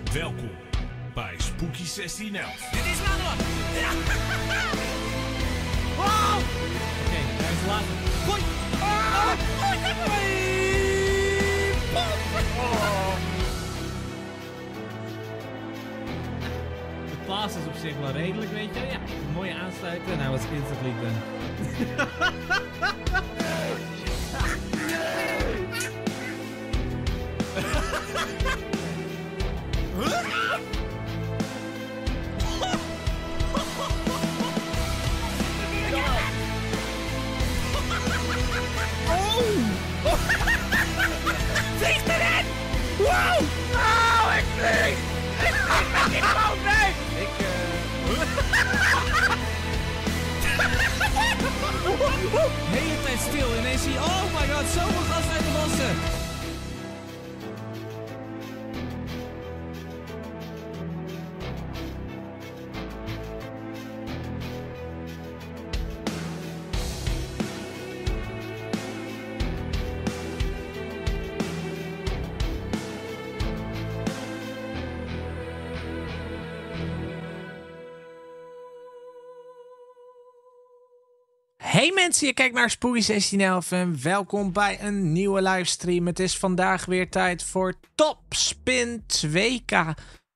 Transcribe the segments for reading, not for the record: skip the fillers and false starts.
Welkom bij Spooky 1611. Dit is een andere. Ja. Wow. Oké, daar is de laatste. Gooi. Ik heb hem. De paas is op zich wel redelijk, weet je. Ja, een mooie aansluiten en hij was instantly done. Vlieg erin! Wow! Oh, ik vlieg! Ik vlieg met die boot mee! De hele tijd stil. Ineens zie je... Oh my god, zoveel gas uit de lossen! Hey mensen, je kijkt naar Spooky 1611 en welkom bij een nieuwe livestream. Het is vandaag weer tijd voor Topspin 2K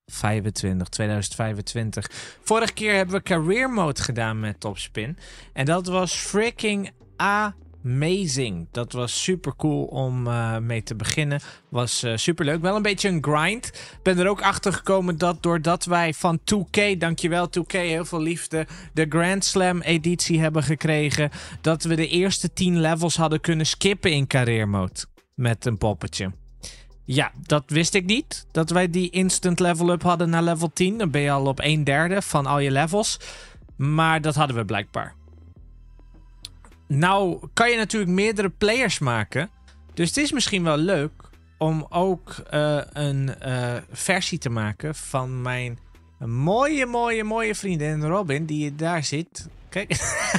2025. Vorige keer hebben we Career Mode gedaan met Topspin. En dat was freaking amazing. Dat was super cool om mee te beginnen. Was super leuk. Wel een beetje een grind. Ben er ook achter gekomen dat doordat wij van 2K, dankjewel 2K, heel veel liefde, de Grand Slam editie hebben gekregen, dat we de eerste 10 levels hadden kunnen skippen in Career Mode. Met een poppetje. Ja, dat wist ik niet. Dat wij die instant level up hadden naar level 10. Dan ben je al op 1/3 van al je levels. Maar dat hadden we blijkbaar. Nou kan je natuurlijk meerdere players maken. Dus het is misschien wel leuk om ook een versie te maken van mijn mooie vriendin Robin, die daar zit. Kijk.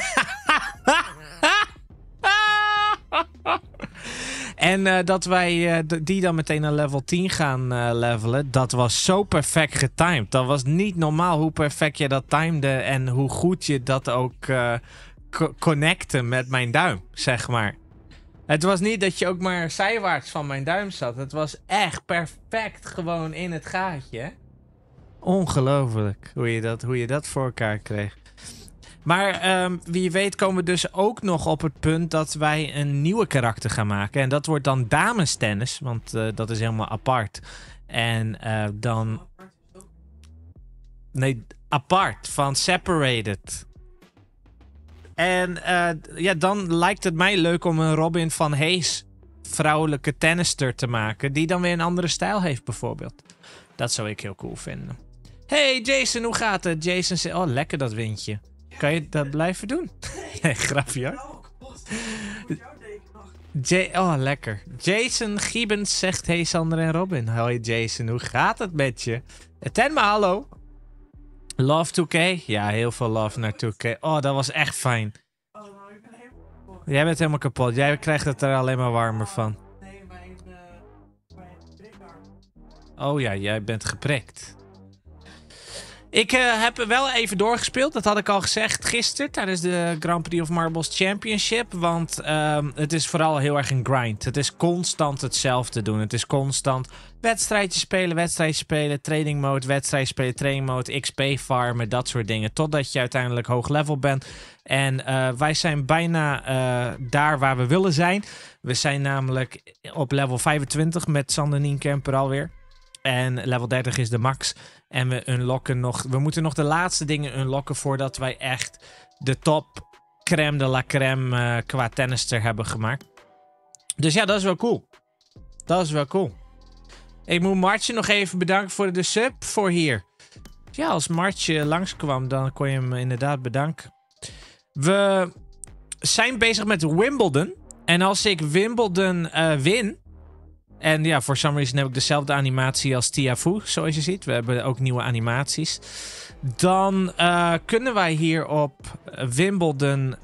En dat wij die dan meteen naar level 10 gaan levelen. Dat was zo perfect getimed. Dat was niet normaal hoe perfect je dat timede en hoe goed je dat ook connecten met mijn duim, zeg maar. Het was niet dat je ook maar zijwaarts van mijn duim zat. Het was echt perfect gewoon in het gaatje. Ongelooflijk hoe je dat voor elkaar kreeg. Maar wie weet komen we dus ook nog op het punt dat wij een nieuwe karakter gaan maken. En dat wordt dan damestennis, want dat is helemaal apart. En dan... Nee, apart, van Separated. En ja, dan lijkt het mij leuk om een Robin van Hayes vrouwelijke tennister te maken. Die dan weer een andere stijl heeft bijvoorbeeld. Dat zou ik heel cool vinden. Hey Jason, hoe gaat het? Jason zegt, oh lekker dat windje. Kan je dat blijven doen? Nee, grapje hoor. Oh, lekker. Jason Gibbons zegt, hey Sander en Robin. Hoi Jason, hoe gaat het met je? Tenma, hallo. Love 2K? Ja, heel veel love naar 2K. Oh, dat was echt fijn. Oh, nou, ik ben helemaal kapot. Jij bent helemaal kapot. Jij krijgt het er alleen maar warmer van. Nee, mijn prikarm. Oh ja, jij bent geprikt. Ik heb wel even doorgespeeld. Dat had ik al gezegd gisteren tijdens de Grand Prix of Marbles Championship. Want het is vooral heel erg een grind. Het is constant hetzelfde doen. Het is constant wedstrijdjes spelen, training mode, wedstrijd spelen, training mode, XP farmen, dat soort dingen. Totdat je uiteindelijk hoog level bent. En wij zijn bijna daar waar we willen zijn. We zijn namelijk op level 25 met Sander Nienkamper alweer. En level 30 is de max. En we unlocken nog... We moeten nog de laatste dingen unlocken voordat wij echt de top crème de la crème qua tennister hebben gemaakt. Dus ja, dat is wel cool. Dat is wel cool. Ik moet Martje nog even bedanken voor de sub voor hier. Ja, als Martje langskwam, dan kon je hem inderdaad bedanken. We zijn bezig met Wimbledon. En als ik Wimbledon win... En ja, voor some reason heb ik dezelfde animatie als Tiafoe, zoals je ziet. We hebben ook nieuwe animaties. Dan kunnen wij hier op Wimbledon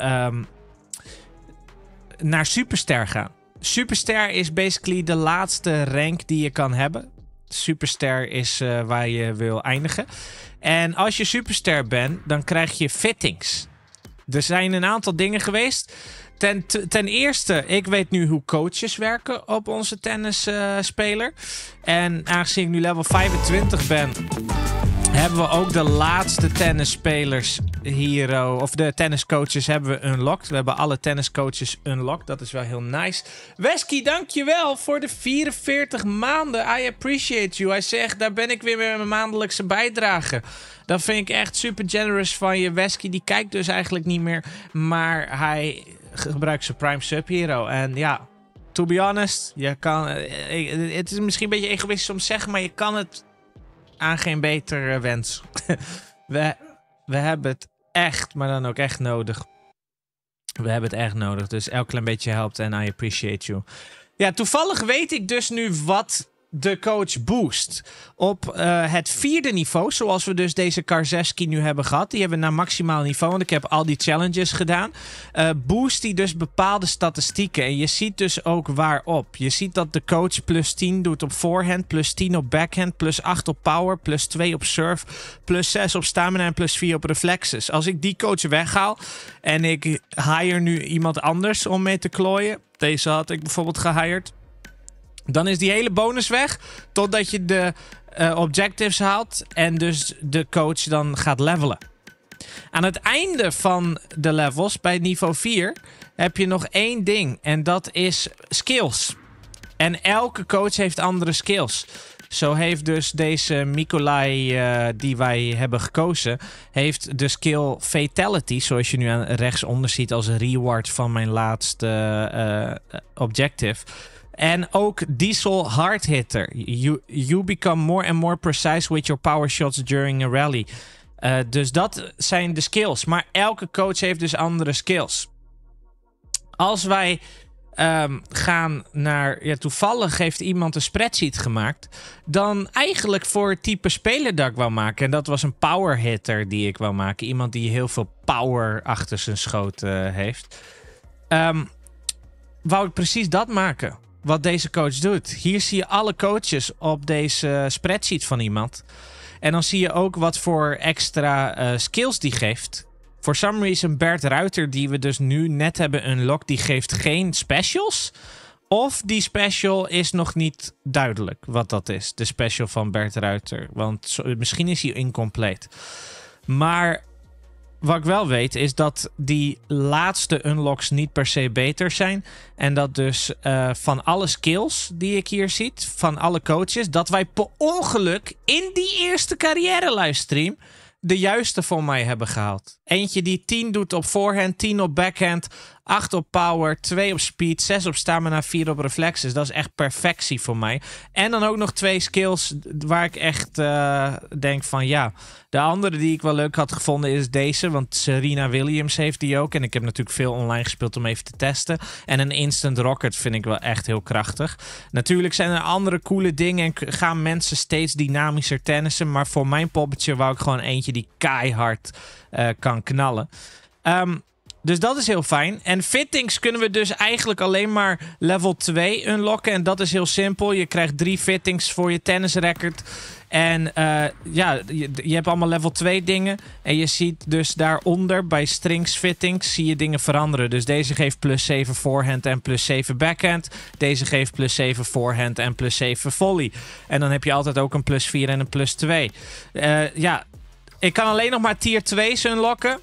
naar Superster gaan. Superster is basically de laatste rank die je kan hebben. Superster is waar je wil eindigen. En als je superster bent, dan krijg je fittings. Er zijn een aantal dingen geweest. Ten eerste, ik weet nu hoe coaches werken op onze tennisspeler. En aangezien ik nu level 25 ben, hebben we ook de laatste tennisspelers hier, of de tenniscoaches hebben we unlocked. We hebben alle tenniscoaches unlocked. Dat is wel heel nice. Wesky, dankjewel voor de 44 maanden. I appreciate you. Hij zegt, daar ben ik weer met mijn maandelijkse bijdrage. Dat vind ik echt super generous van je. Wesky, die kijkt dus eigenlijk niet meer. Maar hij gebruikt zijn Prime Sub Hero. En ja, to be honest, je kan, het is misschien een beetje egoïstisch om te zeggen, maar je kan het aan geen beter wens. We hebben het echt, maar dan ook echt nodig. We hebben het echt nodig. Dus elk klein beetje helpt en I appreciate you. Ja, toevallig weet ik dus nu wat de coach boost. Op het 4e niveau, zoals we dus deze Karszewski nu hebben gehad. Die hebben we naar maximaal niveau, want ik heb al die challenges gedaan. Boost die dus bepaalde statistieken. En je ziet dus ook waarop. Je ziet dat de coach plus 10 doet op voorhand, plus 10 op backhand, plus 8 op power, plus 2 op serve, plus 6 op stamina en plus 4 op reflexes. Als ik die coach weghaal en ik hire nu iemand anders om mee te klooien. Deze had ik bijvoorbeeld gehired. Dan is die hele bonus weg, totdat je de objectives haalt en dus de coach dan gaat levelen. Aan het einde van de levels, bij niveau 4, heb je nog één ding en dat is skills. En elke coach heeft andere skills. Zo heeft dus deze Mikolai die wij hebben gekozen, heeft de skill Fatality, zoals je nu aan rechtsonder ziet als reward van mijn laatste objective. En ook Diesel Hard Hitter. You become more and more precise with your power shots during a rally. Dus dat zijn de skills. Maar elke coach heeft dus andere skills. Als wij gaan naar... Ja, toevallig heeft iemand een spreadsheet gemaakt. Dan eigenlijk voor het type speler dat ik wou maken. En dat was een power hitter die ik wou maken. Iemand die heel veel power achter zijn schoot heeft. Wou ik precies dat maken. Wat deze coach doet. Hier zie je alle coaches op deze spreadsheet van iemand. En dan zie je ook wat voor extra skills die geeft. For some reason Bert Ruiter, die we dus nu net hebben unlocked, die geeft geen specials. Of die special is nog niet duidelijk wat dat is. De special van Bert Ruiter. Want misschien is hij incomplete. Maar wat ik wel weet is dat die laatste unlocks niet per se beter zijn. En dat dus van alle skills die ik hier zie, van alle coaches, dat wij per ongeluk in die eerste carrière livestream de juiste voor mij hebben gehaald. Eentje die 10 doet op voorhand, 10 op backhand, 8 op power, 2 op speed, 6 op stamina, 4 op reflexes. Dat is echt perfectie voor mij. En dan ook nog 2 skills waar ik echt denk van ja. De andere die ik wel leuk had gevonden is deze. Want Serena Williams heeft die ook. En ik heb natuurlijk veel online gespeeld om even te testen. En een instant rocket vind ik wel echt heel krachtig. Natuurlijk zijn er andere coole dingen en gaan mensen steeds dynamischer tennissen. Maar voor mijn poppetje wou ik gewoon eentje die keihard kan knallen. Dus dat is heel fijn. En fittings kunnen we dus eigenlijk alleen maar level 2 unlocken. En dat is heel simpel. Je krijgt 3 fittings voor je tennisrecord. En ja, je hebt allemaal level 2 dingen. En je ziet dus daaronder bij strings fittings zie je dingen veranderen. Dus deze geeft plus 7 voorhand en plus 7 backhand. Deze geeft plus 7 voorhand en plus 7 volley. En dan heb je altijd ook een plus 4 en een plus 2. Ja, ik kan alleen nog maar tier 2's unlocken.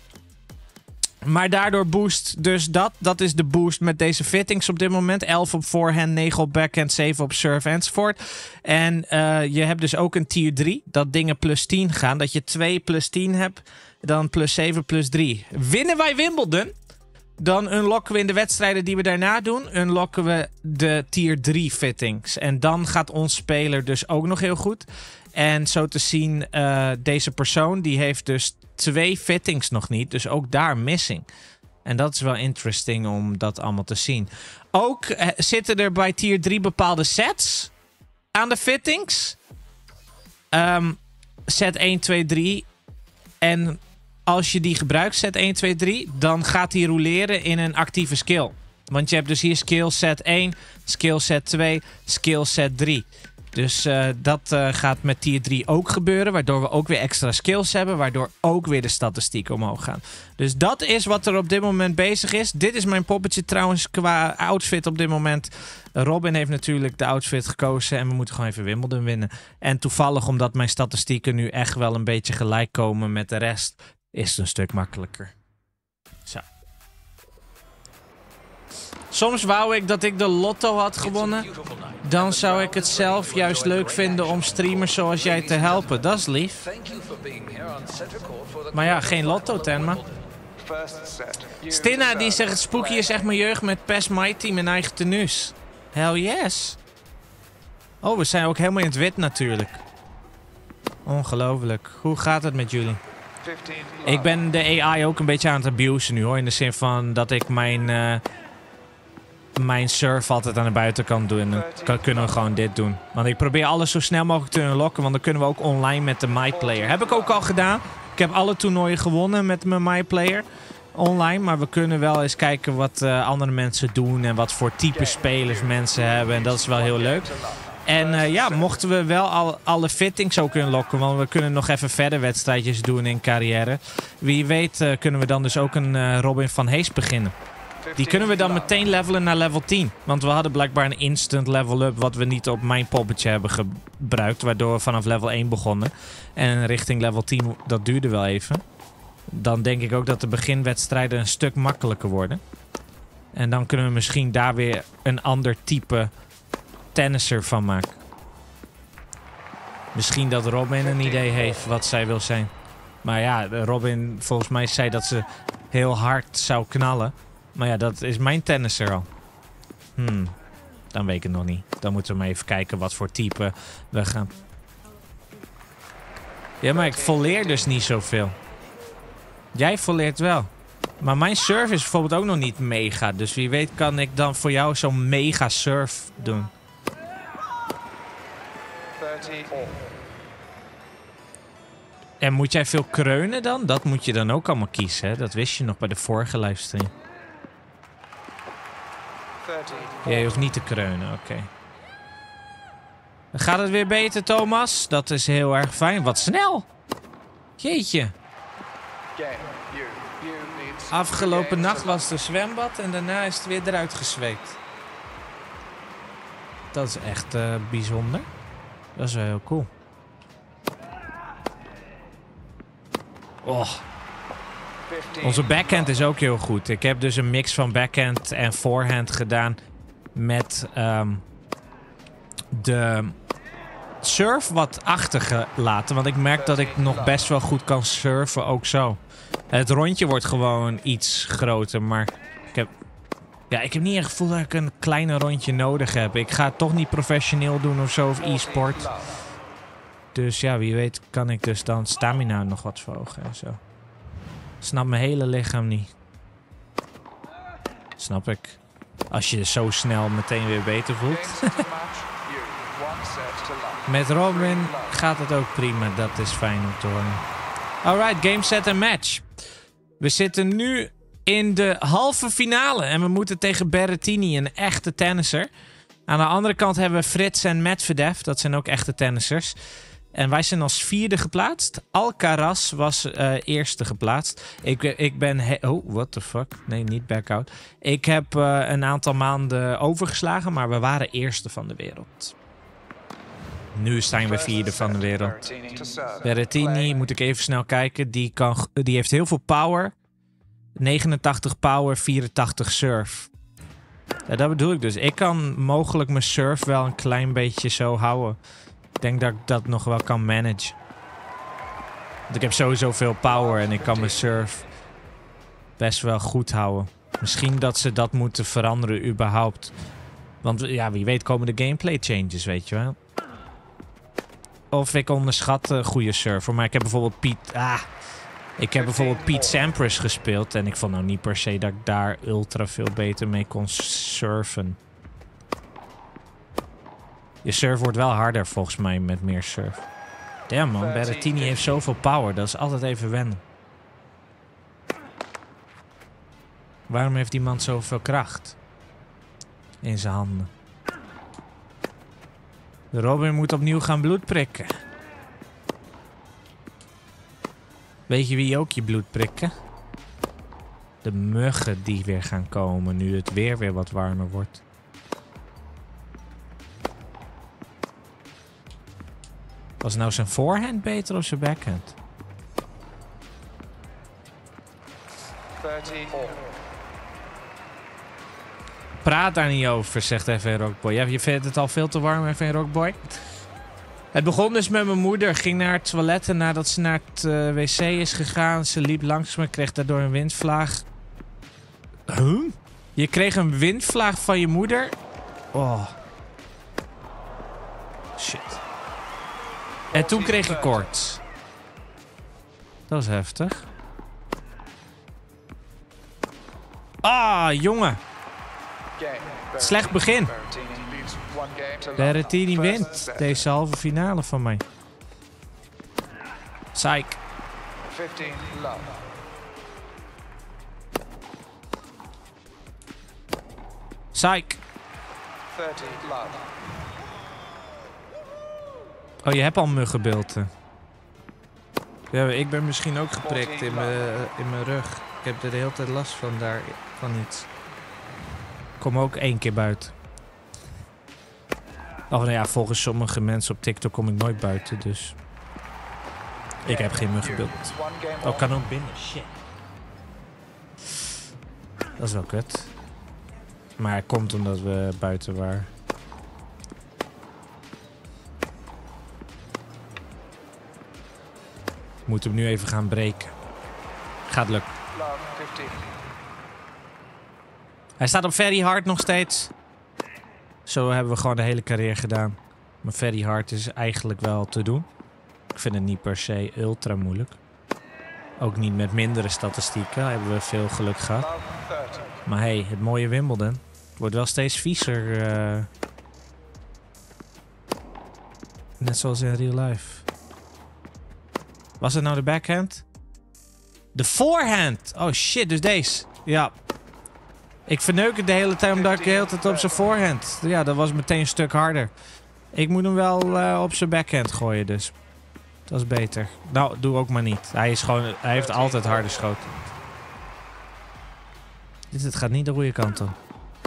Maar daardoor boost dus dat. Dat is de boost met deze fittings op dit moment. 11 op voorhand, 9 op backhand, 7 op serve enzovoort. En je hebt dus ook een tier 3. Dat dingen plus 10 gaan. Dat je 2 plus 10 hebt. Dan plus 7 plus 3. Winnen wij Wimbledon, dan unlocken we in de wedstrijden die we daarna doen, unlocken we de tier 3 fittings. En dan gaat ons speler dus ook nog heel goed. En zo te zien, deze persoon die heeft dus 2 fittings nog niet. Dus ook daar missing. En dat is wel interesting om dat allemaal te zien. Ook zitten er bij tier 3 bepaalde sets aan de fittings. Set 1, 2, 3. En als je die gebruikt, set 1, 2, 3, dan gaat die roleren in een actieve skill. Want je hebt dus hier skill set 1, skill set 2, skill set 3. Dus dat gaat met tier 3 ook gebeuren. Waardoor we ook weer extra skills hebben. Waardoor ook weer de statistieken omhoog gaan. Dus dat is wat er op dit moment bezig is. Dit is mijn poppetje trouwens qua outfit op dit moment. Robin heeft natuurlijk de outfit gekozen. En we moeten gewoon even Wimbledon winnen. En toevallig omdat mijn statistieken nu echt wel een beetje gelijk komen met de rest. Is het een stuk makkelijker. Zo. Soms wou ik dat ik de lotto had gewonnen. Dan zou ik het zelf juist leuk vinden om streamers zoals jij te helpen. Dat is lief. Maar ja, geen lotto, Tenma. Stinna die zegt, Spooky is echt mijn jeugd met PES My Team en eigen tenues. Hell yes. Oh, we zijn ook helemaal in het wit natuurlijk. Ongelooflijk. Hoe gaat het met jullie? Ik ben de AI ook een beetje aan het abusen nu hoor. In de zin van dat ik mijn surf altijd aan de buitenkant doen. En dan kunnen we gewoon dit doen. Want ik probeer alles zo snel mogelijk te unlocken. Want dan kunnen we ook online met de MyPlayer. Heb ik ook al gedaan. Ik heb alle toernooien gewonnen met mijn MyPlayer online. Maar we kunnen wel eens kijken wat andere mensen doen. En wat voor type spelers mensen hebben. En dat is wel heel leuk. En ja, mochten we wel alle fittings ook unlocken. Want we kunnen nog even verder wedstrijdjes doen in carrière. Wie weet kunnen we dan dus ook een Robin van Hees beginnen. Die kunnen we dan meteen levelen naar level 10. Want we hadden blijkbaar een instant level up wat we niet op mijn poppetje hebben gebruikt. Waardoor we vanaf level 1 begonnen. En richting level 10, dat duurde wel even. Dan denk ik ook dat de beginwedstrijden een stuk makkelijker worden. En dan kunnen we misschien daar weer een ander type tennisser van maken. Misschien dat Robin een idee heeft wat zij wil zijn. Maar ja, Robin volgens mij zei dat ze heel hard zou knallen. Maar ja, dat is mijn tennisser al. Dan weet ik het nog niet. Dan moeten we maar even kijken wat voor type we gaan. Ja, maar ik volleer dus niet zoveel. Jij volleert wel. Maar mijn surf is bijvoorbeeld ook nog niet mega. Dus wie weet kan ik dan voor jou zo'n mega surf doen. En moet jij veel kreunen dan? Dat moet je dan ook allemaal kiezen, hè? Dat wist je nog bij de vorige livestream. Ja, je hoeft niet te kreunen, oké. Gaat het weer beter, Thomas? Dat is heel erg fijn. Wat snel! Jeetje. Afgelopen nacht was het een zwembad en daarna is het weer eruit gezweet. Dat is echt bijzonder. Dat is wel heel cool. Oh. Onze backhand is ook heel goed. Ik heb dus een mix van backhand en forehand gedaan met de surf wat achtergelaten. Want ik merk dat ik nog best wel goed kan surfen, ook zo. Het rondje wordt gewoon iets groter, maar ik heb niet echt het gevoel dat ik een kleiner rondje nodig heb. Ik ga het toch niet professioneel doen of zo, of e-sport. Dus ja, wie weet kan ik dus dan stamina nog wat verhogen en zo. Snap mijn hele lichaam niet. Snap ik. Als je zo snel meteen weer beter voelt. Met Robin gaat het ook prima. Dat is fijn om te horen. Alright, game, set en match. We zitten nu in de halve finale. En we moeten tegen Berrettini, een echte tennisser. Aan de andere kant hebben we Frits en Medvedev. Dat zijn ook echte tennissers. En wij zijn als 4e geplaatst. Alcaraz was eerste geplaatst. Ik ben... Oh, what the fuck? Nee, niet back-out. Ik heb een aantal maanden overgeslagen, maar we waren eerste van de wereld. Nu zijn we 4e van de wereld. Berrettini, moet ik even snel kijken. Die heeft heel veel power. 89 power, 84 surf. Ja, dat bedoel ik dus. Ik kan mogelijk mijn surf wel een klein beetje zo houden. Ik denk dat ik dat nog wel kan managen. Want ik heb sowieso veel power en ik kan mijn surf best wel goed houden. Misschien dat ze dat moeten veranderen überhaupt. Want ja, wie weet komen de gameplay changes, weet je wel. Of ik onderschat een goede surfer. Maar ik heb bijvoorbeeld Pete Sampras gespeeld. En ik vond nou niet per se dat ik daar ultra veel beter mee kon surfen. Je surf wordt wel harder volgens mij met meer surf. Damn man, Berrettini heeft zoveel power. Dat is altijd even wennen. Waarom heeft die man zoveel kracht? In zijn handen. Robin moet opnieuw gaan bloed prikken. Weet je wie ook je bloed prikken? De muggen die weer gaan komen nu het weer wat warmer wordt. Was nou zijn voorhand beter of zijn backhand? 30. Praat daar niet over, zegt even Rockboy. Ja, je vindt het al veel te warm, even Rockboy. Het begon dus met mijn moeder. Ging naar het toilet en nadat ze naar het wc is gegaan. Ze liep langs me, kreeg daardoor een windvlaag. Huh? Je kreeg een windvlaag van je moeder? Oh. Shit. En toen kreeg je koorts. Dat is heftig. Ah, jongen. Slecht begin. Berrettini wint deze halve finale van mij. Psych. 15 love. Psych. 30 love. Oh, je hebt al muggenbulten. Ja, ik ben misschien ook geprikt in mijn rug. Ik heb er de hele tijd last van daar, van iets. Ik kom ook 1 keer buiten. Oh, nou ja, volgens sommige mensen op TikTok kom ik nooit buiten, dus... Ik heb geen muggenbult. Oh, kan ook binnen. Shit. Dat is wel kut. Maar het komt omdat we buiten waren. Ik moet hem nu even gaan breken. Gaat lukken. Love 15. Hij staat op very hard nog steeds. Zo hebben we gewoon de hele carrière gedaan. Maar very hard is eigenlijk wel te doen. Ik vind het niet per se ultra moeilijk. Ook niet met mindere statistieken. Hebben we veel geluk gehad. Love 30. Maar hey, het mooie Wimbledon wordt wel steeds viezer. Net zoals in real life. Was het nou de backhand? De voorhand! Oh shit, dus deze. Ja. Ik verneuk het de hele tijd omdat ik de hele tijd op zijn voorhand. Ja, dat was meteen een stuk harder. Ik moet hem wel op zijn backhand gooien dus. Dat is beter. Nou, doe ook maar niet. Hij heeft altijd harde schoten. Dit gaat niet de goede kant op.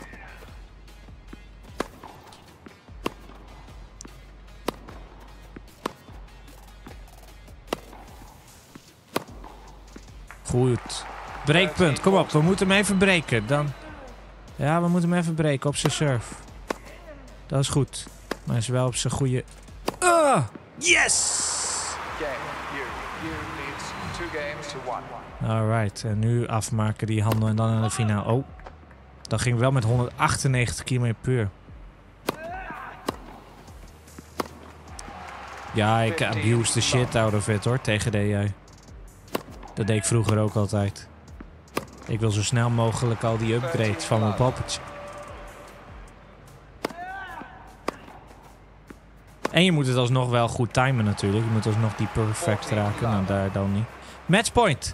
Goed. Breekpunt. Kom op, we moeten hem even breken. Dan... Ja, we moeten hem even breken op zijn serve. Dat is goed. Maar hij is wel op zijn goede... Yes! Game. You leads 2 games to 1. Alright, en nu afmaken die handel en dan naar de finale. Oh, dat ging wel met 198 km/h. Ja, ik abuse the shit out of it hoor, tegen DJ. Dat deed ik vroeger ook altijd. Ik wil zo snel mogelijk al die upgrades van mijn poppetje. En je moet het alsnog wel goed timen natuurlijk. Je moet alsnog die perfect raken. Nou, daar dan niet. Matchpoint!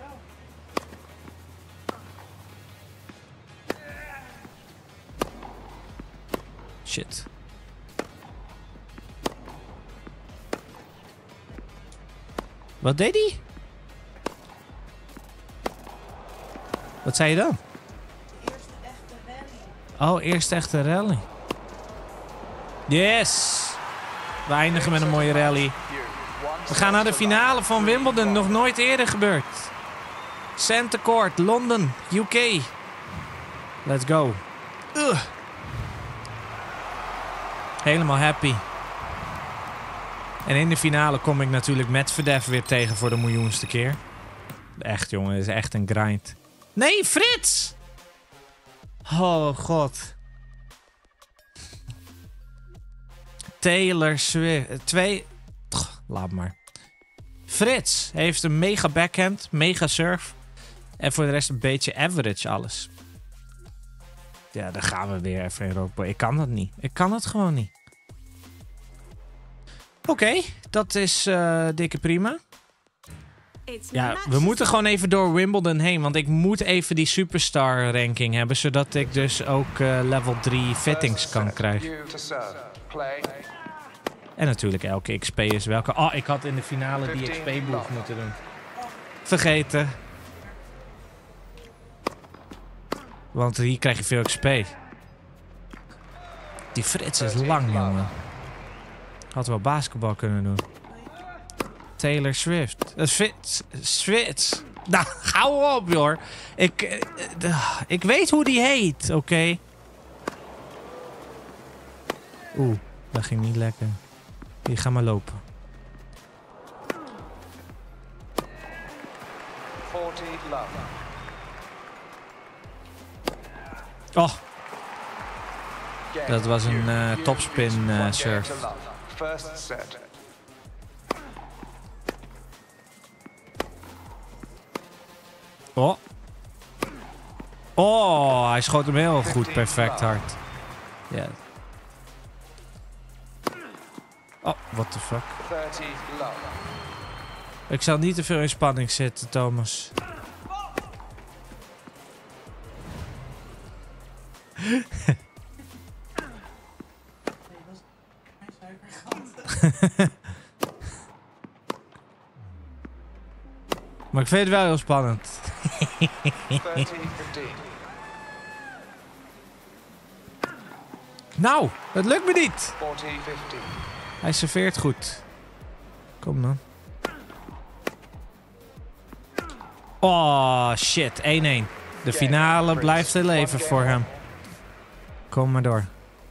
Shit. Wat deed hij? Wat zei je dan? Eerste echte rally. Oh, eerste echte rally. Yes! We eindigen met een mooie rally. We gaan naar de finale van Wimbledon. Nog nooit eerder gebeurd. Center Court, Londen, UK. Let's go. Helemaal happy. En in de finale kom ik natuurlijk Medvedev weer tegen voor de miljoenste keer. Echt jongen, het is echt een grind. Nee, Frits! Oh god. Taylor Swift. Laat maar. Frits heeft een mega backhand, mega serve. En voor de rest een beetje average alles. Ja, daar gaan we weer even in Rockboy. Ik kan dat niet. Ik kan het gewoon niet. Oké, dat is dikke prima. Ja, we moeten gewoon even door Wimbledon heen. Want ik moet even die superstar ranking hebben. Zodat ik dus ook level 3 fittings kan krijgen. You to serve. Play. En natuurlijk elke XP is welke. Oh, ik had in de finale die XP-boef moeten doen. Vergeten. Want hier krijg je veel XP. Die Frits is lang, jongen. Had wel basketbal kunnen doen. Taylor Swift. Swift. Nou, hou op, joh. Ik weet hoe die heet, oké? Oeh, dat ging niet lekker. Hier, ga maar lopen. 40 love. Oh. Dat was een topspin surf. First set. Oh. Oh, hij schoot hem heel goed, perfect hard. Ja. Oh, what the fuck. 30 love. Ik zal niet te veel in spanning zitten, Thomas. Maar ik vind het wel heel spannend. 30-15. Nou, het lukt me niet. 40-15. Hij serveert goed. Kom dan. Oh, shit. 1-1. De finale blijft heel even voor hem. Kom maar door.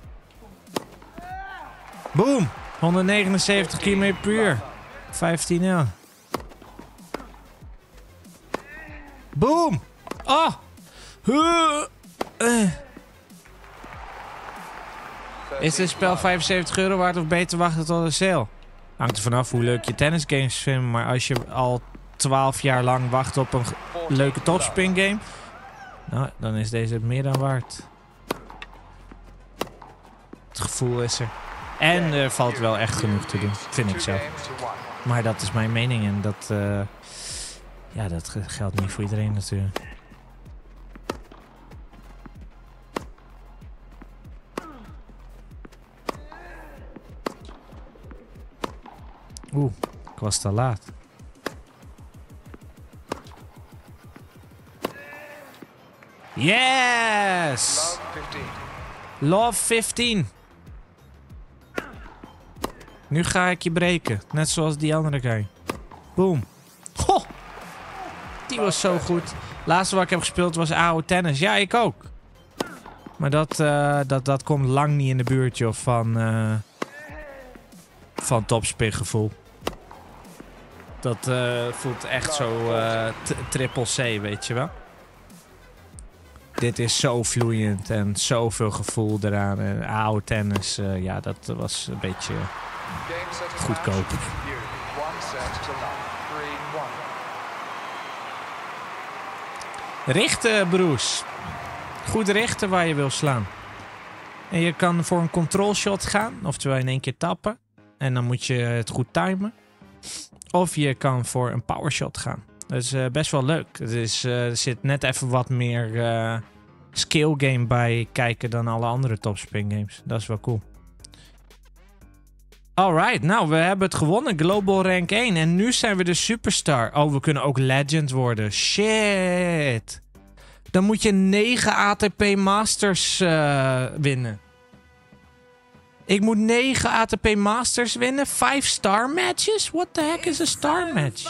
Boom. 179 km/h. 15-0. Boom. Oh. Is dit spel €75 waard of beter wachten tot de sale? Hangt er vanaf hoe leuk je tennisgames vindt. Maar als je al 12 jaar lang wacht op een leuke topspin game, nou, dan is deze het meer dan waard. Het gevoel is er. En er valt wel echt genoeg te doen, vind ik zo. Maar dat is mijn mening en dat, ja, dat geldt niet voor iedereen natuurlijk. Oeh, ik was te laat. Yes! Love 15. Nu ga ik je breken. Net zoals die andere guy. Boom. Goh! Die was zo goed. Laatste wat ik heb gespeeld was AO Tennis. Ja, ik ook. Maar dat komt lang niet in de buurt, joh, van topspin gevoel. Dat voelt echt zo triple C, weet je wel. Dit is zo vloeiend en zoveel gevoel eraan. En AO Tennis, ja, dat was een beetje goedkoop. Richten, broers. Goed richten waar je wil slaan. En je kan voor een control shot gaan, oftewel in één keer tappen. En dan moet je het goed timen. Of je kan voor een power shot gaan. Dat is best wel leuk. Er zit net even wat meer skill game bij kijken dan alle andere topspin games. Dat is wel cool. Alright, nou, we hebben het gewonnen. Global Rank 1. En nu zijn we de superstar. Oh, we kunnen ook legend worden. Shit. Dan moet je 9 ATP Masters winnen. Ik moet 9 ATP Masters winnen? 5 star matches? What the heck is a star match?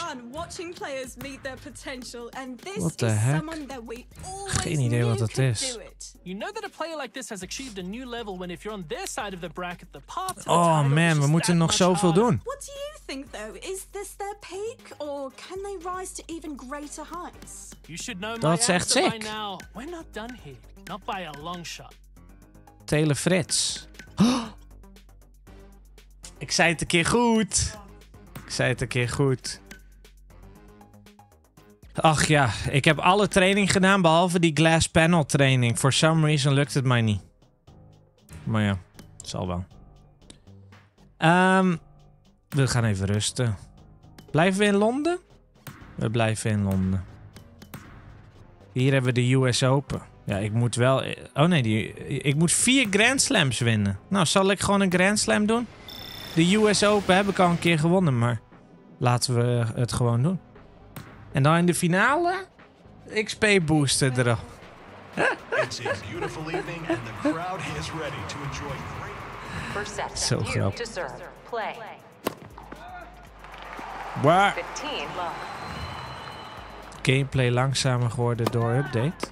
What the heck? Geen idee wat dat is. Oh man, we moeten nog zoveel doen. What do you think though? Is this their peak or can they rise to even greater heights? You should know my Dat zegt answer by Zick. now. We're not done here. Not by a long shot. Taylor Frits. Oh. Ik zei het een keer goed. Ik zei het een keer goed. Ach ja, ik heb alle training gedaan behalve die glass panel training. For some reason lukt het mij niet. Maar ja, zal wel. We gaan even rusten. Blijven we in Londen? We blijven in Londen. Hier hebben we de US Open. Ja, ik moet wel... Oh nee, ik moet 4 Grand Slams winnen. Nou, zal ik gewoon een Grand Slam doen? De US Open heb ik al een keer gewonnen, maar laten we het gewoon doen. En dan in de finale, XP booster erop. It's a beautiful evening and the crowd is ready to enjoy great. First set. Zo You grappig. to serve. Play. Waar? 15 love. Gameplay langzamer geworden door update.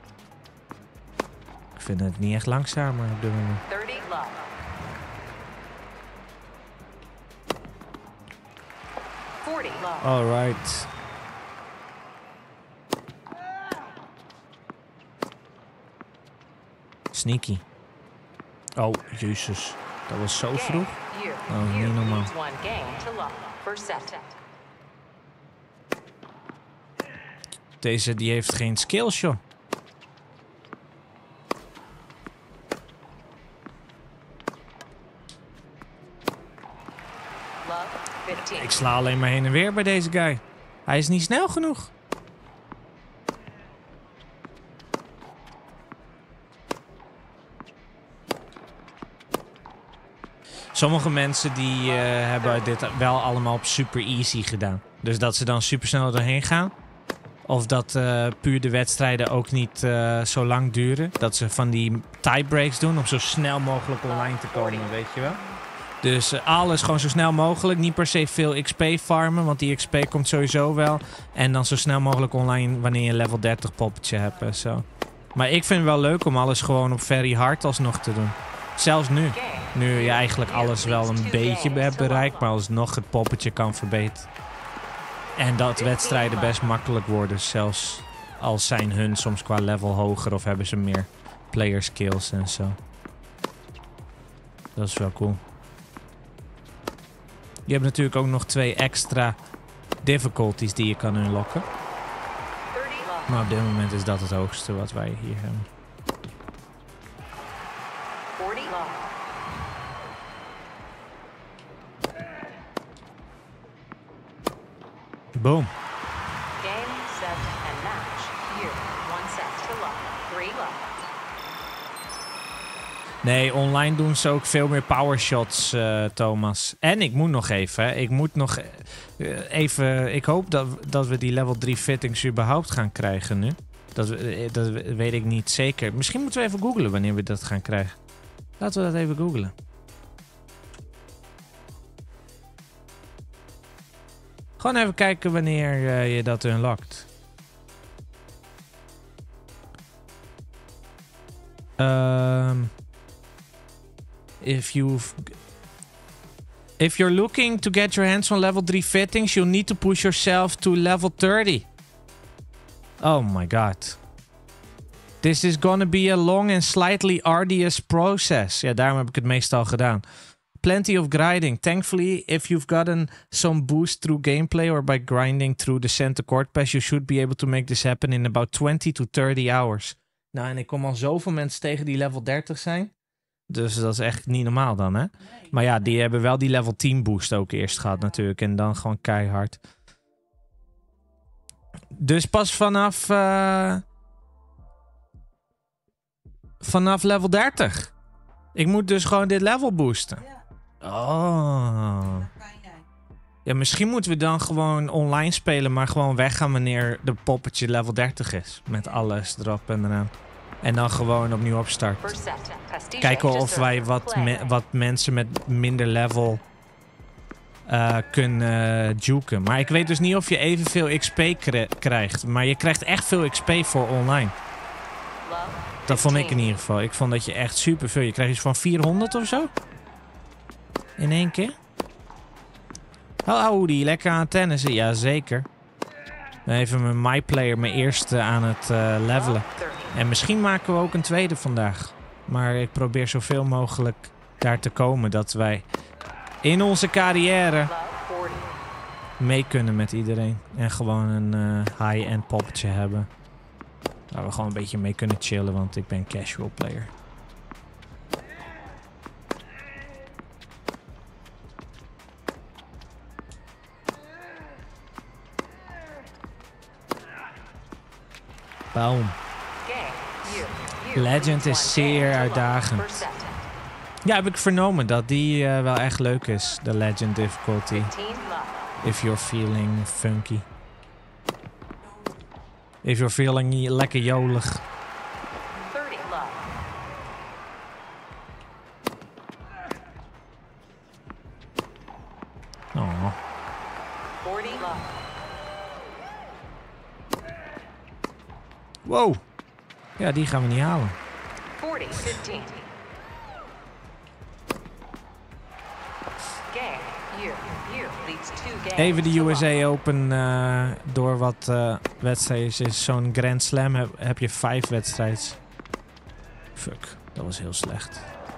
Ik vind het niet echt langzamer op dit moment. 30 love. Love. Alright. Sneaky. Oh, jezus. Dat was zo vroeg. You. Oh, You niet normaal. leads one game to love. First set. Deze die heeft geen skills, joh. Love. 15. Ik sla alleen maar heen en weer bij deze guy. Hij is niet snel genoeg. Sommige mensen die hebben dit wel allemaal op super easy gedaan. Dus dat ze dan super snel doorheen gaan. Of dat puur de wedstrijden ook niet zo lang duren. Dat ze van die tiebreaks doen om zo snel mogelijk online te komen, weet je wel. Dus alles gewoon zo snel mogelijk. Niet per se veel XP farmen, want die XP komt sowieso wel. En dan zo snel mogelijk online wanneer je een level 30 poppetje hebt en zo. Maar ik vind het wel leuk om alles gewoon op very hard alsnog te doen. Zelfs nu. Nu je eigenlijk alles wel een beetje hebt bereikt, maar alsnog het poppetje kan verbeteren. En dat wedstrijden best makkelijk worden, zelfs al zijn hun soms qua level hoger of hebben ze meer player skills en zo. Dat is wel cool. Je hebt natuurlijk ook nog 2 extra difficulties die je kan unlocken. 30 love. Maar op dit moment is dat het hoogste wat wij hier hebben. 40 love. Boom. Game, set, and match. You. One set to love. 3 love. Nee, online doen ze ook veel meer powershots, Thomas. En ik moet nog even, hè. Ik moet nog even... Ik hoop dat we die level 3 fittings überhaupt gaan krijgen nu. Dat weet ik niet zeker. Misschien moeten we even googlen wanneer we dat gaan krijgen. Laten we dat even googlen. Gewoon even kijken wanneer je dat unlockt. If you're looking to get your hands on level 3 fittings, you'll need to push yourself to level 30. Oh my god. This is gonna be a long and slightly arduous process. Ja, daarom heb ik het meestal gedaan. Plenty of grinding. Thankfully, if you've gotten some boost through gameplay or by grinding through the Center Court Pass, you should be able to make this happen in about 20 to 30 hours. Nou, en ik kom al zoveel mensen tegen die level 30 zijn. Dus dat is echt niet normaal dan, hè? Nee. Maar ja, die hebben wel die level 10 boost ook eerst gehad natuurlijk. En dan gewoon keihard. Dus pas vanaf level 30. Ik moet dus gewoon dit level boosten. Oh. Ja, misschien moeten we dan gewoon online spelen, maar gewoon weggaan wanneer de poppetje level 30 is. Met alles erop en eraan. En dan gewoon opnieuw opstarten. Kijken of wij wat mensen met minder level kunnen juken. Maar ik weet dus niet of je evenveel XP krijgt. Maar je krijgt echt veel XP voor online. Dat vond ik in ieder geval. Ik vond dat je echt superveel... Je krijgt iets van 400 of zo? In 1 keer? Oh, die lekker aan het tennissen. Jazeker. Even mijn MyPlayer, mijn eerste aan het levelen. En misschien maken we ook een tweede vandaag. Maar ik probeer zoveel mogelijk daar te komen dat wij in onze carrière mee kunnen met iedereen. En gewoon een high-end poppetje hebben. Waar we gewoon een beetje mee kunnen chillen, want ik ben casual player. Boom. Legend is zeer uitdagend. Ja, heb ik vernomen dat die wel echt leuk is. De Legend difficulty. 15 love. If you're feeling funky. If you're feeling lekker jolig. 30 love. Oh. 40 love. Wow. Ja, die gaan we niet halen. 40 15. Game. You leads 2 games. Even de to USA love. Open door wat wedstrijden. Is zo'n Grand Slam heb je 5 wedstrijden. Fuck, dat was heel slecht.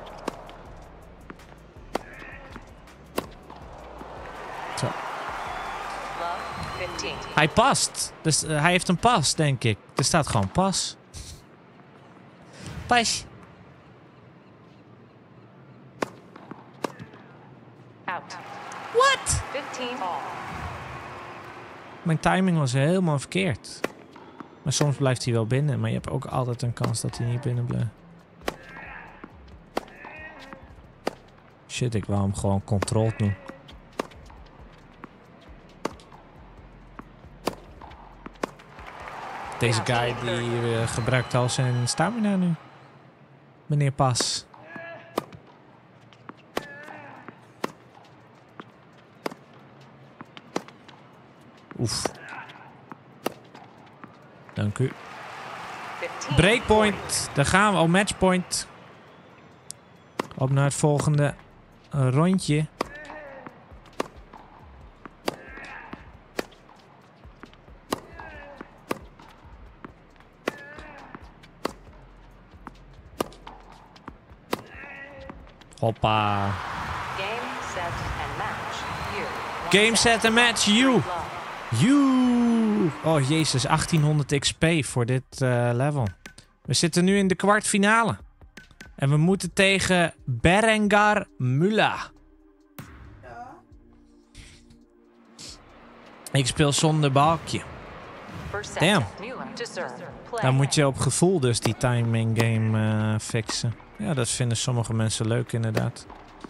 Zo. Love 15. Hij past. Dus hij heeft een pas, denk ik. Er staat gewoon pas. Pas. Out. What? 15 all. Mijn timing was helemaal verkeerd. Maar soms blijft hij wel binnen. Maar je hebt ook altijd een kans dat hij niet binnen blijft. Shit, ik wou hem gewoon controlled doen. Deze guy die gebruikt al zijn stamina nu. Meneer Pas. Oef. Dank u. 15 Breakpoint. Daar gaan we. Oh, matchpoint. Op naar het volgende rondje. Hoppa. Game, set, and match. You. Game, set en match. You. Love. You. Oh jezus, 1800 XP voor dit level. We zitten nu in de kwartfinale. En we moeten tegen Berengar Müller. Ik speel zonder balkje. First set. Damn. Mueller to serve. Play. Dan moet je op gevoel dus die timing game fixen. Ja, dat vinden sommige mensen leuk inderdaad.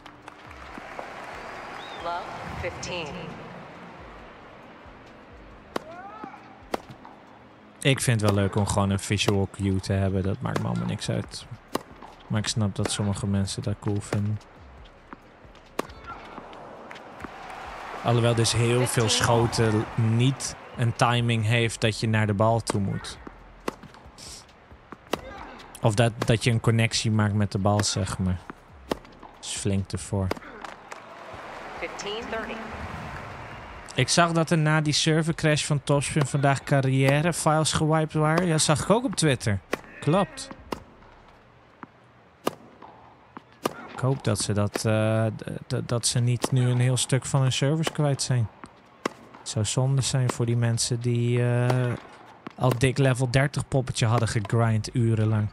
Love 15. Ik vind het wel leuk om gewoon een visual cue te hebben. Dat maakt me allemaal niks uit. Maar ik snap dat sommige mensen dat cool vinden. Alhoewel dus heel veel schoten niet een timing heeft dat je naar de bal toe moet. Of dat je een connectie maakt met de bal, zeg maar. Dat is flink ervoor. 15-30. Ik zag dat er na die servercrash van Topspin vandaag carrièrefiles gewiped waren. Ja, zag ik ook op Twitter. Klopt. Ik hoop dat ze dat ze niet nu een heel stuk van hun servers kwijt zijn. Het zou zonde zijn voor die mensen die al dik level 30 poppetje hadden gegrind urenlang.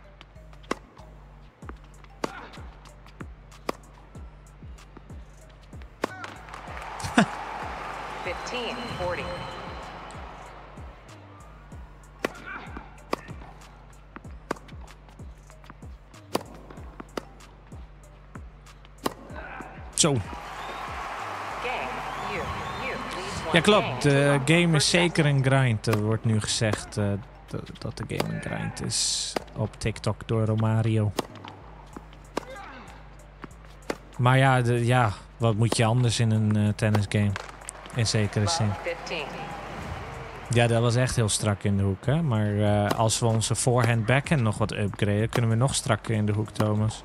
Zo. Ja, klopt. De game is zeker een grind. Er wordt nu gezegd dat de game een grind is op TikTok door Romario. Maar ja, wat moet je anders in een tennisgame? In zekere zin. Ja, dat was echt heel strak in de hoek, hè. Maar als we onze forehand-backhand nog wat upgraden, kunnen we nog strakker in de hoek, Thomas.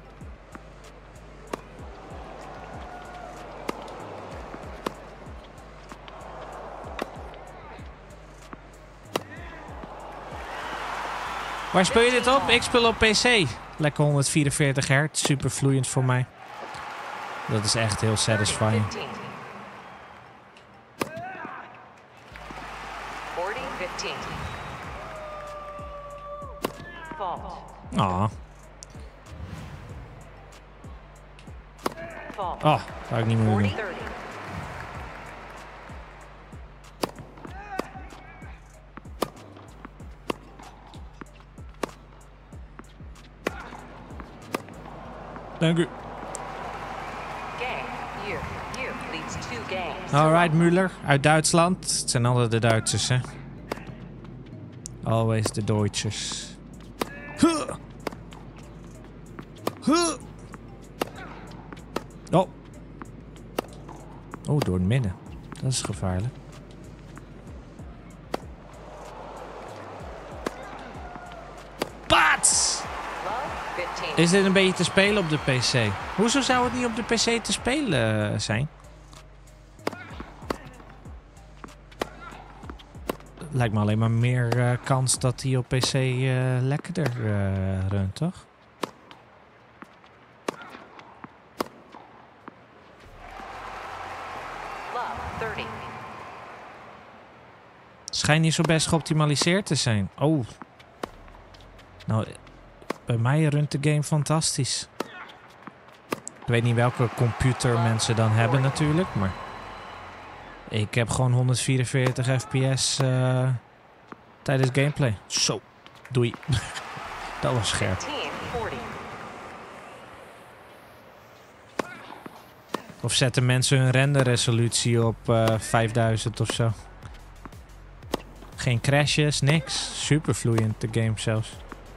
Waar speel je dit op? Ik speel op PC. Lekker 144 hertz. Super vloeiend voor mij. Dat is echt heel satisfying. 40-15. Fault. Ah. Fault. Oh, ga ik niet meer doen. 40-30. Dank u. Here, you leads 2 games. Alright, Müller. Uit Duitsland. Het zijn altijd de Duitsers, hè. Always the Duitsers. Huh. Huh. Oh. Oh, door het midden. Dat is gevaarlijk. Pats! Love, 15. Is dit een beetje te spelen op de PC? Hoezo zou het niet op de PC te spelen zijn? Lijkt me alleen maar meer kans dat hij op PC lekkerder runt, toch? Love, 30. Schijnt niet zo best geoptimaliseerd te zijn. Oh. Nou, bij mij runt de game fantastisch. Ik weet niet welke computer mensen dan hebben natuurlijk, maar... Ik heb gewoon 144 fps tijdens gameplay. Zo. Doei. Dat was scherp. 15, 40. Of zetten mensen hun renderresolutie op 5000 of zo. Geen crashes, niks. Super vloeiend de game zelfs.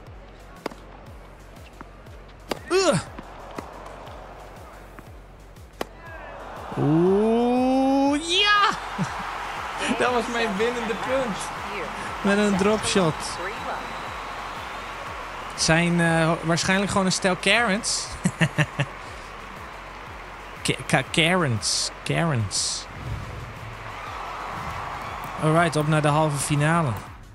Oeh, ja! Dat was mijn winnende punt. Here, Met een dropshot. 3 love. Zijn waarschijnlijk gewoon een stel Karens. Karens. Alright, op naar de halve finale.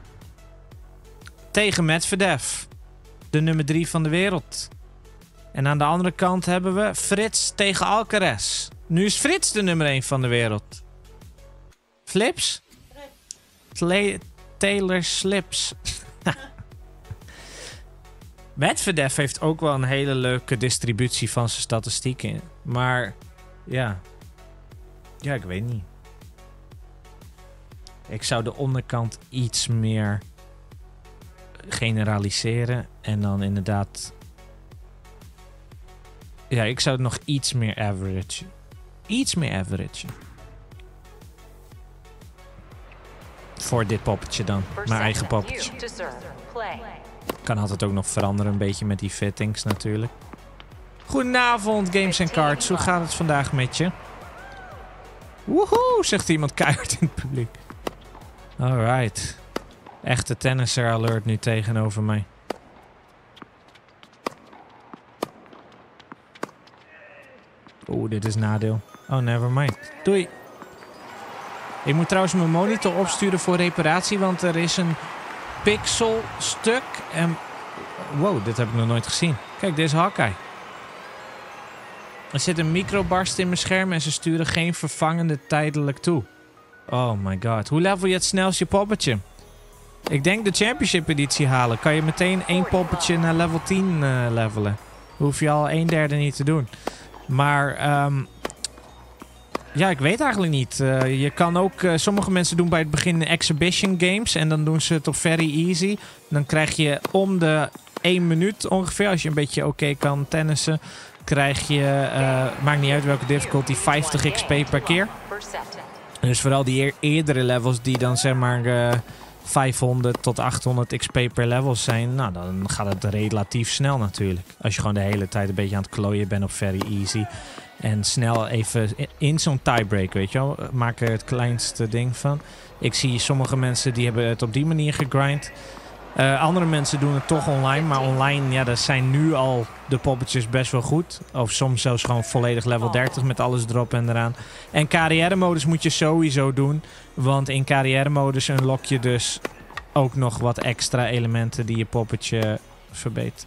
Tegen Medvedev. De nummer 3 van de wereld. En aan de andere kant hebben we Frits tegen Alcaraz. Nu is Frits de nummer 1 van de wereld. Flips? Taylor Slips. Medvedev heeft ook wel een hele leuke distributie van zijn statistieken. Maar ja. Ja, ik weet niet. Ik zou de onderkant iets meer generaliseren. En dan inderdaad... Ja, ik zou het nog iets meer average. Iets meer average. Voor dit poppetje dan. First Mijn eigen set, poppetje. you to serve. Play. Kan altijd ook nog veranderen een beetje met die fittings natuurlijk. Goedenavond Games & Cards. Hoe gaat het vandaag met je? Woehoe, zegt iemand keihard in het publiek. Alright. Echte tennisser alert nu tegenover mij. Oeh, dit is nadeel. Oh, never mind. Doei. Ik moet trouwens mijn monitor opsturen voor reparatie, want er is een pixel stuk en... Wow, dit heb ik nog nooit gezien. Kijk, dit is Hawkeye. Er zit een microbarst in mijn scherm en ze sturen geen vervangende tijdelijk toe. Oh my god. Hoe level je het snelst je poppetje? Ik denk de Championship editie halen. Kan je meteen 1 poppetje naar level 10 levelen. Hoef je al 1/3 niet te doen. Maar... ja, ik weet eigenlijk niet. Je kan ook... sommige mensen doen bij het begin exhibition games. En dan doen ze het op very easy. Dan krijg je om de 1 minuut ongeveer... Als je een beetje oké kan tennissen... Krijg je... maakt niet uit welke difficulty... 50 XP per keer. First set. Dus vooral die eerdere levels... Die dan zeg maar... 500 tot 800 XP per level zijn... Nou, dan gaat het relatief snel natuurlijk. Als je gewoon de hele tijd een beetje aan het klooien bent op very easy... En snel even in zo'n tiebreak, weet je wel. Maak er het kleinste ding van. Ik zie sommige mensen die hebben het op die manier gegrind. Andere mensen doen het toch online. Maar online, ja, dat zijn nu al de poppetjes best wel goed. Of soms zelfs gewoon volledig level 30 met alles erop en eraan. En carrière-modus moet je sowieso doen. Want in carrière-modus unlock je dus ook nog wat extra elementen die je poppetje verbeteren.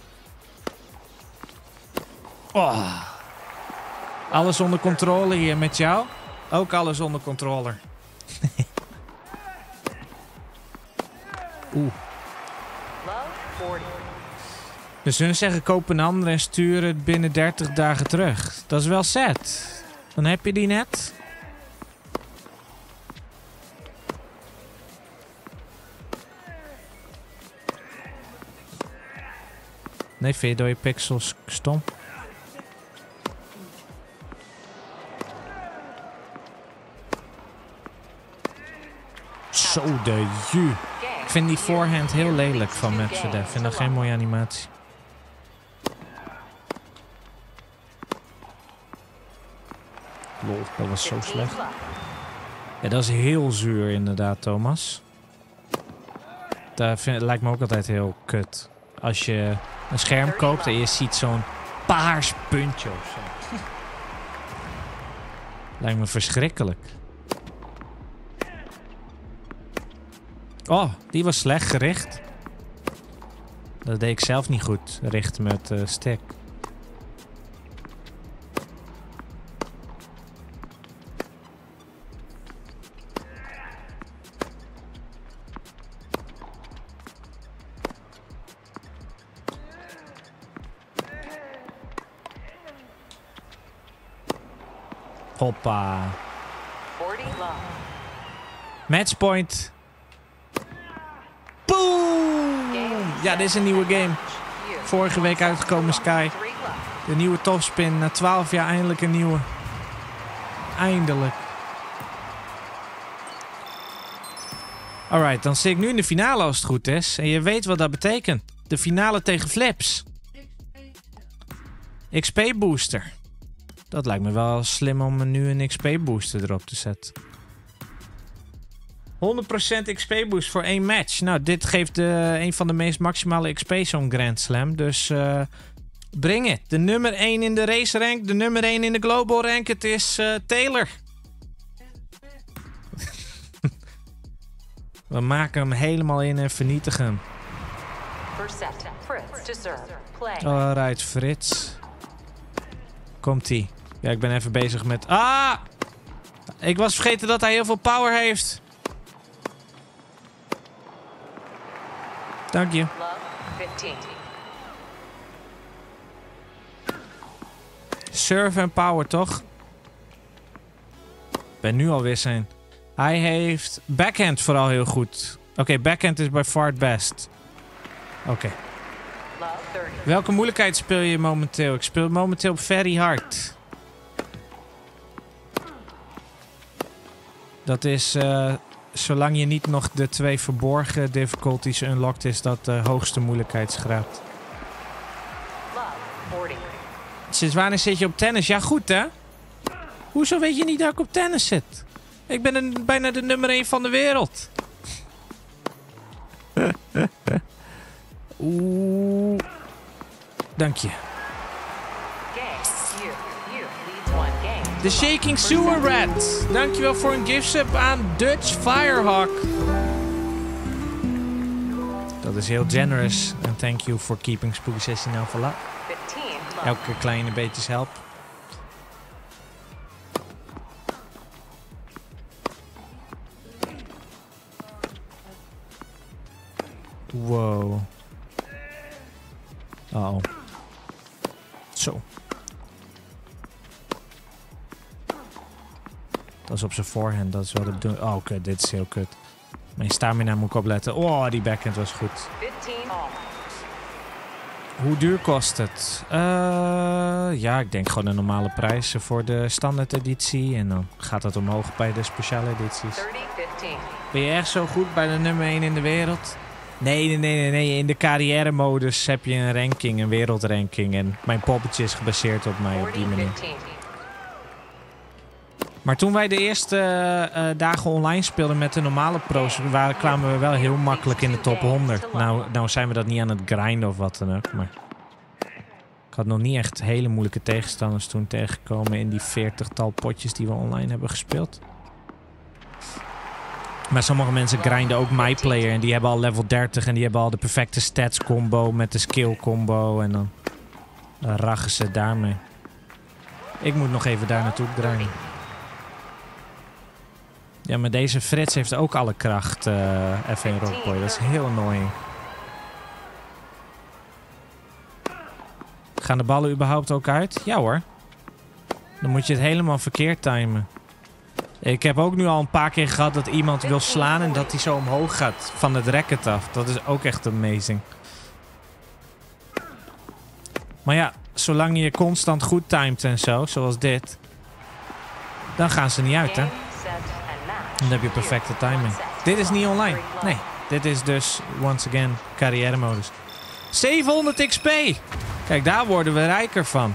Oh. Alles onder controle hier met jou. Ook alles onder controle. Oeh. Love, 40. Dus hun zeggen koop een ander en stuur het binnen 30 dagen terug. Dat is wel sad. Dan heb je die net. Nee, vind je door je pixels stom? Zo de ju. Ik vind die voorhand heel lelijk van Medvedev. Ik vind dat geen mooie animatie. Lol, dat was zo slecht. Ja, dat is heel zuur inderdaad, Thomas. Dat lijkt me ook altijd heel kut. Als je een scherm koopt en je ziet zo'n paars puntje of zo. Lijkt me verschrikkelijk. Oh, die was slecht gericht. Dat deed ik zelf niet goed, richten met stick. Hoppa. 40 love. Matchpoint. Boom! Ja, dit is een nieuwe game. Vorige week uitgekomen Sky. 3 love. De nieuwe topspin. Na 12 jaar eindelijk een nieuwe. Eindelijk. Alright, dan zit ik nu in de finale als het goed is. En je weet wat dat betekent. De finale tegen Flips. XP booster. Dat lijkt me wel slim om nu een XP booster erop te zetten. 100% XP boost voor 1 match. Nou, dit geeft een van de meest maximale XP zo'n Grand Slam. Dus breng het. De nummer 1 in de race rank. De nummer 1 in de global rank. Het is Taylor. We maken hem helemaal in en vernietigen hem. First set. Fritz to serve. Play. Alright, Frits. Komt-ie. Ja, ik ben even bezig met... Ah! Ik was vergeten dat hij heel veel power heeft. Dank je. Love 15. Serve en power, toch? Ik ben nu alweer zijn... Hij heeft backhand vooral heel goed. Oké, backhand is by far het best. Oké. Love 30. Welke moeilijkheid speel je momenteel? Ik speel momenteel op very hard. Dat is... zolang je niet nog de 2 verborgen difficulties unlocked is, dat de hoogste moeilijkheidsgraad. Love 40. Sinds wanneer zit je op tennis? Ja, goed hè? Hoezo weet je niet dat ik op tennis zit? Ik ben bijna de nummer 1 van de wereld. Oeh. Dank je. Game. You leads 1 game. De Shaking Sewer Rat. Dankjewel voor een gift sub aan Dutch Firehawk. Dat is heel generous. En thank you for keeping Spooky 16 Alpha alive. 15 love. Elke kleine beetjes help. Wow. Uh-oh. Zo. Dat is op zijn voorhand. Dat is wat ik bedoel. Oh, kut. Dit is heel kut. Mijn stamina moet ik opletten. Oh, die backhand was goed. 15 all. Hoe duur kost het? Ja, ik denk gewoon een normale prijs voor de standaard editie. En dan gaat het omhoog bij de speciale edities. 30-15. Ben je echt zo goed bij de nummer 1 in de wereld? Nee. In de carrière-modus heb je een ranking, een wereldranking. En mijn poppetje is gebaseerd op mij op die manier. 40-15. Maar toen wij de eerste dagen online speelden met de normale pro's, kwamen we wel heel makkelijk in de top 100. Nou zijn we dat niet aan het grinden of wat dan ook. Maar ik had nog niet echt hele moeilijke tegenstanders toen tegengekomen in die 40-tal potjes die we online hebben gespeeld. Maar sommige mensen grinden ook MyPlayer en die hebben al level 30 en die hebben al de perfecte stats combo met de skill combo en dan rachen ze daarmee. Ik moet nog even daar naartoe grinden. Ja, maar deze Frits heeft ook alle kracht, F1 Rockboy. Dat is heel annoying. Gaan de ballen überhaupt ook uit? Ja hoor. Dan moet je het helemaal verkeerd timen. Ik heb ook nu al een paar keer gehad dat iemand wil slaan en dat hij zo omhoog gaat van het racket af. Dat is ook echt amazing. Maar ja, zolang je constant goed timet en zo, zoals dit, dan gaan ze niet uit hè. Dan heb je perfecte timing. Dit is niet online. Nee, dit is dus, once again, carrière modus. 700 XP! Kijk, daar worden we rijker van.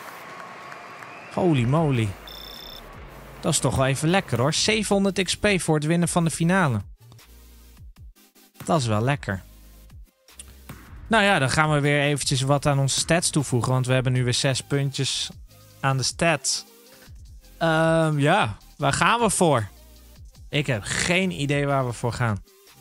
Holy moly. Dat is toch wel even lekker hoor. 700 XP voor het winnen van de finale. Dat is wel lekker. Nou ja, dan gaan we weer eventjes wat aan onze stats toevoegen. Want we hebben nu weer 6 puntjes aan de stats. Ja, waar gaan we voor? Ik heb geen idee waar we voor gaan.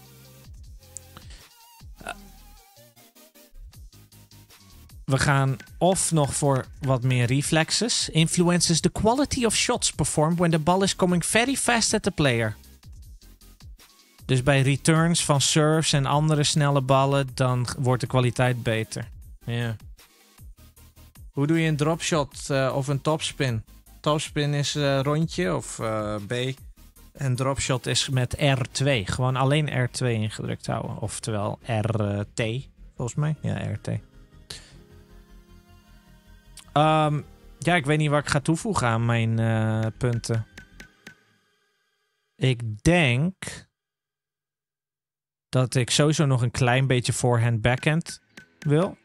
We gaan of nog voor wat meer reflexes. Influences the quality of shots performed when the ball is coming very fast at the player. Dus bij returns van serves en andere snelle ballen, dan wordt de kwaliteit beter. Ja. Hoe doe je een dropshot of een topspin? Topspin is rondje of B. En dropshot is met R2. Gewoon alleen R2 ingedrukt houden. Oftewel RT, volgens mij. Ja, RT. Ja, ik weet niet wat ik ga toevoegen aan mijn punten. Ik denk dat ik sowieso nog een klein beetje voorhand-backhand wil.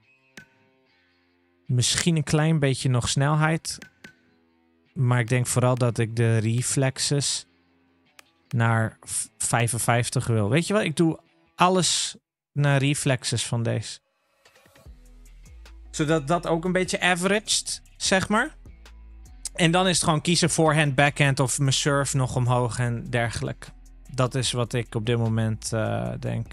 Misschien een klein beetje nog snelheid. Maar ik denk vooral dat ik de reflexes naar 55 wil. Weet je wat? Ik doe alles naar reflexes van deze. Zodat dat ook een beetje averaged, zeg maar. En dan is het gewoon kiezen voorhand, backhand of mijn serve nog omhoog en dergelijke. Dat is wat ik op dit moment denk.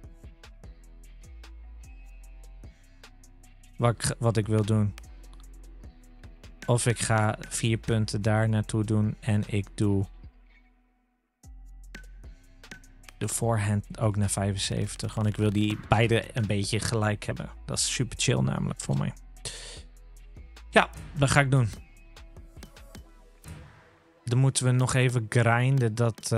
Wat ik wil doen. Of ik ga 4 punten daar naartoe doen en ik doe de voorhand ook naar 75. Want ik wil die beide een beetje gelijk hebben. Dat is super chill namelijk voor mij. Ja, dat ga ik doen. Dan moeten we nog even grinden dat...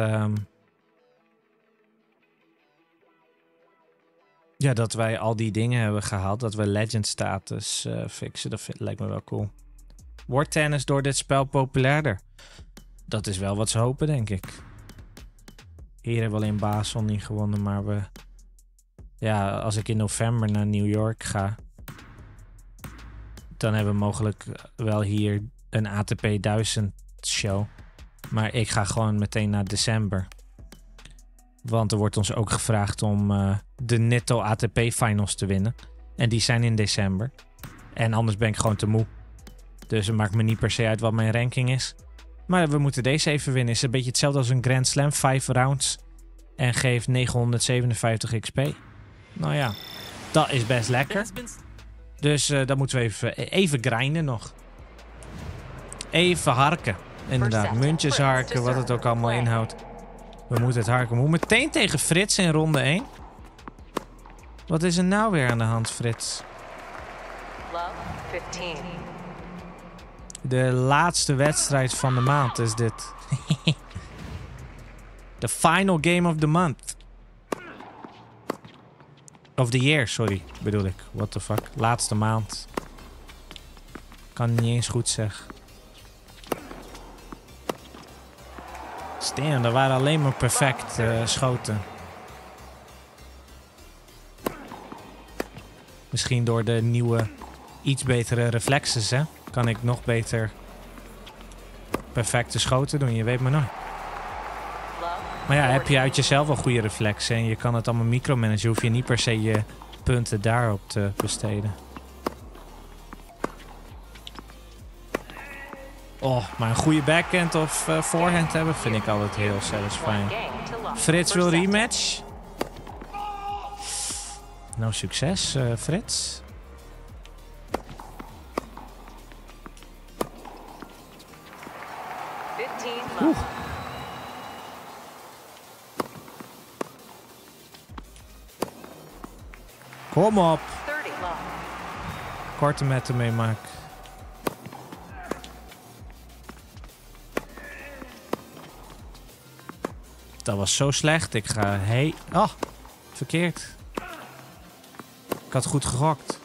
ja, dat wij al die dingen hebben gehaald. Dat we legend status fixen. Dat lijkt me wel cool. Wordt tennis door dit spel populairder? Dat is wel wat ze hopen, denk ik. Hier hebben we alleen Basel niet gewonnen, maar we... Ja, als ik in november naar New York ga... dan hebben we mogelijk wel hier een ATP 1000 show. Maar ik ga gewoon meteen naar december. Want er wordt ons ook gevraagd om de Netto ATP finals te winnen. En die zijn in december. En anders ben ik gewoon te moe. Dus het maakt me niet per se uit wat mijn ranking is. Maar we moeten deze even winnen. Is een beetje hetzelfde als een Grand Slam. 5 rounds. En geeft 957 XP. Nou ja, dat is best lekker. Dus dan moeten we even grinden nog. Even harken. Inderdaad, muntjes harken. Wat het ook allemaal inhoudt. We moeten het harken. We moeten meteen tegen Frits in ronde 1. Wat is er nou weer aan de hand, Frits? Love 15. De laatste wedstrijd van de maand is dit. The final game of the month. Of the year, sorry, bedoel ik. What the fuck. Laatste maand. Kan niet eens goed zeggen. Stan, dat waren alleen maar perfect schoten. Misschien door de nieuwe, iets betere reflexes, hè? Kan ik nog beter perfecte schoten doen. Je weet maar nooit. Maar ja, heb je uit jezelf wel goede reflexen en je kan het allemaal micromanagen, hoef je niet per se je punten daarop te besteden. Oh, maar een goede backhand of voorhand hebben vind ik altijd heel satisfying. Frits wil rematch. Nou, succes, Frits. Oeh. Kom op. Korte metten meemaken. Dat was zo slecht. Ik ga... Oh, verkeerd. Ik had goed gegokt.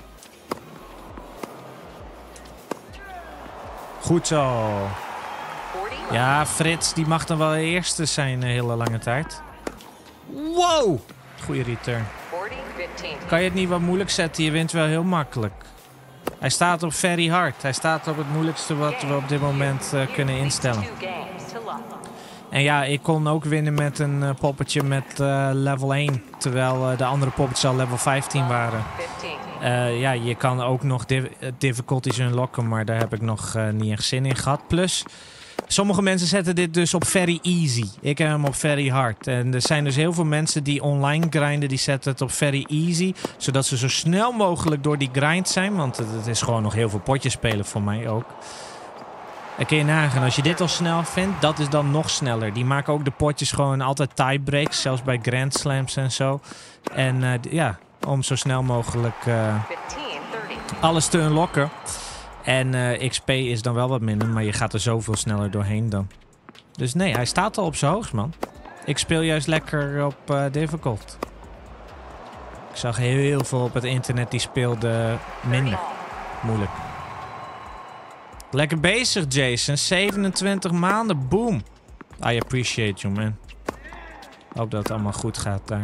Goed zo. 40. Ja, Frits, die mag dan wel de eerste zijn een hele lange tijd. Wow! Goeie return. 40, 15. Kan je het niet wat moeilijk zetten? Je wint wel heel makkelijk. Hij staat op very hard. Hij staat op het moeilijkste wat we op dit moment kunnen instellen. 2 games to love. En ja, ik kon ook winnen met een poppetje met level 1. Terwijl de andere poppetjes al level 15 waren. 15. Ja, je kan ook nog difficulties unlocken, maar daar heb ik nog niet echt zin in gehad. Plus, sommige mensen zetten dit dus op very easy. Ik heb hem op very hard. En er zijn dus heel veel mensen die online grinden, die zetten het op very easy. Zodat ze zo snel mogelijk door die grind zijn. Want het is gewoon nog heel veel potjes spelen voor mij ook. Dan kun je nagaan, als je dit al snel vindt, dat is dan nog sneller. Die maken ook de potjes gewoon altijd tiebreaks, zelfs bij Grand Slams en zo. En ja, om zo snel mogelijk 15, 30. alles te unlocken. En XP is dan wel wat minder, maar je gaat er zoveel sneller doorheen dan. Dus nee, hij staat al op zijn hoogst, man. Ik speel juist lekker op difficult. Ik zag heel veel op het internet die speelden minder moeilijk. Lekker bezig, Jason. 27 maanden, boom. I appreciate you, man. Hoop dat het allemaal goed gaat daar.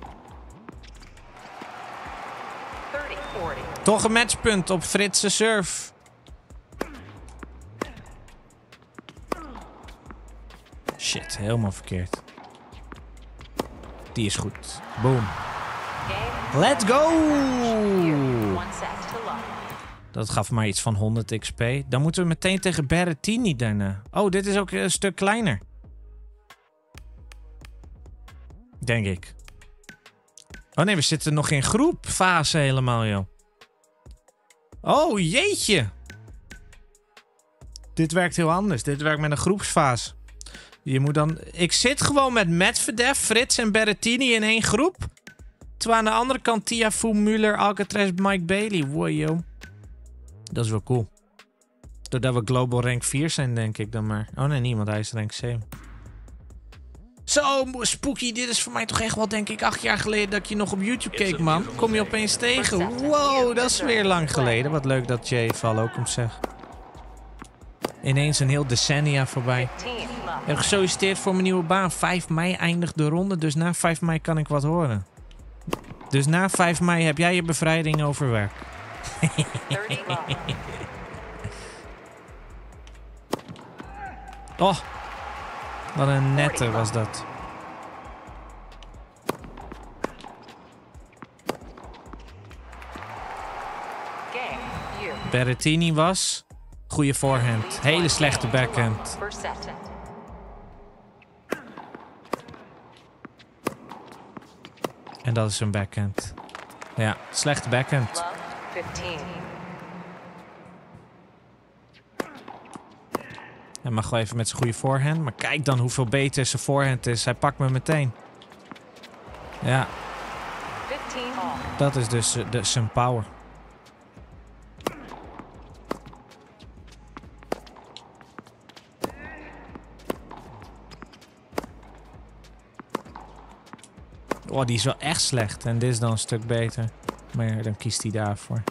30, 40. Toch een matchpunt op Frits' surf. Shit, helemaal verkeerd. Die is goed. Boom. Game. Let's go! 1 set to love. Dat gaf maar iets van 100 XP. Dan moeten we meteen tegen Berrettini daarna. Oh, dit is ook een stuk kleiner. Denk ik. Oh nee, we zitten nog in groepfase helemaal, joh. Oh, jeetje. Dit werkt heel anders. Dit werkt met een groepsfase. Je moet dan... Ik zit gewoon met Medvedev, Frits en Berrettini in één groep. Terwijl aan de andere kant Tiafoe, Müller, Alcatraz, Mike Bailey. Wow, joh. Dat is wel cool. Doordat we global rank 4 zijn, denk ik dan maar. Oh nee, niemand. Hij is rank 7. Zo, Spooky. Dit is voor mij toch echt wel, denk ik, 8 jaar geleden dat ik je nog op YouTube keek, man. Kom je opeens tegen. Wow, dat is weer lang geleden. Wat leuk dat Jay Val ook om zegt. Ineens een heel decennia voorbij. 15, love. Ik heb gesolliciteerd voor mijn nieuwe baan. 5 mei eindigt de ronde, dus na 5 mei kan ik wat horen. Dus na 5 mei heb jij je bevrijding over werk. 30, love. Oh, wat een nette was dat. Game. You. Berrettini was... Goede voorhand. Hele slechte backhand. First set. En dat is een backhand. Ja, slechte backhand. Love. 15. Hij mag wel even met zijn goede voorhand. Maar kijk dan hoeveel beter zijn voorhand is. Hij pakt me meteen. Ja, 15 all. dat is dus zijn power. Oh, die is wel echt slecht. En dit is dan een stuk beter. Maar dan kiest hij daarvoor.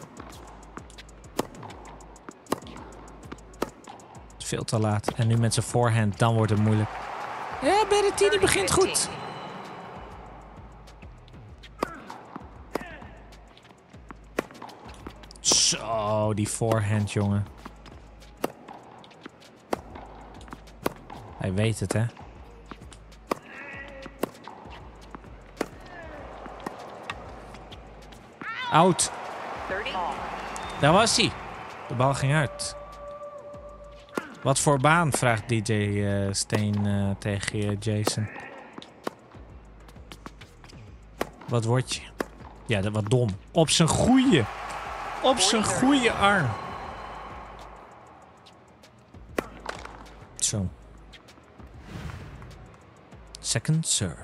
Veel te laat. En nu met zijn voorhand, dan wordt het moeilijk. Ja, Berrettini begint goed. Zo, die voorhand, jongen. Hij weet het, hè? Out. 30 all. Daar was hij. De bal ging uit. Wat voor baan, vraagt DJ Steen tegen Jason. Wat word je? Ja, dat was dom. Op zijn goeie. Op zijn goeie arm. Zo. Second serve.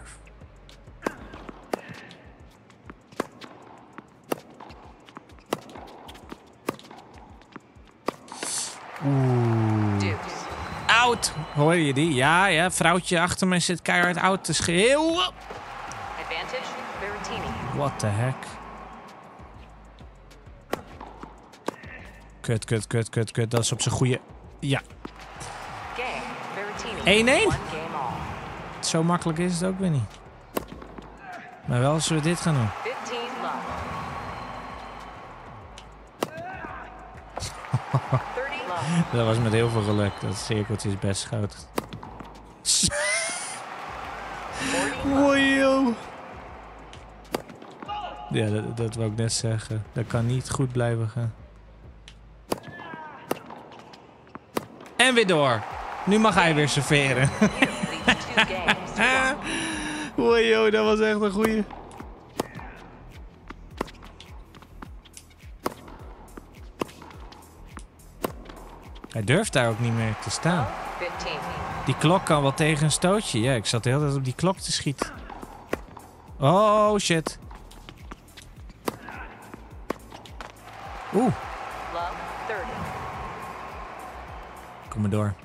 Oeh. Deuce. Out. Hoor je die? Ja, ja. Vrouwtje achter mij zit keihard out te schreeuwen. Advantage. Berrettini. What the heck? Kut. Dat is op zijn goede... Ja. Game. One game all. Zo makkelijk is het ook weer niet. Maar wel als we dit gaan doen. 15 love. 30 love. Dat was met heel veel geluk. Dat cirkeltje is best groot. 40 love. Wow. Ja, dat wou ik net zeggen. Dat kan niet goed blijven gaan. En weer door. Nu mag hij weer serveren. Here leads 2 games to 1. Wow, dat was echt een goeie. Hij durft daar ook niet meer te staan. 15. Die klok kan wel tegen een stootje. Ja, ik zat de hele tijd op die klok te schieten. Oh, shit. Oeh, Love 30. kom maar door.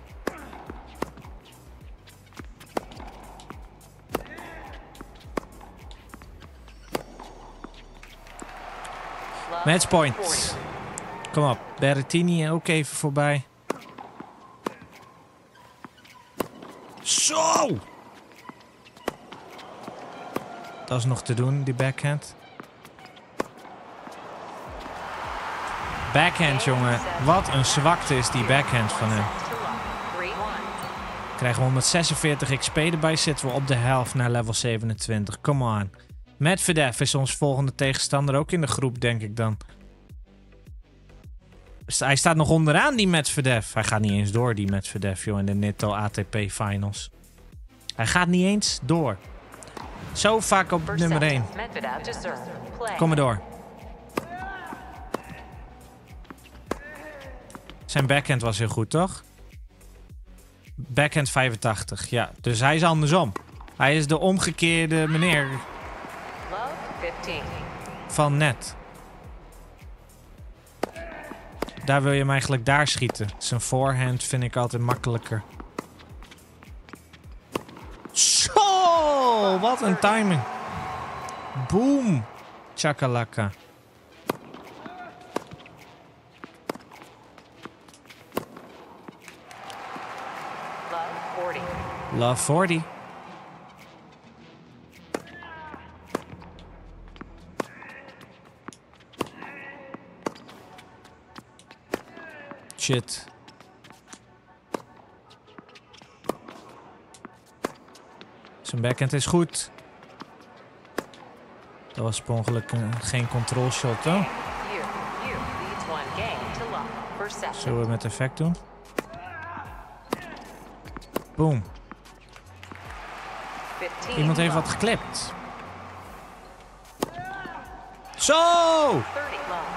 Love Matchpoint. 40. Kom op, Berrettini ook even voorbij. Zo! Dat is nog te doen, die backhand. Backhand, jongen. Wat een zwakte is die backhand van hem. To love. 3-1. Krijgen we 146 XP erbij, zitten we op de helft naar level 27. Come on. Medvedev is ons volgende tegenstander ook in de groep, denk ik dan. Hij staat nog onderaan, die Medvedev. Hij gaat niet eens door, die Medvedev, joh, in de Nitto ATP Finals. Hij gaat niet eens door. Zo vaak op First nummer set. 1. Medvedev to serve. Play. Kom maar door. Zijn backhand was heel goed, toch? Backhand 85, ja. Dus hij is andersom. Hij is de omgekeerde meneer Love 15. van net. Daar wil je hem eigenlijk daar schieten. Zijn voorhand vind ik altijd makkelijker. Zo, wat een timing. Boom. Chakalaka. Love 40. Love 40. Shit. Zijn backhand is goed. Dat was per ongeluk geen control shot, hoor. Here leads 1 game to love. First set. Zullen we met effect doen? Boom. 15 Iemand heeft love. wat geklipt. Zo! 30 love.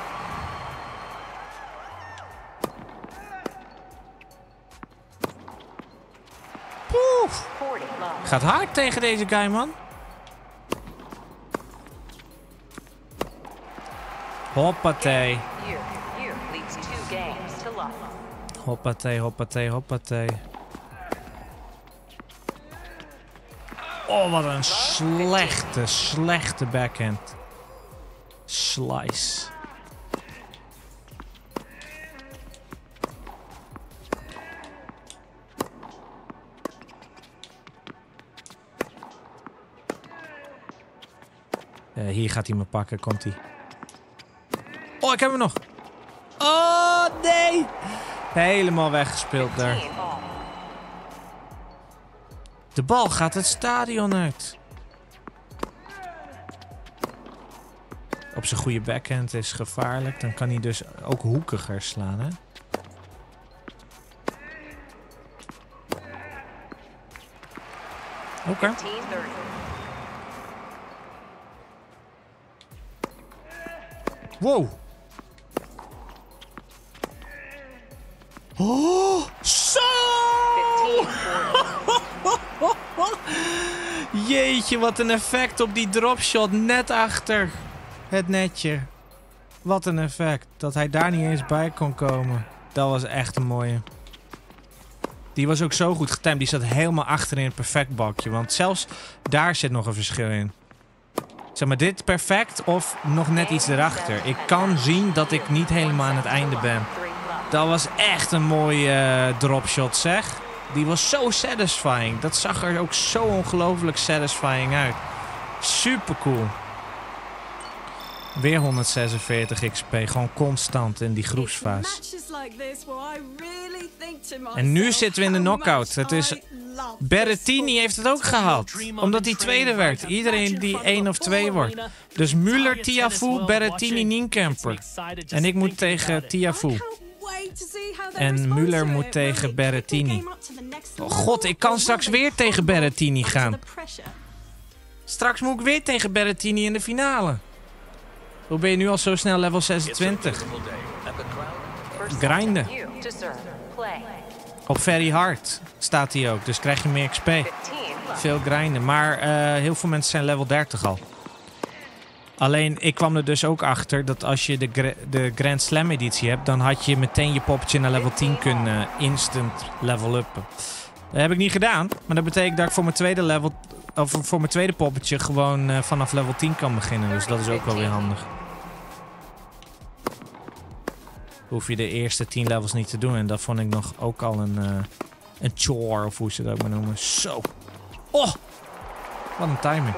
Poef. 40 love. Gaat hard tegen deze guy, man. Hoppatee. Here leads 2 games to love. Hoppatee, hoppatee, hoppatee. Oh, wat een slechte backhand. Slice. Hier gaat hij me pakken, komt hij. Oh, ik heb hem nog. Oh, nee. Helemaal weggespeeld daar. 15 all. De bal gaat het stadion uit. Op zijn goede backhand is gevaarlijk. Dan kan hij dus ook hoekiger slaan, hè? Oké. 15 30. Wow. Oh, zo! 15 Jeetje, wat een effect op die dropshot net achter het netje. Wat een effect. Dat hij daar niet eens bij kon komen. Dat was echt een mooie. Die was ook zo goed getimed. Die zat helemaal achter in het perfect balkje. Want zelfs daar zit nog een verschil in. Zeg maar, dit perfect of nog net iets erachter. Ik kan zien dat ik niet helemaal aan het einde ben. Dat was echt een mooie dropshot, zeg. Die was zo satisfying. Dat zag er ook zo ongelooflijk satisfying uit. Super cool. Weer 146 XP. Gewoon constant in die groepsfase. En nu zitten we in de knockout. Het is... Berrettini heeft het ook gehaald. Omdat hij tweede werd. Iedereen die 1 of 2 wordt. Dus Müller, Tiafoe, Berrettini, Nienkamper. En ik moet tegen Tiafoe. En Müller moet tegen Berrettini. Oh god, ik kan straks weer tegen Berrettini gaan. Straks moet ik weer tegen Berrettini in de finale. Hoe ben je nu al zo snel level 26? Grinden. Op very hard staat hij ook, dus krijg je meer XP. Veel grinden, maar heel veel mensen zijn level 30 al. Alleen, ik kwam er dus ook achter dat als je de Grand Slam editie hebt, dan had je meteen je poppetje naar level 10 kunnen instant level uppen. Dat heb ik niet gedaan, maar dat betekent dat ik voor mijn tweede level, of voor mijn tweede poppetje gewoon vanaf level 10 kan beginnen. Dus dat is ook wel weer handig. Hoef je de eerste 10 levels niet te doen. En dat vond ik nog ook al een chore, of hoe ze dat ook maar noemen. Zo. Oh, wat een timing.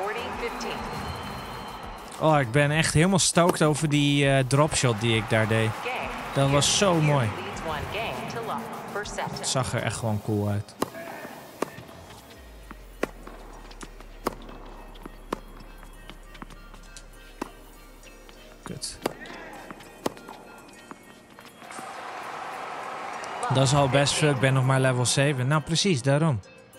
Oh, ik ben echt helemaal stoked over die dropshot die ik daar deed. Dat was zo mooi. Het zag er echt gewoon cool uit. Kut. Dat is al best veel. Ik ben nog maar level 7. Nou, precies, daarom.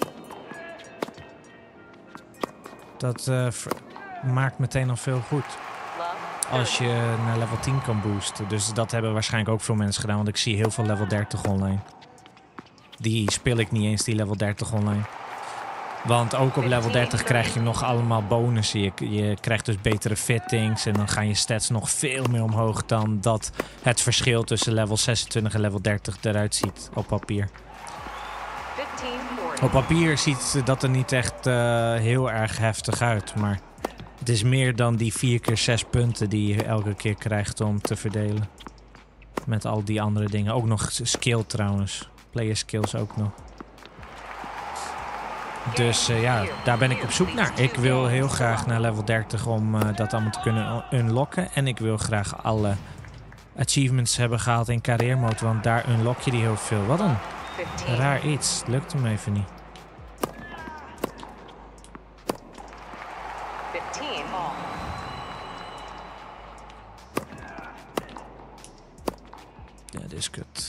Dat maakt meteen al veel goed. Als je naar level 10 kan boosten. Dus dat hebben waarschijnlijk ook veel mensen gedaan. Want ik zie heel veel level 30 online. Die speel ik niet eens, die level 30 online. Want ook op level 30 krijg je nog allemaal bonussen. Je krijgt dus betere fittings. En dan gaan je stats nog veel meer omhoog dan dat het verschil tussen level 26 en level 30 eruit ziet op papier. Op papier ziet dat er niet echt heel erg heftig uit. Maar het is meer dan die 4 keer 6 punten die je elke keer krijgt om te verdelen. Met al die andere dingen. Ook nog skill trouwens. Player skills ook nog. Dus ja, daar ben ik op zoek naar. Ik wil heel graag naar level 30 om dat allemaal te kunnen unlocken. En ik wil graag alle achievements hebben gehaald in carrière mode. Want daar unlock je die heel veel. Wat een raar iets. Lukt hem even niet. Ja, dit is kut.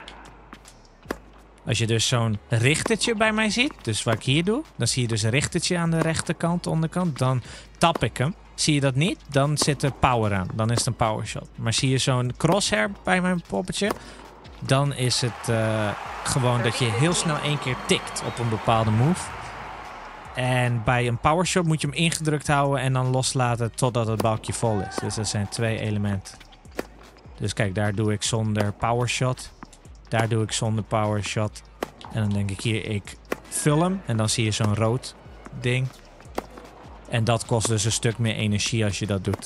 Als je dus zo'n richtertje bij mij ziet, dus wat ik hier doe, dan zie je dus een richtertje aan de rechterkant, onderkant. Dan tap ik hem. Zie je dat niet, dan zit er power aan. Dan is het een power shot. Maar zie je zo'n crosshair bij mijn poppetje, dan is het gewoon dat je heel snel 1 keer tikt op een bepaalde move. En bij een power shot moet je hem ingedrukt houden en dan loslaten totdat het balkje vol is. Dus dat zijn 2 elementen. Dus kijk, daar doe ik zonder power shot. Daar doe ik zonder power shot. En dan denk ik hier, ik vul hem. En dan zie je zo'n rood ding. En dat kost dus een stuk meer energie als je dat doet.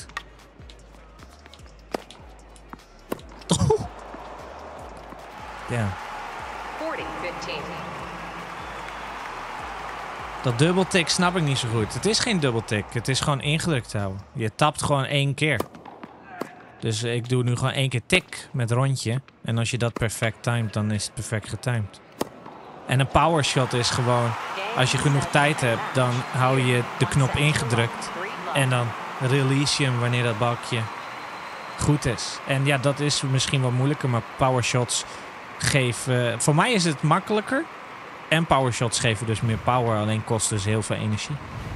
Oh. Ja. Dat dubbeltik snap ik niet zo goed. Het is geen dubbeltik. Het is gewoon ingedrukt houden. Je tapt gewoon 1 keer. Dus ik doe nu gewoon 1 keer tik met rondje. En als je dat perfect timed, dan is het perfect getimed. En een power shot is gewoon... Als je genoeg tijd hebt, dan hou je de knop ingedrukt. En dan release je hem wanneer dat balkje goed is. En ja, dat is misschien wat moeilijker. Maar power shots geven... Voor mij is het makkelijker. En power shots geven dus meer power. Alleen kost dus heel veel energie.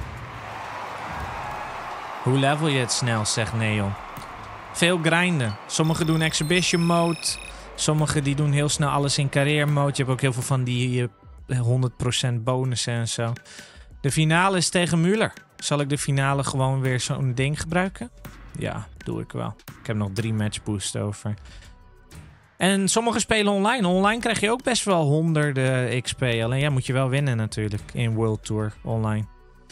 Hoe level je het snel, zegt Neon. Veel grinden. Sommigen doen exhibition mode. Sommigen die doen heel snel alles in carrière mode. Je hebt ook heel veel van die 100% bonussen en zo. De finale is tegen Müller. Zal ik de finale gewoon weer zo'n ding gebruiken? Ja, doe ik wel. Ik heb nog 3 match boosts over. En sommigen spelen online. Online krijg je ook best wel honderden XP. Alleen ja, moet je wel winnen natuurlijk in World Tour online.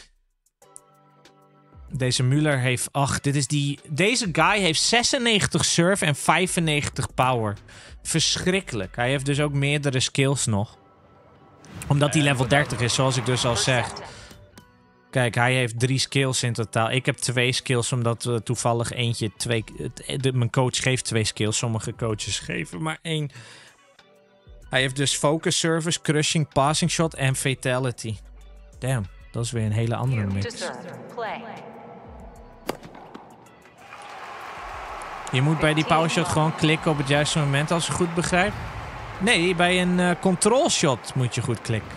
Deze Müller heeft... Ach, deze guy heeft 96 surf en 95 power. Verschrikkelijk. Hij heeft dus ook meerdere skills nog. Omdat hij level 30 is, zoals ik dus al zeg. Kijk, hij heeft 3 skills in totaal. Ik heb 2 skills, omdat toevallig eentje... mijn coach geeft 2 skills. Sommige coaches geven maar 1. Hij heeft dus focus service, crushing, passing shot en fatality. Damn, dat is weer een hele andere mix. Je moet bij die power shot gewoon klikken op het juiste moment, als ik goed begrijp. Nee, bij een control shot moet je goed klikken.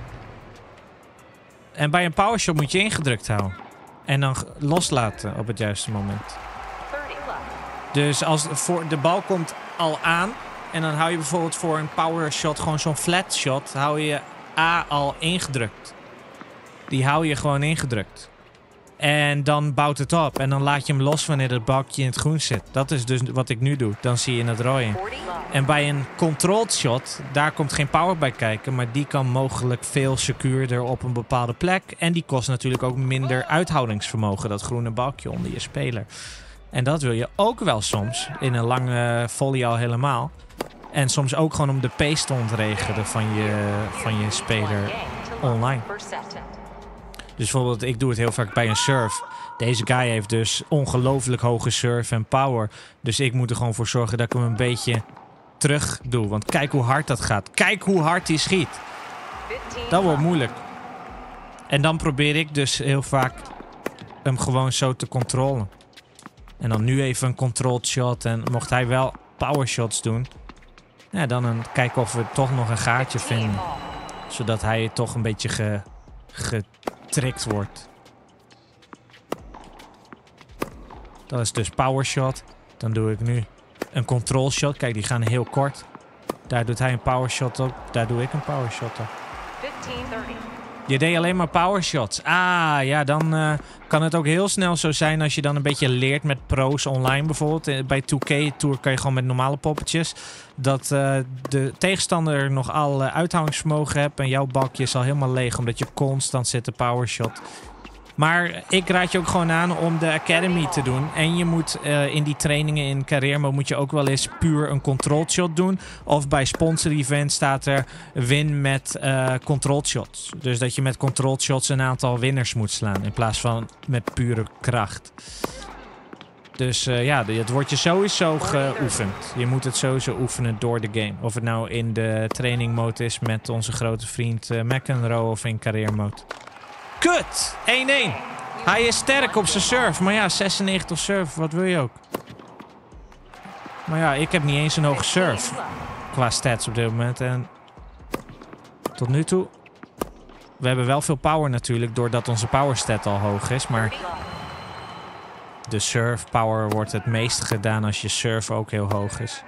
En bij een power shot moet je ingedrukt houden. En dan loslaten op het juiste moment. Dus als de bal komt al aan... en dan hou je bijvoorbeeld voor een power shot... gewoon zo'n flat shot... hou je A al ingedrukt. Die hou je gewoon ingedrukt. En dan bouwt het op. En dan laat je hem los wanneer het balkje in het groen zit. Dat is dus wat ik nu doe. Dan zie je het rooien. En bij een controlled shot, daar komt geen power bij kijken. Maar die kan mogelijk veel secuurder op een bepaalde plek. En die kost natuurlijk ook minder uithoudingsvermogen. Dat groene balkje onder je speler. En dat wil je ook wel soms. In een lange volley al helemaal. En soms ook gewoon om de pace te ontregelen van je speler online. Dus bijvoorbeeld, ik doe het heel vaak bij een serve. Deze guy heeft dus ongelooflijk hoge serve en power. Dus ik moet er gewoon voor zorgen dat ik hem een beetje terug doe. Want kijk hoe hard dat gaat. Kijk hoe hard hij schiet. Dat wordt moeilijk. En dan probeer ik dus heel vaak hem gewoon zo te controleren. En dan nu even een controlled shot. En mocht hij wel power shots doen... ja, dan kijken of we toch nog een gaatje vinden. Zodat hij toch een beetje getrikt wordt. Dat is dus power shot. Dan doe ik nu een control shot. Kijk, die gaan heel kort. Daar doet hij een power shot op. Daar doe ik een power shot op. 15-30. Je deed alleen maar power shots. Ah, ja, dan kan het ook heel snel zo zijn als je dan een beetje leert met pro's online bijvoorbeeld. Bij 2K Tour kan je gewoon met normale poppetjes. Dat de tegenstander nog al uithoudingsvermogen hebt en jouw bakje is al helemaal leeg omdat je constant zit te power shot. Maar ik raad je ook gewoon aan om de Academy te doen. En je moet in die trainingen in Career Mode moet je ook wel eens puur een controlled shot doen. Of bij sponsor event staat er win met controlled shots. Dus dat je met controlled shots een aantal winners moet slaan. In plaats van met pure kracht. Dus ja, het wordt je sowieso geoefend. Je moet het sowieso oefenen door de game. Of het nou in de training mode is met onze grote vriend McEnroe of in Career Mode. Kut! 1-1. Hij is sterk op zijn serve. Maar ja, 96 serve. Wat wil je ook? Maar ja, ik heb niet eens een hoge serve. Qua stats op dit moment. En tot nu toe... We hebben wel veel power natuurlijk. Doordat onze power stat al hoog is. Maar de serve power wordt het meest gedaan als je serve ook heel hoog is.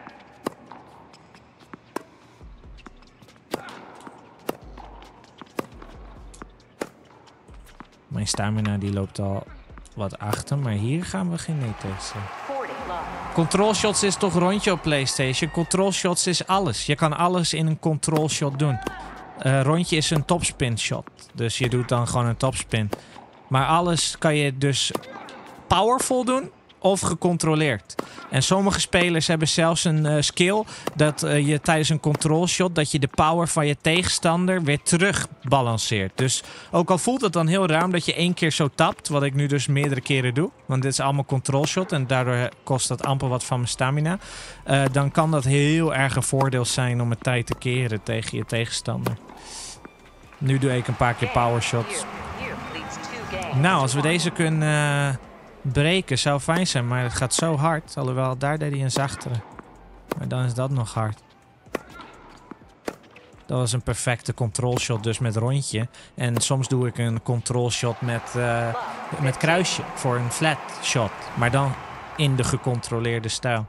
Mijn stamina die loopt al wat achter, maar hier gaan we geen nee tegen zeggen. Control shots is toch rondje op PlayStation? Control shots is alles. Je kan alles in een control shot doen. Rondje is een topspin shot. Dus je doet dan gewoon een topspin. Maar alles kan je dus powerful doen of gecontroleerd. En sommige spelers hebben zelfs een skill dat je tijdens een control shot dat je de power van je tegenstander weer terug balanceert. Dus ook al voelt het dan heel raar dat je 1 keer zo tapt, wat ik nu dus meerdere keren doe, want dit is allemaal control shot en daardoor kost dat amper wat van mijn stamina, dan kan dat heel erg een voordeel zijn om het tijd te keren tegen je tegenstander. Nu doe ik een paar keer power shots. Nou, als we deze kunnen breken zou fijn zijn, maar het gaat zo hard. Alhoewel, daar deed hij een zachtere. Maar dan is dat nog hard. Dat was een perfecte control shot dus met rondje. En soms doe ik een control shot met kruisje voor een flat shot. Maar dan in de gecontroleerde stijl.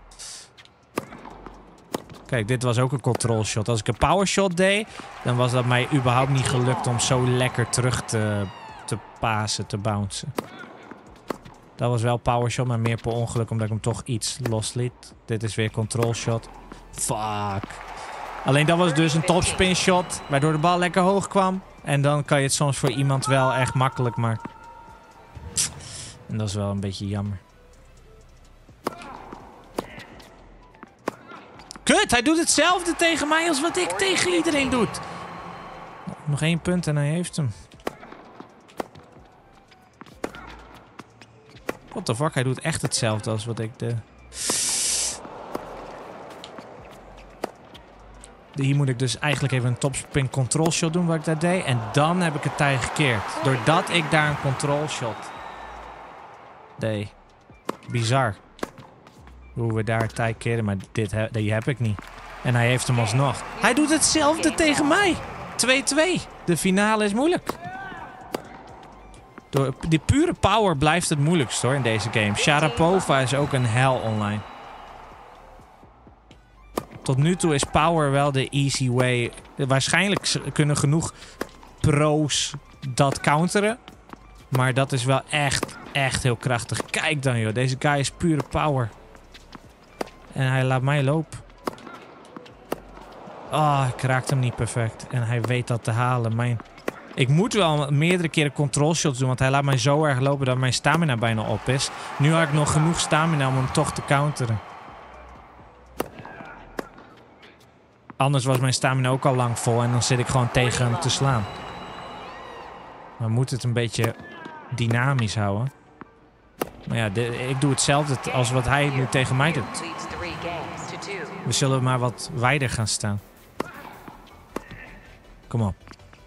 Kijk, dit was ook een control shot. Als ik een power shot deed, dan was dat mij überhaupt niet gelukt om zo lekker terug te pasen, te bouncen. Dat was wel power shot, maar meer per ongeluk omdat ik hem toch iets losliet. Dit is weer control shot. Fuck. Alleen dat was dus een topspin shot, waardoor de bal lekker hoog kwam. En dan kan je het soms voor iemand wel echt makkelijk maken. En dat is wel een beetje jammer. Kut, hij doet hetzelfde tegen mij als wat ik tegen iedereen doe. Nog 1 punt en hij heeft hem. What the fuck, hij doet echt hetzelfde als wat ik Hier moet ik dus eigenlijk even een topspin control shot doen wat ik daar deed. En dan heb ik het tij gekeerd. Doordat ik daar een control shot deed. Bizar. Hoe we daar tij keren, maar die heb ik niet. En hij heeft hem alsnog. Hij doet hetzelfde tegen mij. 2-2. De finale is moeilijk. Door die pure power blijft het moeilijkst hoor in deze game. Sharapova is ook een hel online. Tot nu toe is power wel de easy way. Waarschijnlijk kunnen genoeg pro's dat counteren. Maar dat is wel echt heel krachtig. Kijk dan joh, deze guy is pure power. En hij laat mij lopen. Oh, ik raakte hem niet perfect. En hij weet dat te halen. Ik moet wel meerdere keren control shots doen. Want hij laat mij zo erg lopen dat mijn stamina bijna op is. Nu had ik nog genoeg stamina om hem toch te counteren. Anders was mijn stamina ook al lang vol. En dan zit ik gewoon tegen hem te slaan. Maar we moeten het een beetje dynamisch houden. Maar ja, ik doe hetzelfde als wat hij nu tegen mij doet. We zullen maar wat wijder gaan staan. Kom op.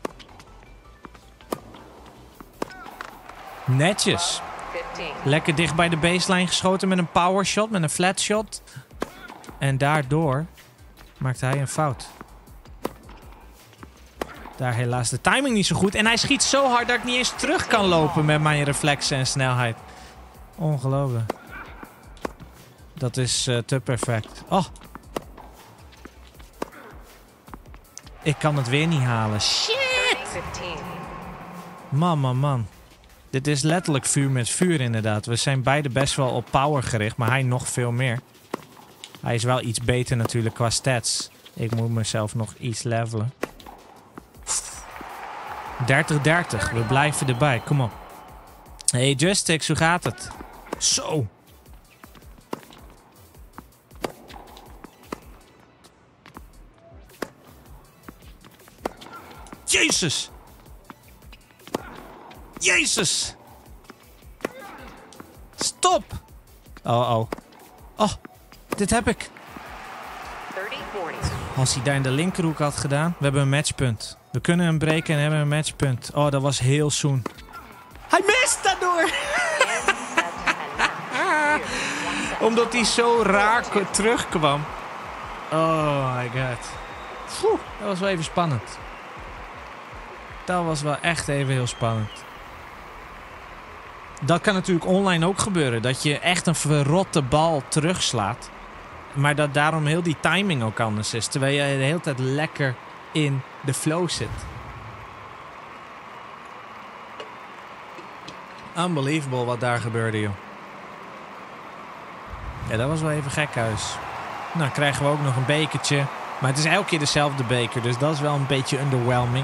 Netjes. Lekker dicht bij de baseline geschoten met een power shot, met een flat shot. En daardoor maakt hij een fout. Daar helaas de timing niet zo goed. En hij schiet zo hard dat ik niet eens terug kan lopen met mijn reflexen en snelheid. Ongelooflijk. Dat is te perfect. Oh. Ik kan het weer niet halen. Shit! Man. Dit is letterlijk vuur met vuur inderdaad. We zijn beide best wel op power gericht, maar hij nog veel meer. Hij is wel iets beter natuurlijk qua stats. Ik moet mezelf nog iets levelen. 30-30. We blijven erbij. Kom op. Hey Justix, hoe gaat het? Zo. Jezus. Jezus. Stop. Oh. Oh, dit heb ik. Als hij daar in de linkerhoek had gedaan. We hebben een matchpunt. We kunnen hem breken en hebben een matchpunt. Oh, dat was heel zoen. Hij mist daardoor. Omdat hij zo raar terugkwam. Oh my god. Dat was wel even spannend. Dat was wel echt even heel spannend. Dat kan natuurlijk online ook gebeuren. Dat je echt een verrotte bal terugslaat. Maar dat daarom heel die timing ook anders is. Terwijl je de hele tijd lekker in de flow zit. Unbelievable wat daar gebeurde, joh. Ja, dat was wel even gekhuis. Nou, krijgen we ook nog een bekertje. Maar het is elke keer dezelfde beker. Dus dat is wel een beetje underwhelming.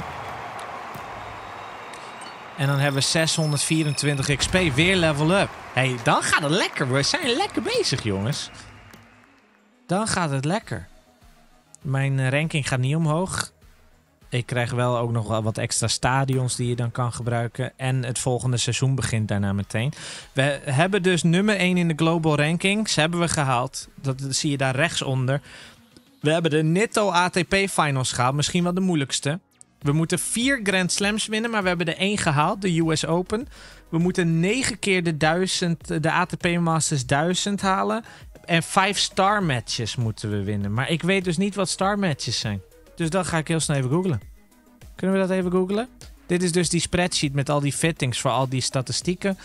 En dan hebben we 624 XP. Weer level up. Hey, dan gaat het lekker. We zijn lekker bezig, jongens. Dan gaat het lekker. Mijn ranking gaat niet omhoog. Ik krijg wel ook nog wel wat extra stadions die je dan kan gebruiken. En het volgende seizoen begint daarna meteen. We hebben dus nummer 1 in de global rankings. Hebben we gehaald. Dat zie je daar rechtsonder. We hebben de Nitto ATP Finals gehaald. Misschien wel de moeilijkste. We moeten 4 Grand Slams winnen, maar we hebben er 1 gehaald. De US Open. We moeten 9 keer de ATP Masters 1000 halen. En 5 star matches moeten we winnen. Maar ik weet dus niet wat star matches zijn. Dus dat ga ik heel snel even googlen. Kunnen we dat even googlen? Dit is dus die spreadsheet met al die fittings voor al die statistieken.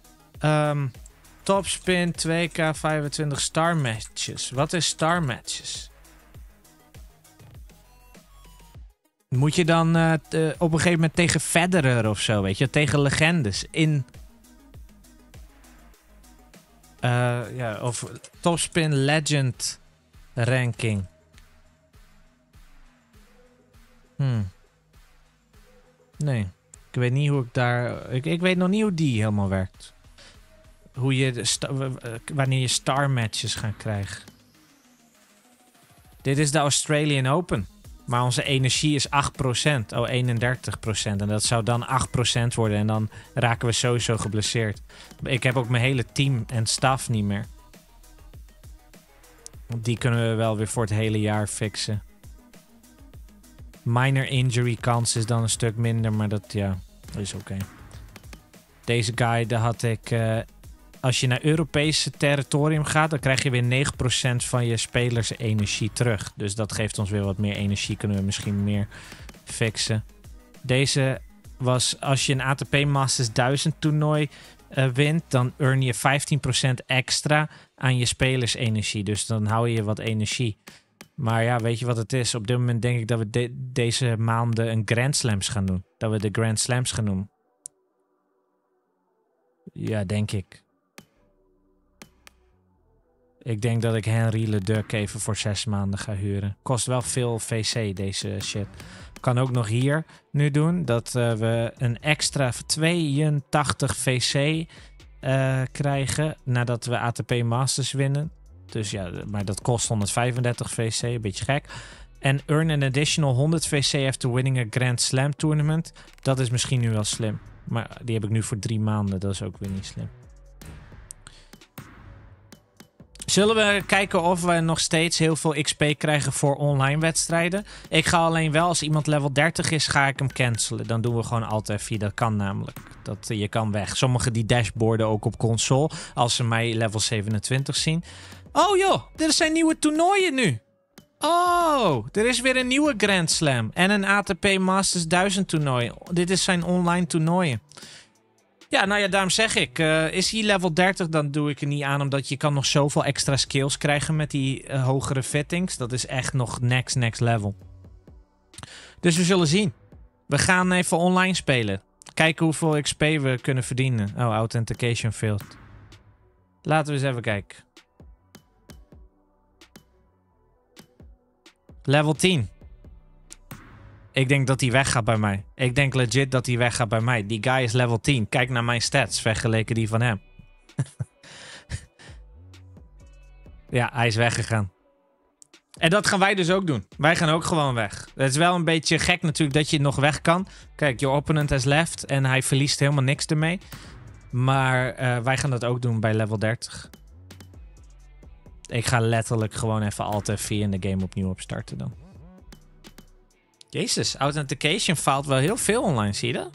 Topspin 2K 25 star matches. Wat is star matches? Moet je dan op een gegeven moment tegen Federer of zo, weet je? Tegen legendes in... of Topspin Legend ranking. Nee. Ik weet niet hoe ik daar... Ik weet nog niet hoe die helemaal werkt. Hoe je wanneer je star matches gaat krijgen. Dit is de Australian Open. Maar onze energie is 8%. Oh, 31%. En dat zou dan 8% worden. En dan raken we sowieso geblesseerd. Ik heb ook mijn hele team en staf niet meer. Want die kunnen we wel weer voor het hele jaar fixen. Minor injury kans is dan een stuk minder. Maar dat, ja, dat is oké. Deze guy, daar had ik... als je naar Europese territorium gaat, dan krijg je weer 9% van je spelers energie terug. Dus dat geeft ons weer wat meer energie. Kunnen we misschien meer fixen. Deze was, als je een ATP Masters 1000 toernooi wint, dan earn je 15% extra aan je spelersenergie. Dus dan hou je wat energie. Maar ja, weet je wat het is? Op dit moment denk ik dat we deze maanden een Grand Slams gaan doen. Dat we de Grand Slams gaan doen. Ja, denk ik. Ik denk dat ik Henry Leduc even voor 6 maanden ga huren. Kost wel veel VC, deze shit. Kan ook nog hier nu doen. Dat we een extra 82 VC krijgen nadat we ATP Masters winnen. Dus ja, maar dat kost 135 VC. Een beetje gek. En earn an additional 100 VC after winning a Grand Slam tournament. Dat is misschien nu wel slim. Maar die heb ik nu voor 3 maanden. Dat is ook weer niet slim. Zullen we kijken of we nog steeds heel veel XP krijgen voor online wedstrijden? Ik ga alleen wel, als iemand level 30 is, ga ik hem cancelen. Dan doen we gewoon Alt F4. Dat kan namelijk. Je kan weg. Sommigen die dashboarden ook op console. Als ze mij level 27 zien. Oh joh, er zijn nieuwe toernooien nu. Oh, er is weer een nieuwe Grand Slam. En een ATP Masters 1000 toernooi. Dit zijn online toernooien. Ja, nou ja, daarom zeg ik. Is hij level 30, dan doe ik er niet aan. Omdat je kan nog zoveel extra skills krijgen met die hogere fittings. Dat is echt nog next level. Dus we zullen zien. We gaan even online spelen. Kijken hoeveel XP we kunnen verdienen. Oh, authentication failed. Laten we eens even kijken. Level 10. Ik denk dat hij weggaat bij mij. Ik denk legit dat hij weggaat bij mij. Die guy is level 10. Kijk naar mijn stats, vergeleken die van hem. Ja, hij is weggegaan. En dat gaan wij dus ook doen. Wij gaan ook gewoon weg. Het is wel een beetje gek natuurlijk dat je nog weg kan. Kijk, your opponent has left en hij verliest helemaal niks ermee. Maar wij gaan dat ook doen bij level 30. Ik ga letterlijk gewoon even Alt F4 en de game opnieuw opstarten dan. Jezus, authentication faalt wel heel veel online, zie je dat?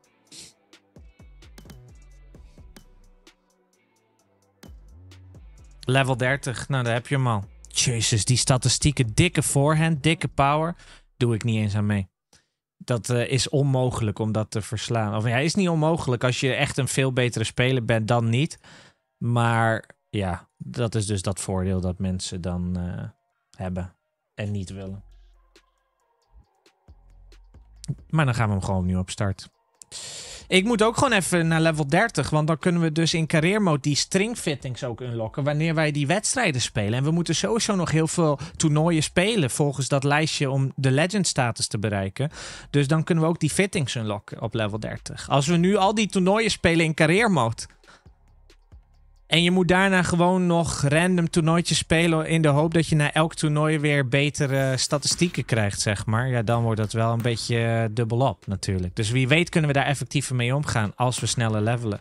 Level 30, nou daar heb je hem al. Jezus, die statistieken, dikke forehand, dikke power, doe ik niet eens aan mee. Dat is onmogelijk om dat te verslaan. Of ja, is niet onmogelijk als je echt een veel betere speler bent dan niet. Maar ja, dat is dus dat voordeel dat mensen dan hebben en niet willen. Maar dan gaan we hem gewoon opnieuw opstarten. Ik moet ook gewoon even naar level 30. Want dan kunnen we dus in career mode die string fittings ook unlocken. Wanneer wij die wedstrijden spelen. En we moeten sowieso nog heel veel toernooien spelen. Volgens dat lijstje om de legend status te bereiken. Dus dan kunnen we ook die fittings unlocken op level 30. Als we nu al die toernooien spelen in career mode. En je moet daarna gewoon nog random toernooitjes spelen in de hoop dat je na elk toernooi weer betere statistieken krijgt, zeg maar. Ja, dan wordt dat wel een beetje dubbelop natuurlijk. Dus wie weet kunnen we daar effectiever mee omgaan als we sneller levelen.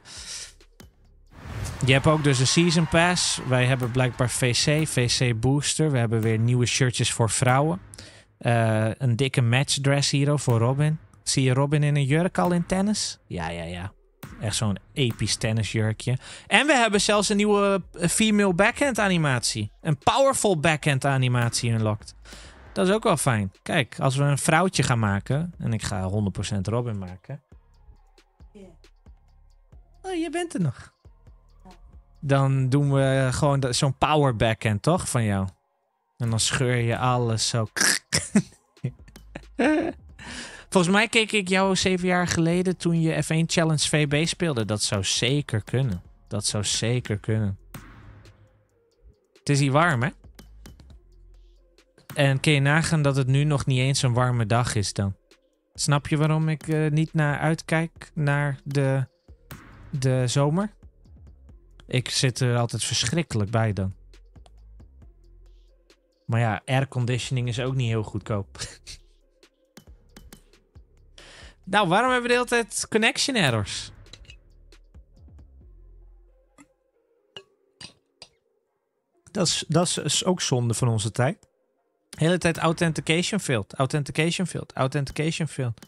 Je hebt ook dus een Season Pass. Wij hebben blijkbaar VC Booster. We hebben weer nieuwe shirtjes voor vrouwen. Een dikke matchdress hier voor Robin. Zie je Robin in een jurk al in tennis? Ja. Echt zo'n episch tennisjurkje. En we hebben zelfs een nieuwe female backhand animatie. Een powerful backhand animatie unlocked. Dat is ook wel fijn. Kijk, als we een vrouwtje gaan maken. En ik ga 100% Robin maken. Oh, je bent er nog. Dan doen we gewoon zo'n power backhand, toch? Van jou. En dan scheur je alles zo. Volgens mij keek ik jou 7 jaar geleden toen je F1 Challenge VB speelde. Dat zou zeker kunnen. Dat zou zeker kunnen. Het is hier warm, hè? En kun je nagaan dat het nu nog niet eens een warme dag is dan? Snap je waarom ik niet naar uitkijk naar de zomer? Ik zit er altijd verschrikkelijk bij dan. Maar ja, airconditioning is ook niet heel goedkoop. Nou, waarom hebben we de hele tijd connection errors? Dat is ook zonde van onze tijd. De hele tijd authentication failed. Authentication failed. Authentication failed.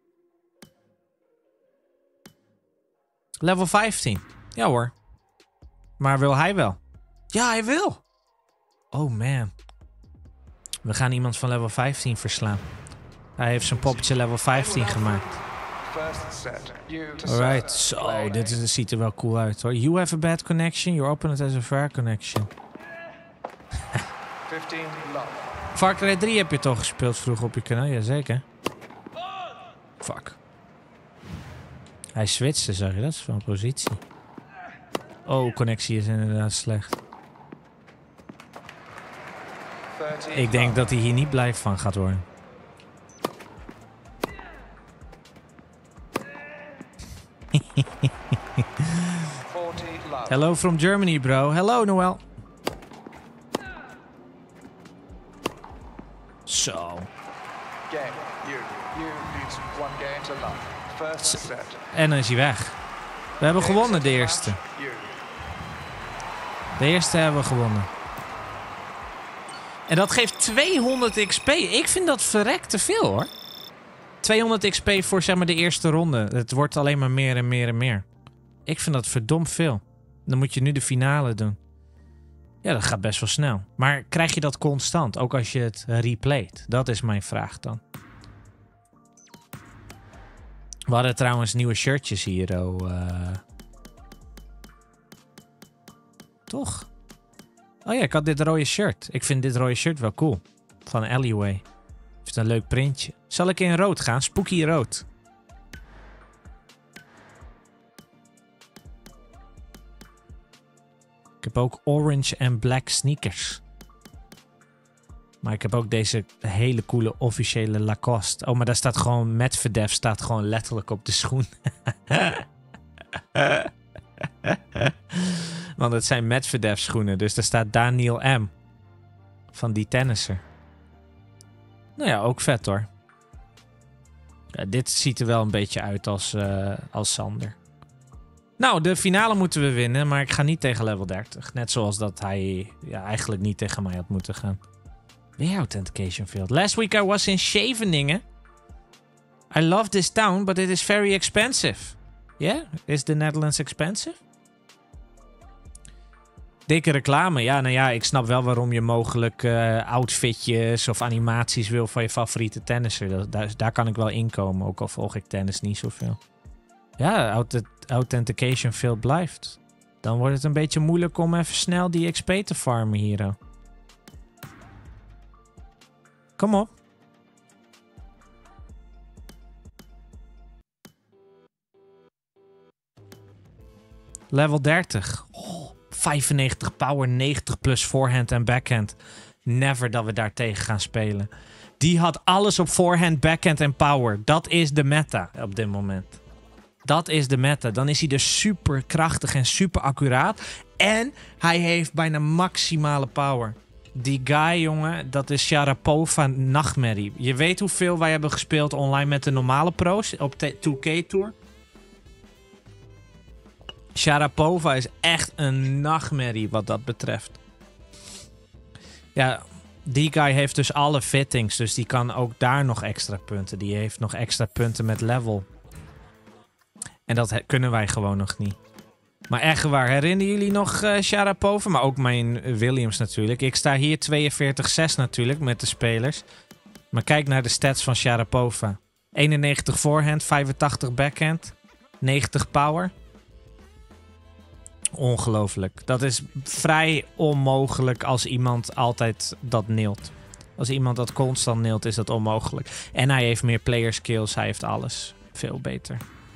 Level 15. Ja hoor. Maar wil hij wel? Ja, hij wil. Oh man. We gaan iemand van level 15 verslaan. Hij heeft zijn poppetje level 15 gemaakt. First set. You to Alright. serve. Zo, Play. dit ziet er wel cool uit hoor. You have a bad connection. Your opponent has a fair connection. 15 love. Far Cry 3 heb je toch gespeeld vroeger op je kanaal? Jazeker. Fuck. Hij switchte, zag je dat? Van positie. Oh, connectie is inderdaad slecht. 13 Ik denk dat hij hier niet blij van gaat worden. love. Hello from Germany, bro. Hello, Noel. Zo. Game. You lose one game to love. First set. En dan is hij weg. We hebben gewonnen, de eerste. You. De eerste hebben we gewonnen. En dat geeft 200 XP. Ik vind dat verrekt te veel, hoor. 200 XP voor, zeg maar, de eerste ronde. Het wordt alleen maar meer en meer en meer. Ik vind dat verdomd veel. Dan moet je nu de finale doen. Ja, dat gaat best wel snel. Maar krijg je dat constant? Ook als je het replayt? Dat is mijn vraag dan. We hadden trouwens nieuwe shirtjes hier. Toch? Oh ja, ik had dit rode shirt. Ik vind dit rode shirt wel cool. Van Alleyway. Heeft een leuk printje. Zal ik in rood gaan? Spooky rood. Ik heb ook orange en black sneakers. Maar ik heb ook deze hele coole officiële Lacoste. Oh, maar daar staat gewoon Medvedev staat gewoon letterlijk op de schoen. Want het zijn Medvedev schoenen. Dus daar staat Daniel M. Van die tennisser. Nou ja, ook vet hoor. Ja, dit ziet er wel een beetje uit als Sander. Nou, de finale moeten we winnen. Maar ik ga niet tegen level 30. Net zoals dat hij eigenlijk niet tegen mij had moeten gaan. Weer authentication field. Last week I was in Scheveningen. I love this town, but it is very expensive. Yeah? Is the Netherlands expensive? Dikke reclame. Ja, nou ja, ik snap wel waarom je mogelijk outfitjes of animaties wil van je favoriete tennisser. Daar kan ik wel inkomen, ook al volg ik tennis niet zoveel. Ja, authentication field blijft. Dan wordt het een beetje moeilijk om even snel die XP te farmen hier. Kom op. Level 30. Oh, 95 power, 90 plus forehand en backhand. Never dat we daar tegen gaan spelen. Die had alles op forehand, backhand en power. Dat is de meta op dit moment. Dat is de meta. Dan is hij dus super krachtig en super accuraat. En hij heeft bijna maximale power. Die guy, jongen, dat is Sharapova nachtmerrie. Je weet hoeveel wij hebben gespeeld online met de normale pro's op de 2K Tour. Sharapova is echt een nachtmerrie wat dat betreft. Ja, die guy heeft dus alle fittings. Dus die kan ook daar nog extra punten. Die heeft nog extra punten met level. En dat kunnen wij gewoon nog niet. Maar echt waar, herinneren jullie nog Sharapova? Maar ook mijn Williams natuurlijk. Ik sta hier 42-6 natuurlijk met de spelers. Maar kijk naar de stats van Sharapova. 91 voorhand, 85 backhand, 90 power. Ongelooflijk. Dat is vrij onmogelijk als iemand altijd dat neelt. Als iemand dat constant neelt, is dat onmogelijk. En hij heeft meer player skills, hij heeft alles. Veel beter.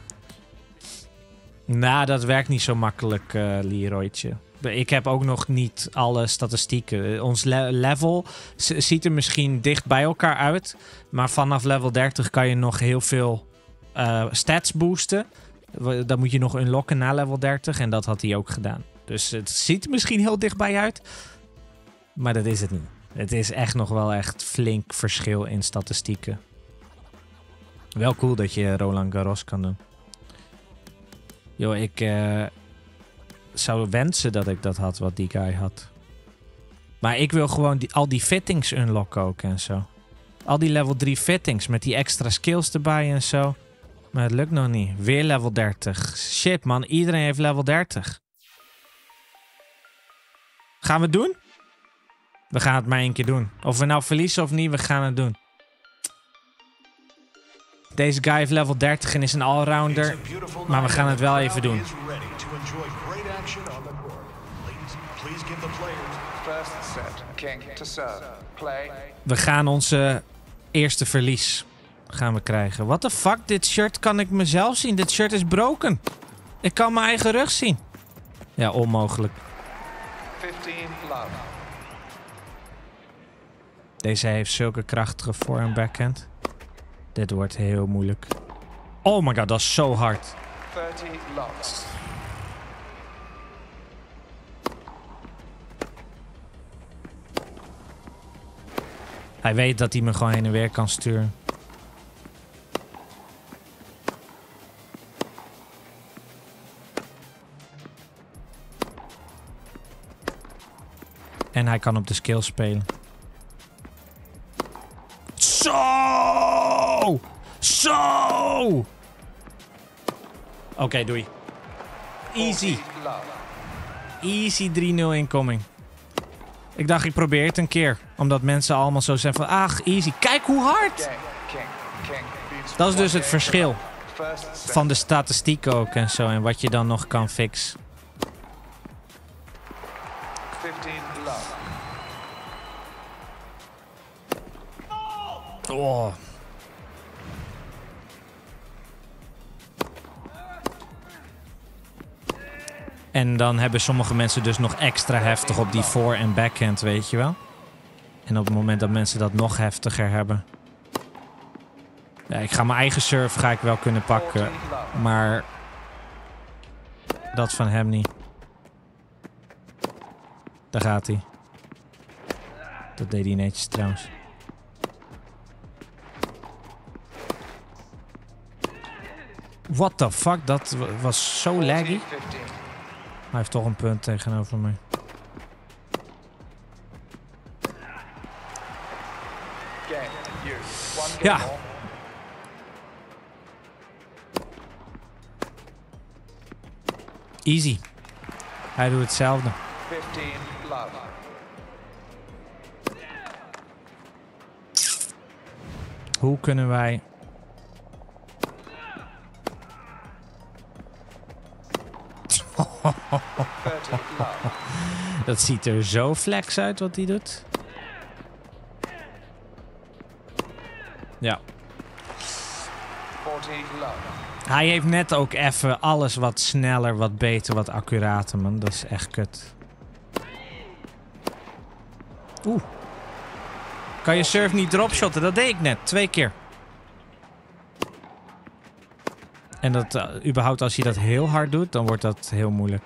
Nou, dat werkt niet zo makkelijk, Leroytje. Ik heb ook nog niet alle statistieken. Ons level ziet er misschien dicht bij elkaar uit. Maar vanaf level 30 kan je nog heel veel stats boosten. Dan moet je nog unlocken na level 30. En dat had hij ook gedaan. Dus het ziet er misschien heel dichtbij uit. Maar dat is het niet. Het is echt nog wel echt flink verschil in statistieken. Wel cool dat je Roland Garros kan doen. Yo, ik zou wensen dat ik dat had wat die guy had. Maar ik wil gewoon al die fittings unlocken ook en zo. Al die level 3 fittings met die extra skills erbij en zo. Maar het lukt nog niet. Weer level 30. Shit man, iedereen heeft level 30. Gaan we het doen? We gaan het maar één keer doen. Of we nou verliezen of niet, we gaan het doen. Deze guy heeft level 30 en is een allrounder. Maar we gaan het wel even doen. First set, king to serve. Play. We gaan onze eerste verlies gaan we krijgen. What the fuck? Dit shirt kan ik mezelf zien. Dit shirt is broken. Ik kan mijn eigen rug zien. Ja, onmogelijk. 15 love. Deze heeft zulke krachtige voor- en backhand. Dit wordt heel moeilijk. Oh my god, dat is zo hard. 30 love. Hij weet dat hij me gewoon heen en weer kan sturen. En hij kan op de skill spelen. Zo! Zo! Oké, doei. Easy. Easy 3-0 incoming. Ik dacht, ik probeer het een keer. Omdat mensen allemaal zo zeggen van... Ach, easy. Kijk hoe hard! Dat is dus het verschil. Van de statistieken ook en zo. En wat je dan nog kan fixen. 15 love. Oh. En dan hebben sommige mensen dus nog extra heftig op die voor- en backhand, weet je wel. En op het moment dat mensen dat nog heftiger hebben... Ja, ik ga mijn eigen serve ga ik wel kunnen pakken. Maar... dat van hem niet. Daar gaat hij. Dat deed hij netjes trouwens. What the fuck? Dat was zo laggy. Hij heeft toch een punt tegenover mij. Ja. Easy. Hij doet hetzelfde. 15 love. Hoe kunnen wij... Dat ziet er zo flex uit wat hij doet. Ja. 40 love. Hij heeft net ook even alles wat sneller, wat beter, wat accurater, man. Dat is echt kut. Oeh. Kan je serve niet dropshotten? Dat deed ik net. 2 keer. En dat überhaupt als je dat heel hard doet, dan wordt dat heel moeilijk.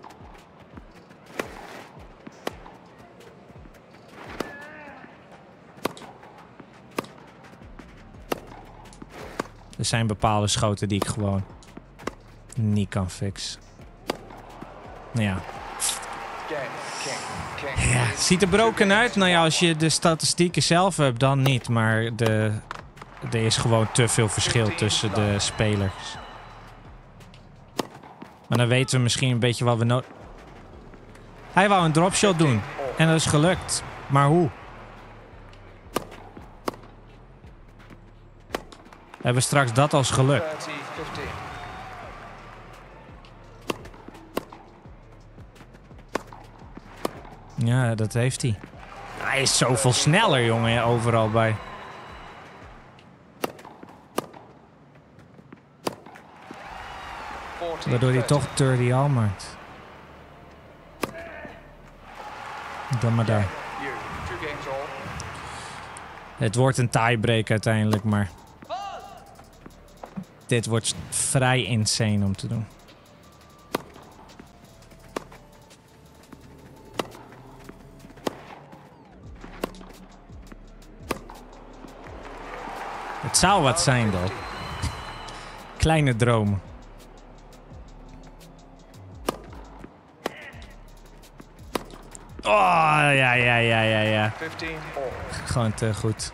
Er zijn bepaalde schoten die ik gewoon niet kan fixen. Ja. Ja, ziet er broken uit. Nou ja, als je de statistieken zelf hebt, dan niet. Maar er is gewoon te veel verschil tussen de spelers. Maar dan weten we misschien een beetje wat we nodig... Hij wou een dropshot doen. En dat is gelukt. Maar hoe? Hebben we straks dat als geluk? 30, 15. Ja, dat heeft hij. Hij is zoveel sneller, jongen, overal bij. Waardoor hij toch 30 al maakt. Dan maar daar. Het wordt een tiebreak uiteindelijk, maar... Dit wordt vrij insane om te doen. Het zou wat zijn, dan. Kleine dromen. Oh, ja. 15 all. Gewoon te goed.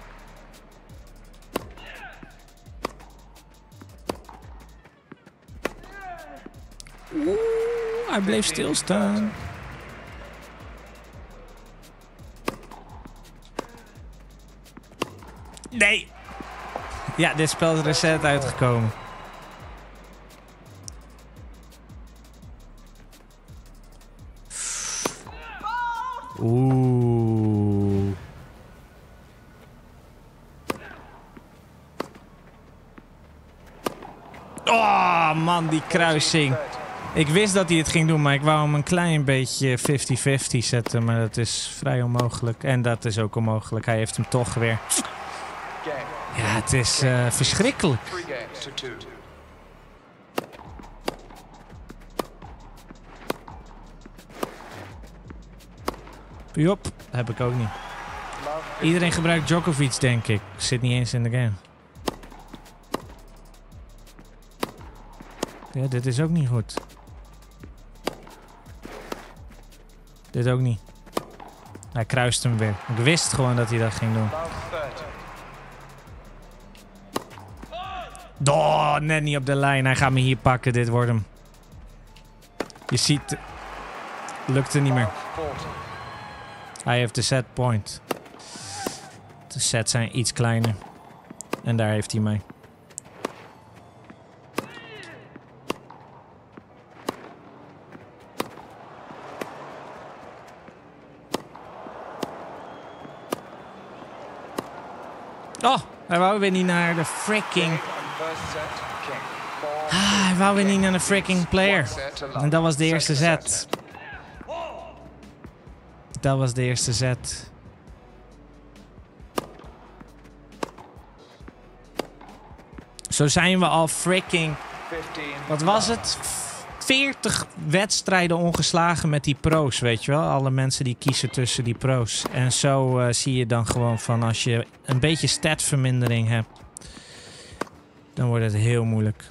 Oeh, hij bleef stilstaan. Nee! Ja, dit spel is recent uitgekomen. Oeh. Oh man, die kruising. Ik wist dat hij het ging doen, maar ik wou hem een klein beetje 50-50 zetten. Maar dat is vrij onmogelijk. En dat is ook onmogelijk. Hij heeft hem toch weer. Ja, het is verschrikkelijk. 3 games to 2. Jop, heb ik ook niet. Iedereen gebruikt Djokovic, denk ik. Zit niet eens in de game. Ja, dit is ook niet goed. Dit ook niet. Hij kruist hem weer. Ik wist gewoon dat hij dat ging doen. Oh, net niet op de lijn. Hij gaat me hier pakken. Dit wordt hem. Je ziet... Lukte niet meer. Hij heeft de set point. De sets zijn iets kleiner. En daar heeft hij mij. Oh, hij wou weer niet naar de freaking... hij wou weer niet naar de freaking player. En dat was de eerste set. Dat was de eerste set. Zo zijn we al freaking... Wat was het? 40 wedstrijden ongeslagen met die pro's, weet je wel? Alle mensen die kiezen tussen die pro's. En zo zie je dan gewoon van als je een beetje statvermindering hebt. Dan wordt het heel moeilijk.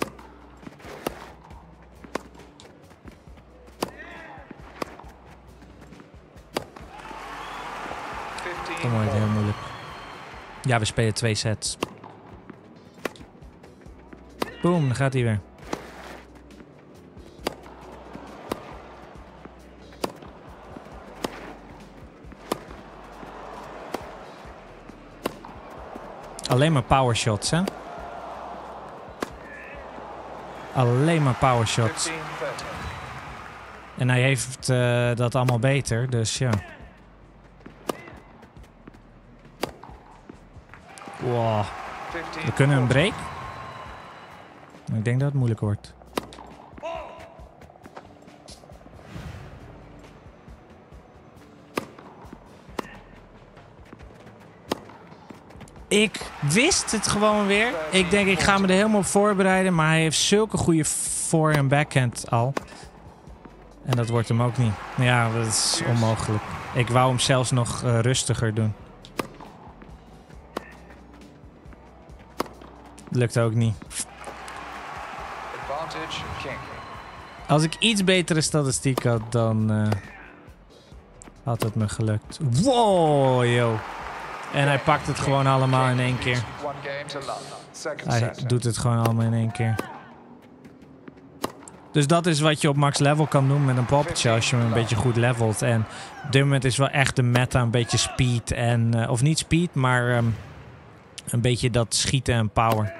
Dan wordt het heel moeilijk. Ja, we spelen 2 sets. Boom, dan gaat hij weer. Alleen maar power shots, hè? Alleen maar power shots. En hij heeft dat allemaal beter, dus ja. Wow. We kunnen een break. Maar ik denk dat het moeilijk wordt. Ik wist het gewoon weer. Ik denk, ik ga me er helemaal op voorbereiden. Maar hij heeft zulke goede voor- en backhand al. En dat wordt hem ook niet. Ja, dat is onmogelijk. Ik wou hem zelfs nog rustiger doen. Lukt ook niet. Als ik iets betere statistiek had, dan had het me gelukt. Wow, yo. En hij pakt het gewoon allemaal in één keer. Hij doet het gewoon allemaal in één keer. Dus dat is wat je op max level kan doen met een poppetje als je hem een beetje goed levelt. En op dit moment is wel echt de meta een beetje speed. En, of niet speed, maar een beetje dat schieten en power.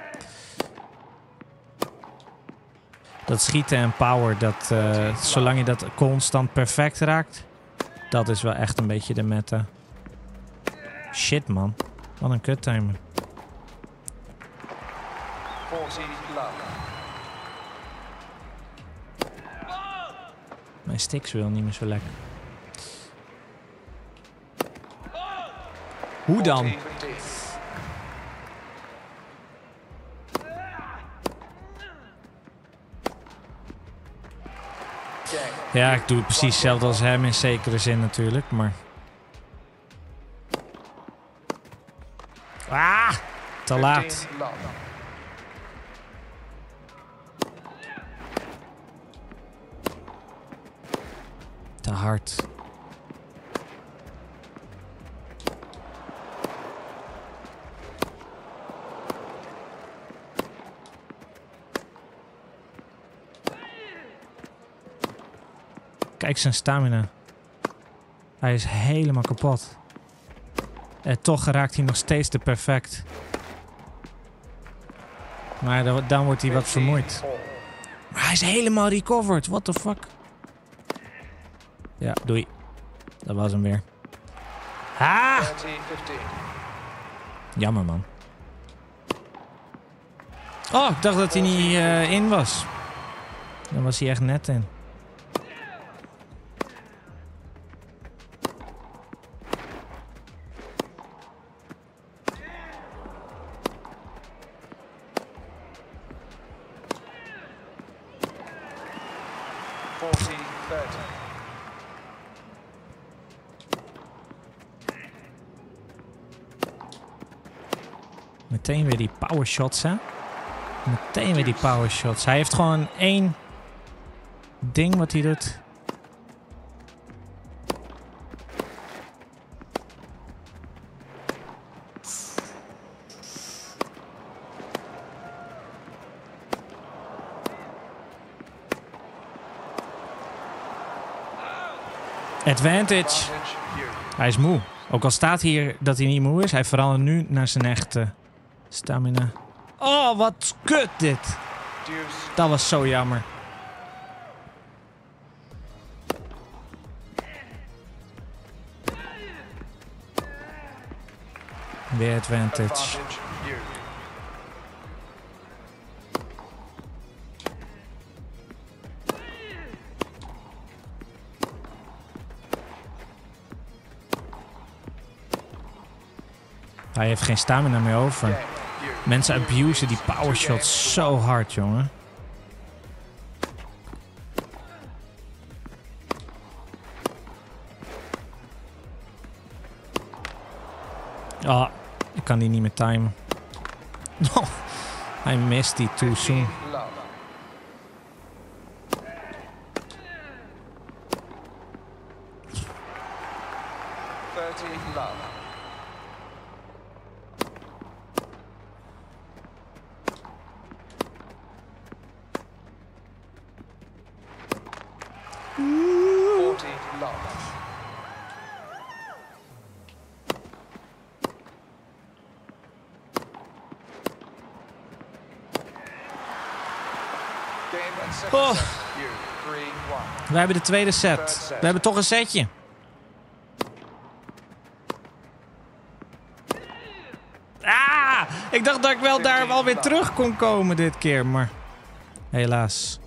Dat schieten en power, dat, zolang je dat constant perfect raakt, dat is wel echt een beetje de meta. Shit, man. Wat een kuttimer. Mijn sticks wil niet meer zo lekker. Hoe dan? Ja, ik doe het precies hetzelfde als hem in zekere zin natuurlijk, maar... Ah! Te laat. 15 love. Te hard. Kijk zijn stamina. Hij is helemaal kapot. En toch raakt hij nog steeds te perfect. Maar dan wordt hij wat vermoeid. Maar hij is helemaal recovered. What the fuck? Ja, doei. Dat was hem weer. Ha! 30, 15. Jammer, man. Oh, ik dacht dat hij niet in was. Dan was hij echt net in. Meteen weer die power shots, hè? Meteen weer die power shots. Hij heeft gewoon één ding wat hij doet. Advantage. Hij is moe. Ook al staat hier dat hij niet moe is, hij verandert nu naar zijn echte stamina. Oh, wat kut dit. Dat was zo jammer. Weer advantage. Hij heeft geen stamina meer over. Mensen abusen die power shots zo hard, jongen. Oh, ik kan die niet meer timen. Oh, hij mist die too soon. 30 love. Oh. We hebben de tweede set. We hebben toch een setje. Ah! Ik dacht dat ik wel daar wel weer terug kon komen dit keer, maar helaas.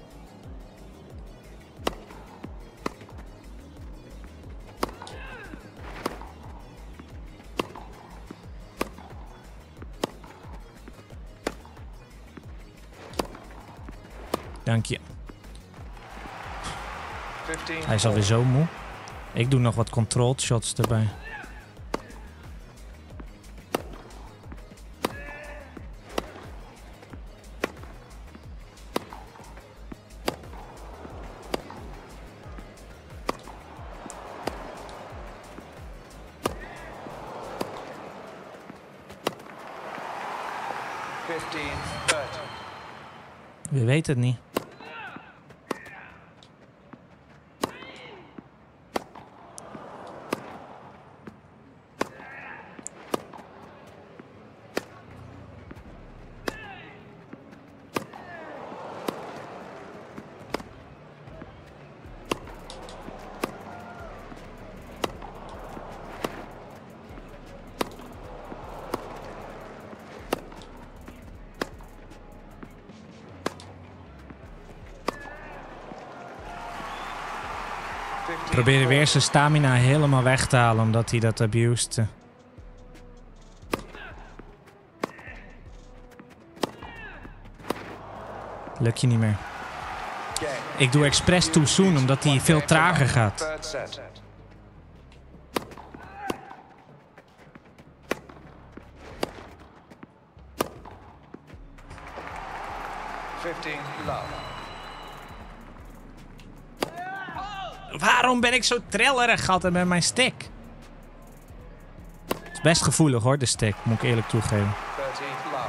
Dank je. Hij is alweer zo moe. Ik doe nog wat controlled shots erbij. We weten het niet. Probeerde weer zijn stamina helemaal weg te halen omdat hij dat abused. Lukt je niet meer. Ik doe expres too soon omdat hij veel trager gaat. 15 love. Waarom ben ik zo trillerig altijd met mijn stick? Het is best gevoelig hoor, de stick. Moet ik eerlijk toegeven. 30 love.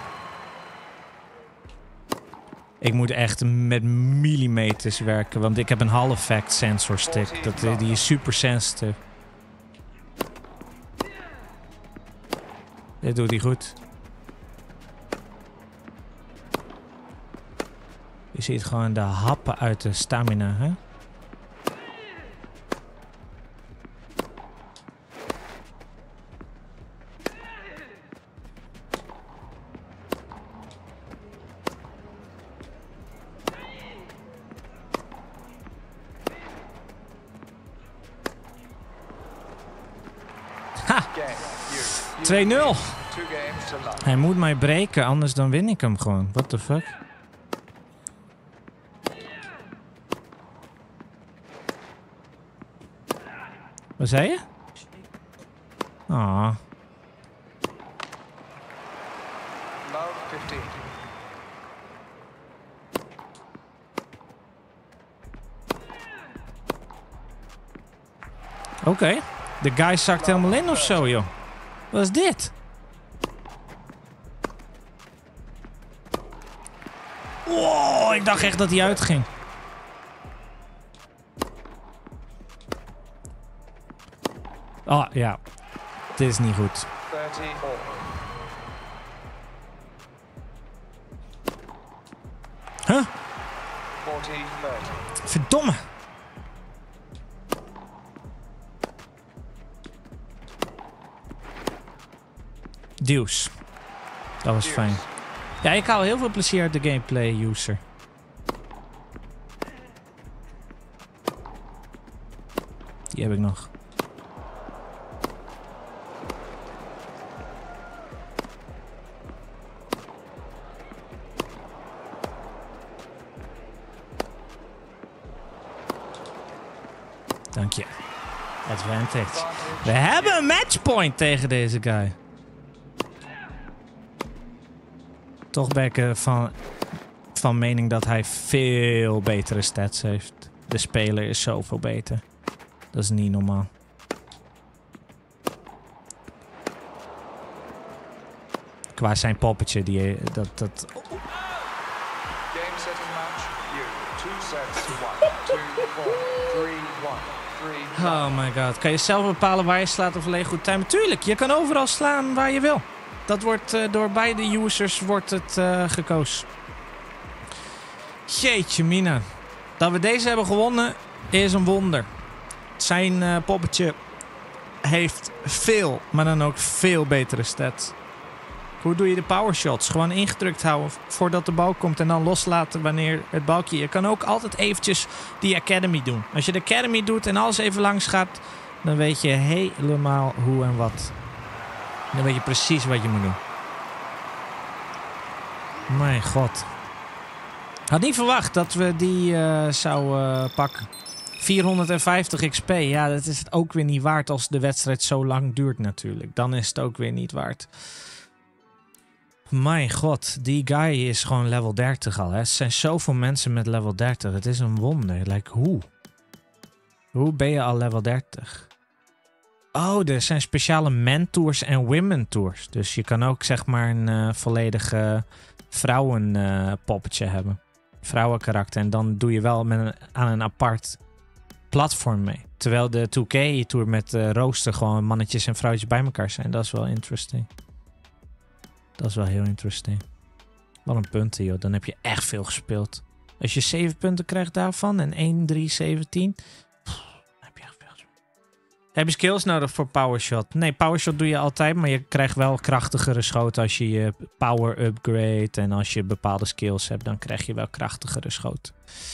Ik moet echt met millimeters werken. Want ik heb een Hall effect sensor stick. Die is super sensitive. Dit doet hij goed. Je ziet gewoon de happen uit de stamina, hè? Ha! 2-0. 2 games to love. Hij moet mij breken, anders dan win ik hem gewoon. What the fuck? Wat zei je? Ah. Love 15. Oké. De guy zakt helemaal in of zo, joh. Wat is dit? Wow, ik dacht echt dat hij uitging. Oh, ja. Dit is niet goed. 30 all. Huh? 40 30. Verdomme. Deuce. Dat was fijn. Ja, ik haal heel veel plezier uit de gameplay, user. Die heb ik nog. Dank je. Advantage. We hebben een matchpoint tegen deze guy. Toch ben ik van mening dat hij veel betere stats heeft. De speler is zoveel beter. Dat is niet normaal. Qua zijn poppetje, dat... Game setting match. You. 2 sets to 1. 2 4 3 1 3. Oh my god. Kan je zelf bepalen waar je slaat of alleen goed timen? Tuurlijk, je kan overal slaan waar je wil. Dat wordt door beide users gekozen. Jeetje mina. Dat we deze hebben gewonnen is een wonder. Zijn poppetje heeft veel, maar dan ook veel betere stats. Hoe doe je de power shots? Gewoon ingedrukt houden voordat de bal komt en dan loslaten wanneer het balkje... Je kan ook altijd eventjes die academy doen. Als je de academy doet en alles even langs gaat, dan weet je helemaal hoe en wat. Dan weet je precies wat je moet doen. Mijn god. Had niet verwacht dat we die zouden pakken. 450 XP. Ja, dat is het ook weer niet waard als de wedstrijd zo lang duurt natuurlijk. Dan is het ook weer niet waard. Mijn god, die guy is gewoon level 30 al. Hè. Er zijn zoveel mensen met level 30. Het is een wonder. Like, hoe? Hoe ben je al level 30? Oh, er zijn speciale men tours en women tours. Dus je kan ook zeg maar een volledige vrouwenpoppetje hebben. Vrouwenkarakter. En dan doe je wel aan een apart platform mee. Terwijl de 2K tour met rooster gewoon mannetjes en vrouwtjes bij elkaar zijn. Dat is wel interesting. Dat is wel heel interesting. Wat een punten, joh. Dan heb je echt veel gespeeld. Als je 7 punten krijgt daarvan en 1, 3, 17... heb je echt veel gespeeld. Heb je skills nodig voor powershot? Nee, powershot doe je altijd, maar je krijgt wel krachtigere schoten als je je power upgrade. En als je bepaalde skills hebt, dan krijg je wel krachtigere schoten.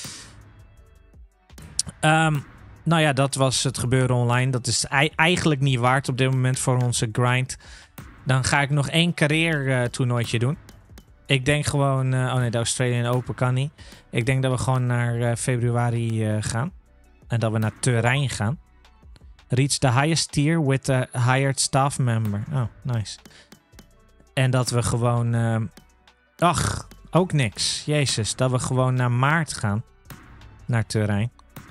Nou ja, dat was het gebeuren online. Dat is eigenlijk niet waard op dit moment voor onze grind. Dan ga ik nog 1 carrière toernooitje doen. Ik denk gewoon... oh nee, de Australian Open kan niet. Ik denk dat we gewoon naar februari gaan. En dat we naar Turijn gaan. Reach the highest tier with a hired staff member. Oh, nice. En dat we gewoon... Ook niks. Jezus, dat we gewoon naar maart gaan. Naar Turijn.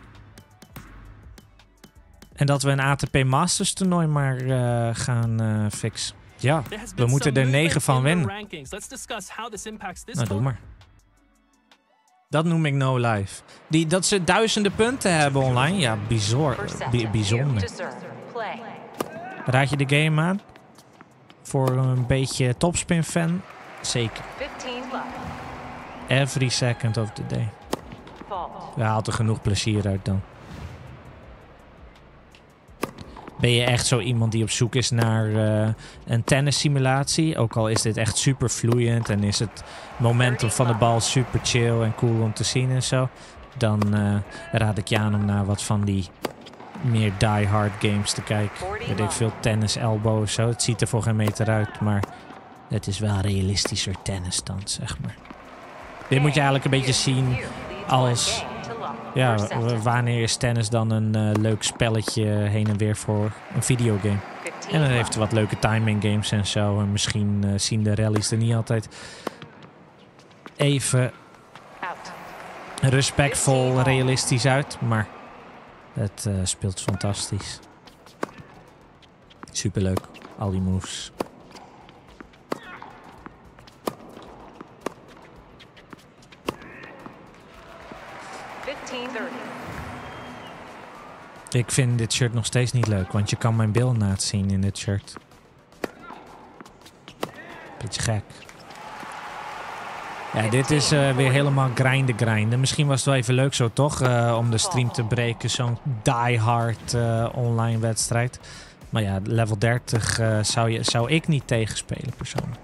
En dat we een ATP Masters toernooi maar gaan fixen. Ja, There has we been moeten some er 9 movement van in the winnen. rankings. Let's discuss how this impacts this Nou, doe one. maar. Dat noem ik no life. Dat ze duizenden punten hebben online. Ja, bizar. First set. Here Bijzonder. to serve. Play. Raad je de game aan? Voor een beetje topspin fan? Zeker. 15 love. Every second of the day. Fault. Je haalt er genoeg plezier uit dan. Ben je echt zo iemand die op zoek is naar een tennissimulatie? Ook al is dit echt super vloeiend en is het momentum van de bal super chill en cool om te zien en zo. Dan raad ik je aan om naar wat van die meer die-hard games te kijken. Weet ik veel, tennis elbow of zo. Het ziet er voor geen meter uit, maar het is wel realistischer tennis dan, zeg maar. Dit moet je eigenlijk een beetje zien als... Ja, wanneer is tennis dan een leuk spelletje heen en weer voor een videogame? En dan heeft het wat leuke timing games en zo. En misschien zien de rallies er niet altijd even respectvol realistisch uit. Maar het speelt fantastisch. Superleuk, al die moves. Ik vind dit shirt nog steeds niet leuk, want je kan mijn bilnaad zien in dit shirt. Beetje gek. Ja, dit is weer helemaal grinden. Misschien was het wel even leuk zo, toch? Om de stream te breken, zo'n die-hard online wedstrijd. Maar ja, level 30 zou ik niet tegenspelen persoonlijk.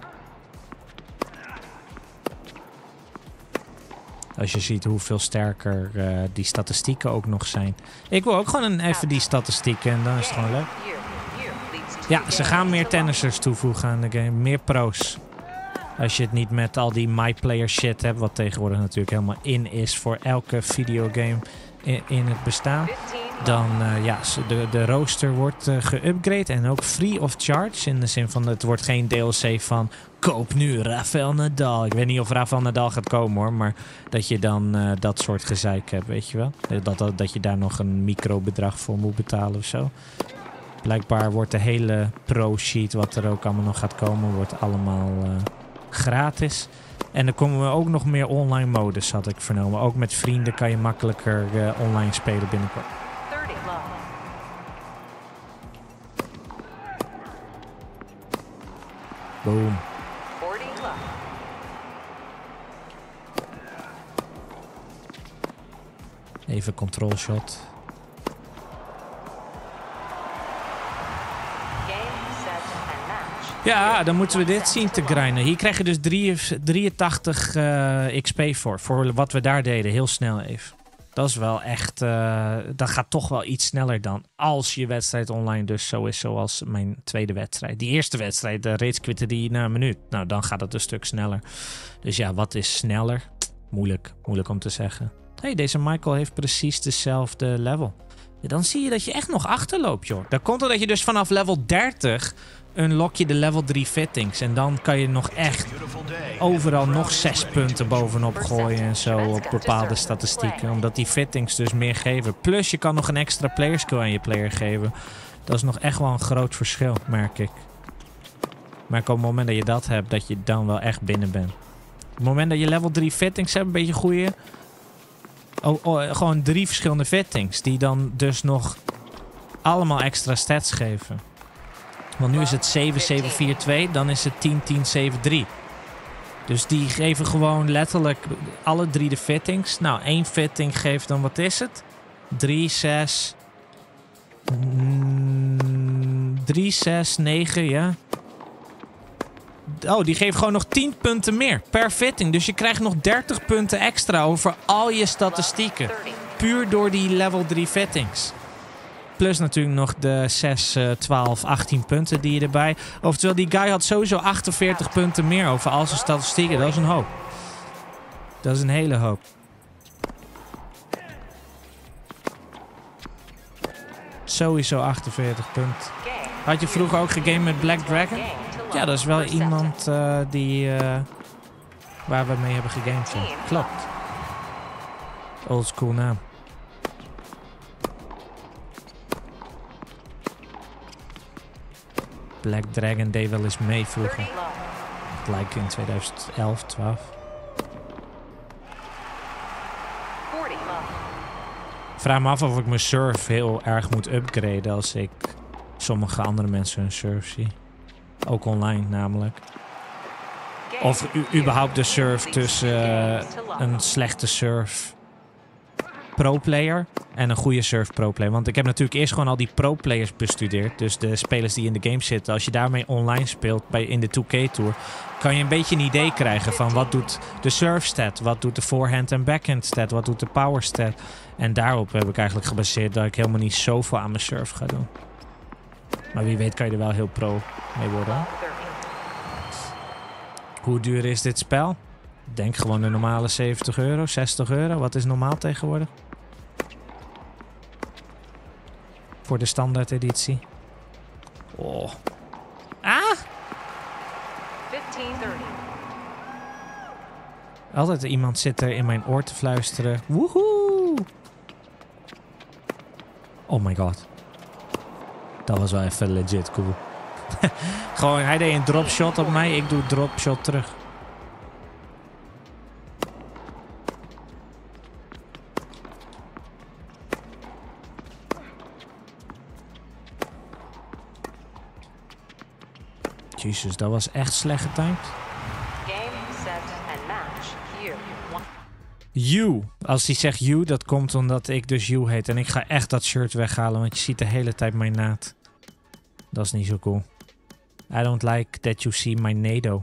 Als je ziet hoeveel sterker die statistieken ook nog zijn. Ik wil ook gewoon even die statistieken en dan is het gewoon leuk. Ja, ze gaan meer tennissers toevoegen aan de game. Meer pro's. Als je het niet met al die MyPlayer shit hebt. Wat tegenwoordig natuurlijk helemaal in is voor elke videogame in het bestaan. Dan de rooster wordt geüpgrade en ook free of charge. In de zin van het wordt geen DLC van koop nu Rafael Nadal. Ik weet niet of Rafael Nadal gaat komen hoor. Maar dat je dan dat soort gezeik hebt, weet je wel. Dat je daar nog een microbedrag voor moet betalen of zo. Blijkbaar wordt de hele pro-sheet wat er ook allemaal nog gaat komen, wordt allemaal gratis. En er komen ook nog meer online modus, had ik vernomen. Ook met vrienden kan je makkelijker online spelen binnenkort. 30 love. Boom. 40 love. Even control shot. Game, set, and match. Ja, dan moeten we dit zien te grinden. Hier krijg je dus 83 XP voor wat we daar deden. Heel snel even. Dat is wel echt... dat gaat toch wel iets sneller dan als je wedstrijd online dus zo is zoals mijn tweede wedstrijd. Die eerste wedstrijd, reeds quitten die na een minuut. Nou, dan gaat het een stuk sneller. Dus ja, wat is sneller? Moeilijk om te zeggen. Hey, deze Michael heeft precies dezelfde level. Ja, dan zie je dat je echt nog achterloopt, joh. Dat komt omdat je dus vanaf level 30 unlock je de level 3 fittings. En dan kan je nog echt overal nog 6 punten bovenop gooien en zo op bepaalde statistieken. Omdat die fittings dus meer geven. Plus je kan nog een extra player skill aan je player geven. Dat is nog echt wel een groot verschil, merk ik. Maar op het moment dat je dat hebt, dat je dan wel echt binnen bent. Op het moment dat je level 3 fittings hebt, een beetje goede... gewoon 3 verschillende fittings. Die dan dus nog allemaal extra stats geven. Want nu is het 7-7-4-2. Dan is het 10-10-7-3. Dus die geven gewoon letterlijk alle 3 de fittings. Nou, 1 fitting geeft dan, wat is het? 3, 6... 3, 6, 9, ja. Oh, die geeft gewoon nog 10 punten meer per fitting. Dus je krijgt nog 30 punten extra over al je statistieken. Puur door die level 3 fittings. Plus natuurlijk nog de 6, 12, 18 punten die je erbij... Oftewel, die guy had sowieso 48 punten meer over al zijn statistieken. Dat is een hoop. Dat is een hele hoop. Sowieso 48 punten. Had je vroeger ook gegamed met Black Dragon? Ja, dat is wel iemand die waar we mee hebben gegamed. Ja. Klopt. Old school naam. Black Dragon deed wel eens mee vroeger. 30 love. Gelijk in 2011, 12. 40 love. Ik vraag me af of ik mijn surf heel erg moet upgraden als ik sommige andere mensen hun surf zie. Ook online namelijk. Game. Of überhaupt de surf tussen een slechte surf pro-player en een goede surf pro-player. Want ik heb natuurlijk eerst gewoon al die pro-players bestudeerd. Dus de spelers die in de game zitten. Als je daarmee online speelt in de 2K Tour, kan je een beetje een idee krijgen van wat doet de surf stat, wat doet de forehand en backhand stat, wat doet de power stat. En daarop heb ik eigenlijk gebaseerd dat ik helemaal niet zoveel aan mijn surf ga doen. Maar wie weet kan je er wel heel pro mee worden. Love 30. Hoe duur is dit spel? Ik denk gewoon de normale €70, €60. Wat is normaal tegenwoordig? Voor de standaard editie. Oh. Ah! 15-30. Altijd iemand zit er in mijn oor te fluisteren. Woehoe! Oh my god. Dat was wel even legit cool. Gewoon, hij deed een dropshot op mij. Ik doe dropshot terug. Jezus, dat was echt slecht getimed. Game, set, and match. You. One. You. Als hij zegt you, dat komt omdat ik dus you heet. En ik ga echt dat shirt weghalen, want je ziet de hele tijd mijn naad. Dat is niet zo cool. I don't like that you see my NATO.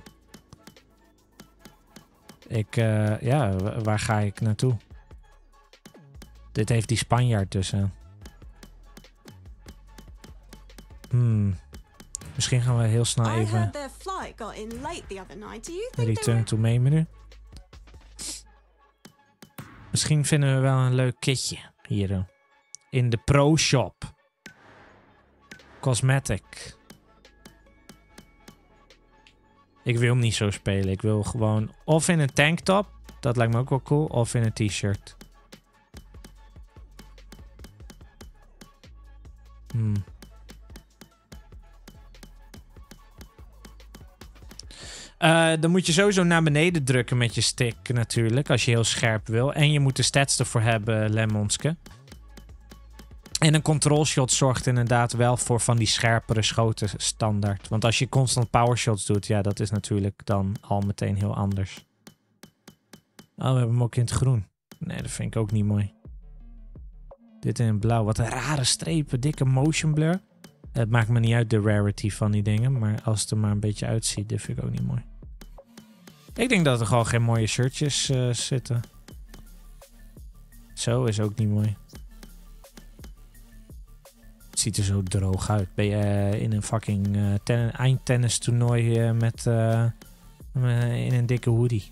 Ja, waar ga ik naartoe? Dit heeft die Spanjaard tussen. Misschien gaan we heel snel I even heard their flight got in late the other night. Do you think they return were... to main menu. Misschien vinden we wel een leuk kitje hier. In de Pro Shop. Cosmetic. Ik wil hem niet zo spelen. Ik wil gewoon of in een tanktop. Dat lijkt me ook wel cool. Of in een t-shirt. Dan moet je sowieso naar beneden drukken met je stick natuurlijk. Als je heel scherp wil. En je moet de stats ervoor hebben, Lemonske. En een control shot zorgt inderdaad wel voor van die scherpere schoten standaard. Want als je constant power shots doet, ja, dat is natuurlijk dan al meteen heel anders. Oh, we hebben hem ook in het groen. Nee, dat vind ik ook niet mooi. Dit in het blauw. Wat een rare strepen, dikke motion blur. Het maakt me niet uit de rarity van die dingen, maar als het er maar een beetje uitziet, dit vind ik ook niet mooi. Ik denk dat er gewoon geen mooie shirtjes zitten. Zo is ook niet mooi. Het ziet er zo droog uit. Ben je in een fucking eindtennis toernooi in een dikke hoodie?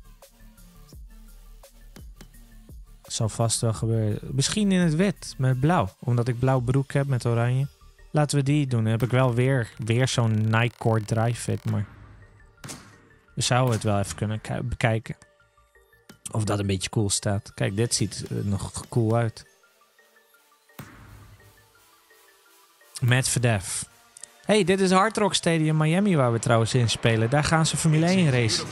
Zal vast wel gebeuren. Misschien in het wit met blauw. Omdat ik blauw broek heb met oranje. Laten we die doen. Dan heb ik wel weer zo'n Nike Dry Fit. Maar we zouden het wel even kunnen bekijken. Of dat een beetje cool staat. Kijk, dit ziet er nog cool uit. Medvedev. Hey, dit is Hard Rock Stadium Miami waar we trouwens in spelen. Daar gaan ze Formule 1 racen.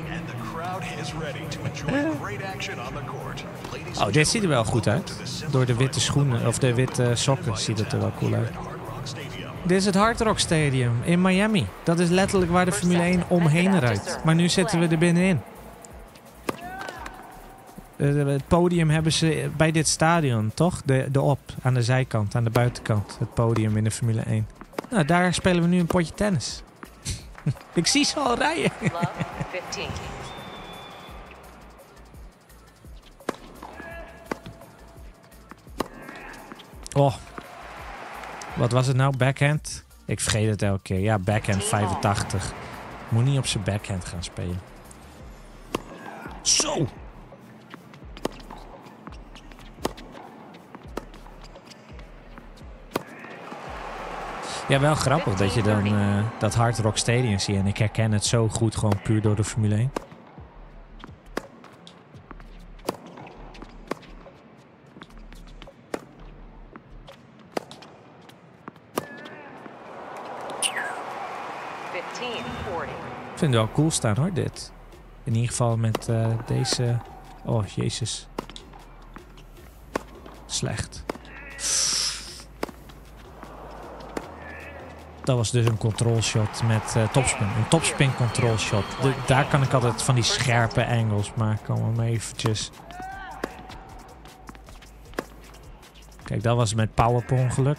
Oh, dit ziet er wel goed uit. Door de witte schoenen, of de witte sokken ziet het er wel cool uit. Dit is het Hard Rock Stadium in Miami. Dat is letterlijk waar de Formule 1 omheen rijdt. Maar nu zitten we er binnenin. Het podium hebben ze bij dit stadion, toch? De op, aan de zijkant, aan de buitenkant. Het podium in de Formule 1. Nou, daar spelen we nu een potje tennis. Ik zie ze al rijden. Love 15. Oh. Wat was het nou? Backhand? Ik vergeet het elke keer. Ja, backhand 85. Moet niet op zijn backhand gaan spelen. Zo! Ja, wel grappig dat je dan dat Hard Rock Stadium ziet. En ik herken het zo goed gewoon puur door de Formule 1. vind het wel cool staan hoor, dit. In ieder geval met deze... Oh, jezus. Slecht. Dat was dus een control shot met topspin. Een topspin control shot. Daar kan ik altijd van die scherpe angles maken. Om hem eventjes... Kijk, dat was met power per ongeluk.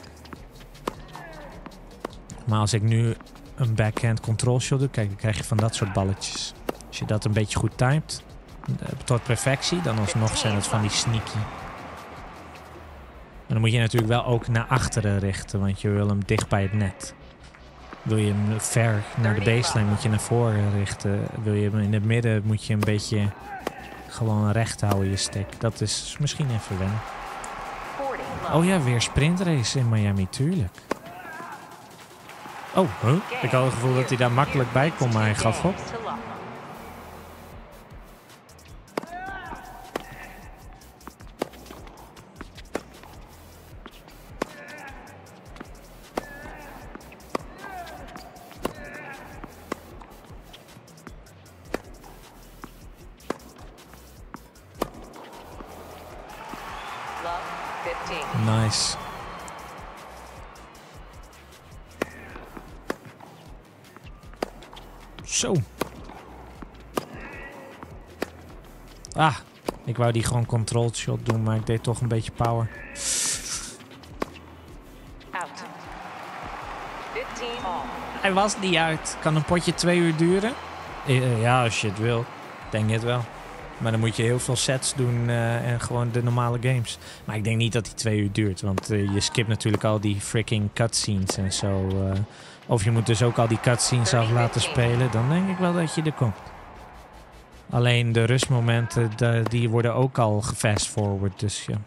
Maar als ik nu een backhand control shot doe, kijk, dan krijg je van dat soort balletjes. Als je dat een beetje goed timed, tot perfectie, dan alsnog zijn het van die sneaky. En dan moet je natuurlijk wel ook naar achteren richten, want je wil hem dicht bij het net. Wil je hem ver naar de baseline, moet je naar voren richten. Wil je hem in het midden, moet je een beetje gewoon recht houden, je stick. Dat is misschien even wennen. Oh ja, weer sprintrace in Miami, tuurlijk. Oh, huh? Ik had het gevoel dat hij daar makkelijk bij kon, maar hij gaf op. Nice. Zo. Ah, ik wou die gewoon control shot doen, maar ik deed toch een beetje power. Out. 15 all. Hij was niet uit. Kan een potje 2 uur duren? Ja, als je het wil. Denk je het wel. Maar dan moet je heel veel sets doen en gewoon de normale games. Maar ik denk niet dat die 2 uur duurt. Want je skipt natuurlijk al die freaking cutscenes en zo. Of je moet dus ook al die cutscenes af laten spelen. Dan denk ik wel dat je er komt. Alleen de rustmomenten, die worden ook al gefast forward. Dus ja.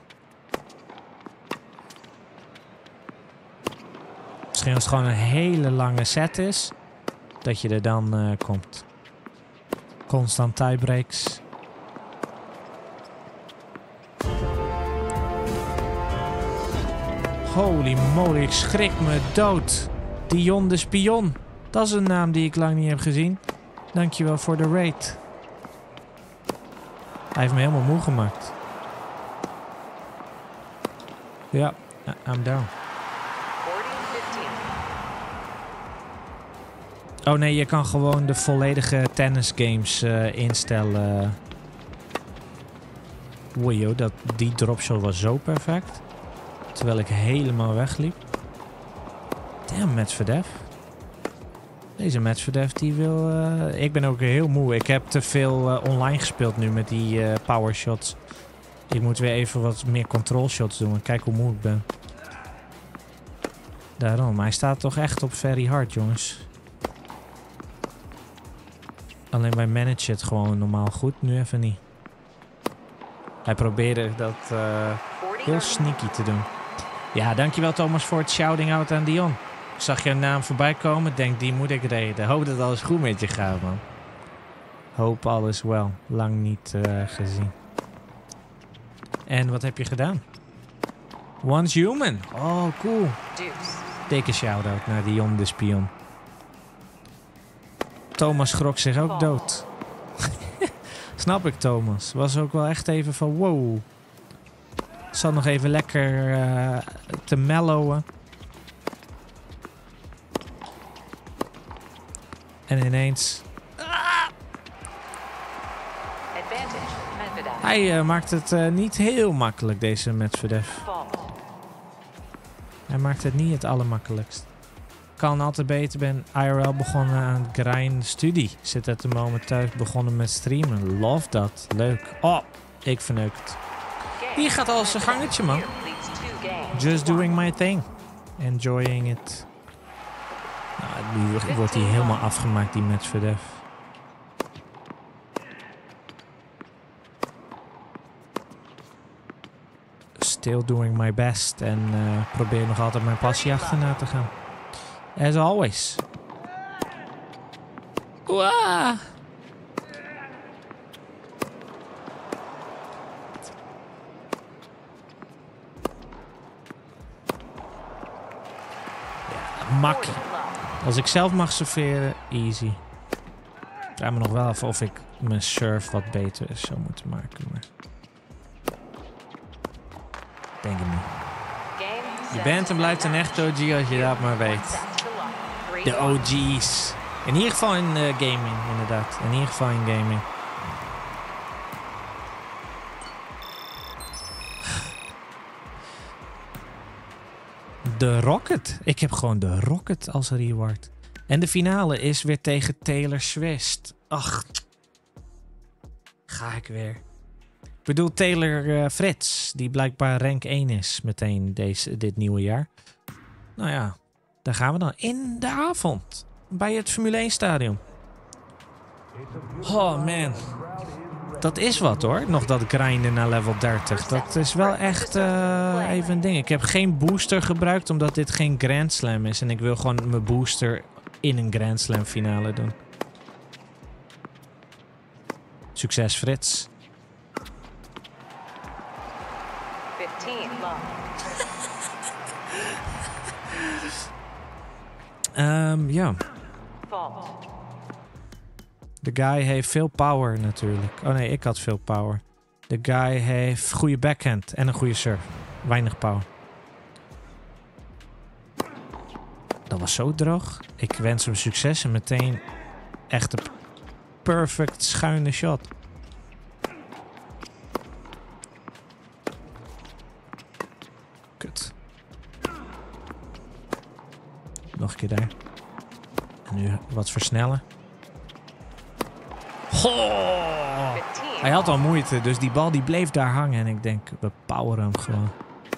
Misschien als het gewoon een hele lange set is. Dat je er dan komt. Constant tiebreaks. Holy moly, ik schrik me dood. Dion de Spion. Dat is een naam die ik lang niet heb gezien. Dankjewel voor de raid. Hij heeft me helemaal moe gemaakt. Ja, I'm down. 40-15. Oh nee, je kan gewoon de volledige tennisgames instellen. Oei, die dropshot was zo perfect. Terwijl ik helemaal wegliep. Damn, Medvedev. Deze Medvedev die wil... ik ben ook heel moe. Ik heb te veel online gespeeld nu met die power shots. Ik moet weer even wat meer control shots doen. En kijk hoe moe ik ben. Daarom. Maar hij staat toch echt op very hard, jongens. Alleen wij managen het gewoon normaal goed. Nu even niet. Hij probeerde dat heel sneaky te doen. Ja, dankjewel Thomas voor het shouting out aan Dion. Ik zag jouw naam voorbij komen. Denk, die moet ik reden. Hoop dat alles goed met je gaat, man. Hoop alles wel. Lang niet gezien. En wat heb je gedaan? Once Human. Oh, cool. Dikke shout-out naar Dion de Spion. Thomas schrok zich ook dood. Snap ik, Thomas. Was ook wel echt even van wow. Zat nog even lekker te mellowen. En ineens... Hij maakt het niet heel makkelijk, deze Medvedev. Hij maakt het niet het allermakkelijkst. Kan altijd beter. Ben IRL begonnen aan grind-studie. Zit at the moment thuis begonnen met streamen. Love dat. Leuk. Oh, ik verneuk het. Hier gaat al zijn gangetje, man. Just doing my thing. Enjoying it. Nou, nu wordt hij helemaal afgemaakt, die Medvedev. Still doing my best. En probeer nog altijd mijn passie achterna te gaan. As always. Waaah. Makkie. Als ik zelf mag serveren, easy. vraag me nog wel af of ik mijn serve wat beter zou moeten maken. Maar... denk het niet. Je bent en blijft een echte OG als je dat maar weet. De OG's. In ieder geval in gaming, inderdaad. In ieder geval in gaming. De Rocket. Ik heb gewoon de Rocket als reward. En de finale is weer tegen Taylor Swift. Ach. Ga ik weer. Ik bedoel Taylor Fritz. Die blijkbaar rank 1 is meteen dit nieuwe jaar. Nou ja. Daar gaan we dan. In de avond. Bij het Formule 1 stadion. Oh man. Dat is wat hoor. Nog dat grinden naar level 30. Dat is wel echt even een ding. Ik heb geen booster gebruikt omdat dit geen Grand Slam is. En ik wil gewoon mijn booster in een Grand Slam finale doen. Succes Frits. 15 long. Ja. Fault. De guy heeft veel power natuurlijk. Oh nee, ik had veel power. De guy heeft goede backhand en een goede serve. Weinig power. Dat was zo droog. Ik wens hem succes en meteen echt een perfect schuine shot. Kut. Nog een keer daar. En nu wat versnellen. Oh! Hij had al moeite, dus die bal die bleef daar hangen. En ik denk, we poweren hem gewoon.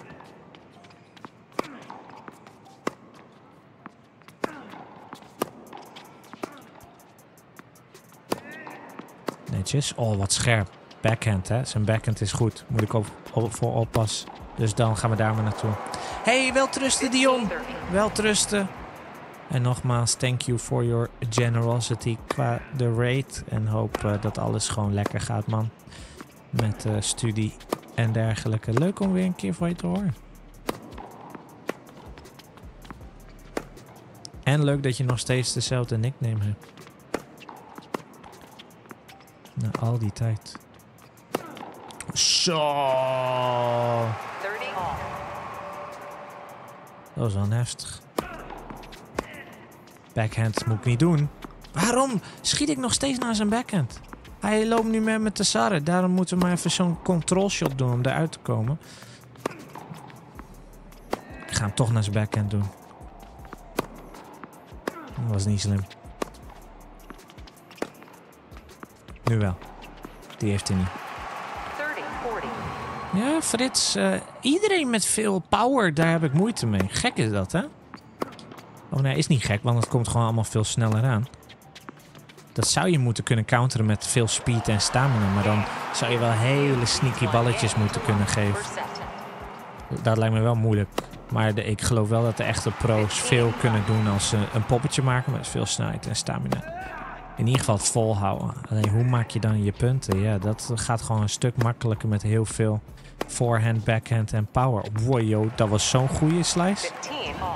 Netjes. Oh, wat scherp. Backhand, hè. Zijn backhand is goed. Moet ik voor oppassen. Dus dan gaan we daar maar naartoe. Hey, welterusten Dion. Welterusten. En nogmaals, thank you for your generosity qua de raid. En hoop dat alles gewoon lekker gaat, man. Met studie en dergelijke. Leuk om weer een keer van je te horen. En leuk dat je nog steeds dezelfde nickname hebt. Na al die tijd. Zo. 30 all. Dat was wel heftig. Backhand moet ik niet doen. Waarom schiet ik nog steeds naar zijn backhand? Hij loopt nu met de sarre. Daarom moeten we maar even zo'n control shot doen om eruit te komen. Ik ga hem toch naar zijn backhand doen. Dat was niet slim. Nu wel. Die heeft hij niet. 30, 40. Ja, Frits. Iedereen met veel power, daar heb ik moeite mee. Gek is dat, hè? Oh nee, is niet gek, want het komt gewoon allemaal veel sneller aan. Dat zou je moeten kunnen counteren met veel speed en stamina. Maar dan zou je wel hele sneaky balletjes moeten kunnen geven. Dat lijkt me wel moeilijk. Maar ik geloof wel dat de echte pro's veel kunnen doen als ze een poppetje maken met veel snelheid en stamina. In ieder geval het volhouden. Alleen hoe maak je dan je punten? Ja, dat gaat gewoon een stuk makkelijker met heel veel forehand, backhand en power. Wow, yo, dat was zo'n goede slice. 15 all.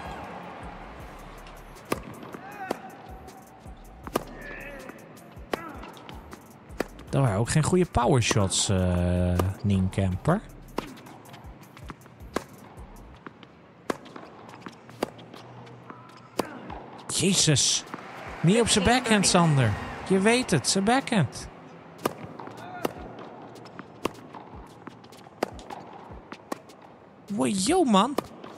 Dat waren ook geen goede power shots, Nienkamper. Jezus. Niet op zijn backhand, Sander. Je weet het, zijn backhand. Wow, yo, man.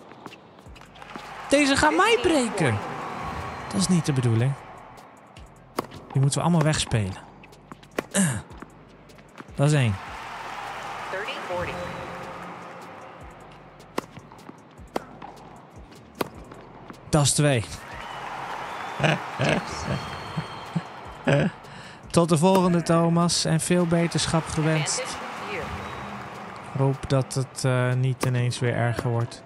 Deze gaat mij breken. Dat is niet de bedoeling. Die moeten we allemaal wegspelen. Dat is 1. 30, 40. Dat is 2. Tot de volgende, Thomas. En veel beterschap gewenst. Advantage here. Hoop dat het niet ineens weer erger wordt.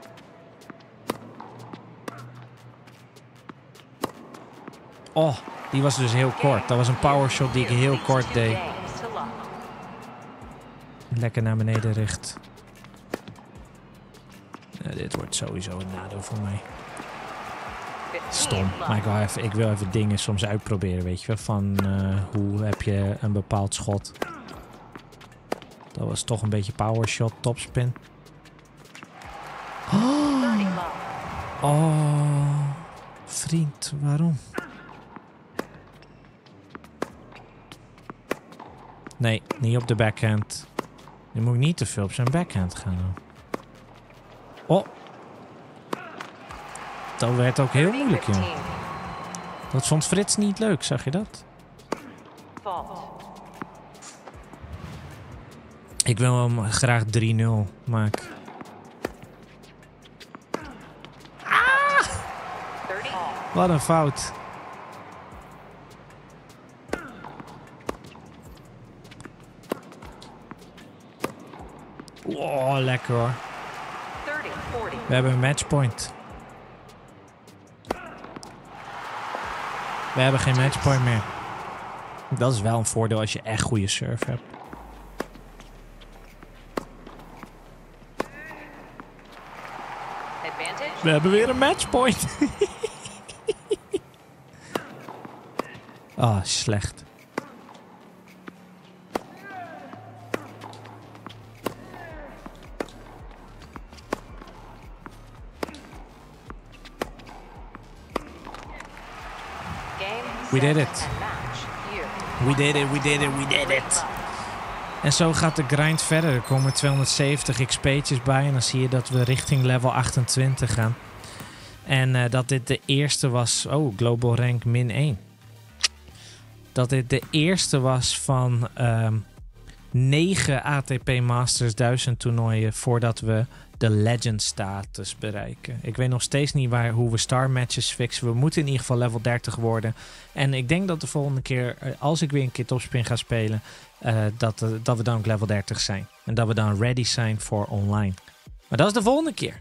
Oh, die was dus heel kort. Dat was een power shot die ik heel kort deed. Games to lock. Lekker naar beneden richt. Dit wordt sowieso een nadeel voor mij. Stom. Maar ik wil even dingen soms uitproberen, weet je wel. Van hoe heb je een bepaald schot. Dat was toch een beetje powershot, topspin. Oh, vriend, waarom? Nee, niet op de backhand. Nu moet ik niet te veel op zijn backhand gaan doen. Oh. Dat werd ook heel moeilijk, joh. Dat vond Frits niet leuk, zag je dat? Ik wil hem graag 3-0 maken. Ah! Wat een fout. Oh, lekker hoor. We hebben een matchpoint. We hebben geen matchpoint meer. Dat is wel een voordeel als je echt goede serve hebt. We hebben weer een matchpoint. Ah, slecht. We did it. We did it, we did it, we did it. En zo gaat de grind verder. Er komen 270 XP'tjes bij. En dan zie je dat we richting level 28 gaan. En dat dit de eerste was... Oh, Global Rank -1. Dat dit de eerste was van 9 ATP Masters 1000 toernooien... voordat we de Legend status bereiken. Ik weet nog steeds niet hoe we star matches fixen. We moeten in ieder geval level 30 worden. En ik denk dat de volgende keer, als ik weer een keer topspin ga spelen... dat we dan ook level 30 zijn. En dat we dan ready zijn voor online. Maar dat is de volgende keer.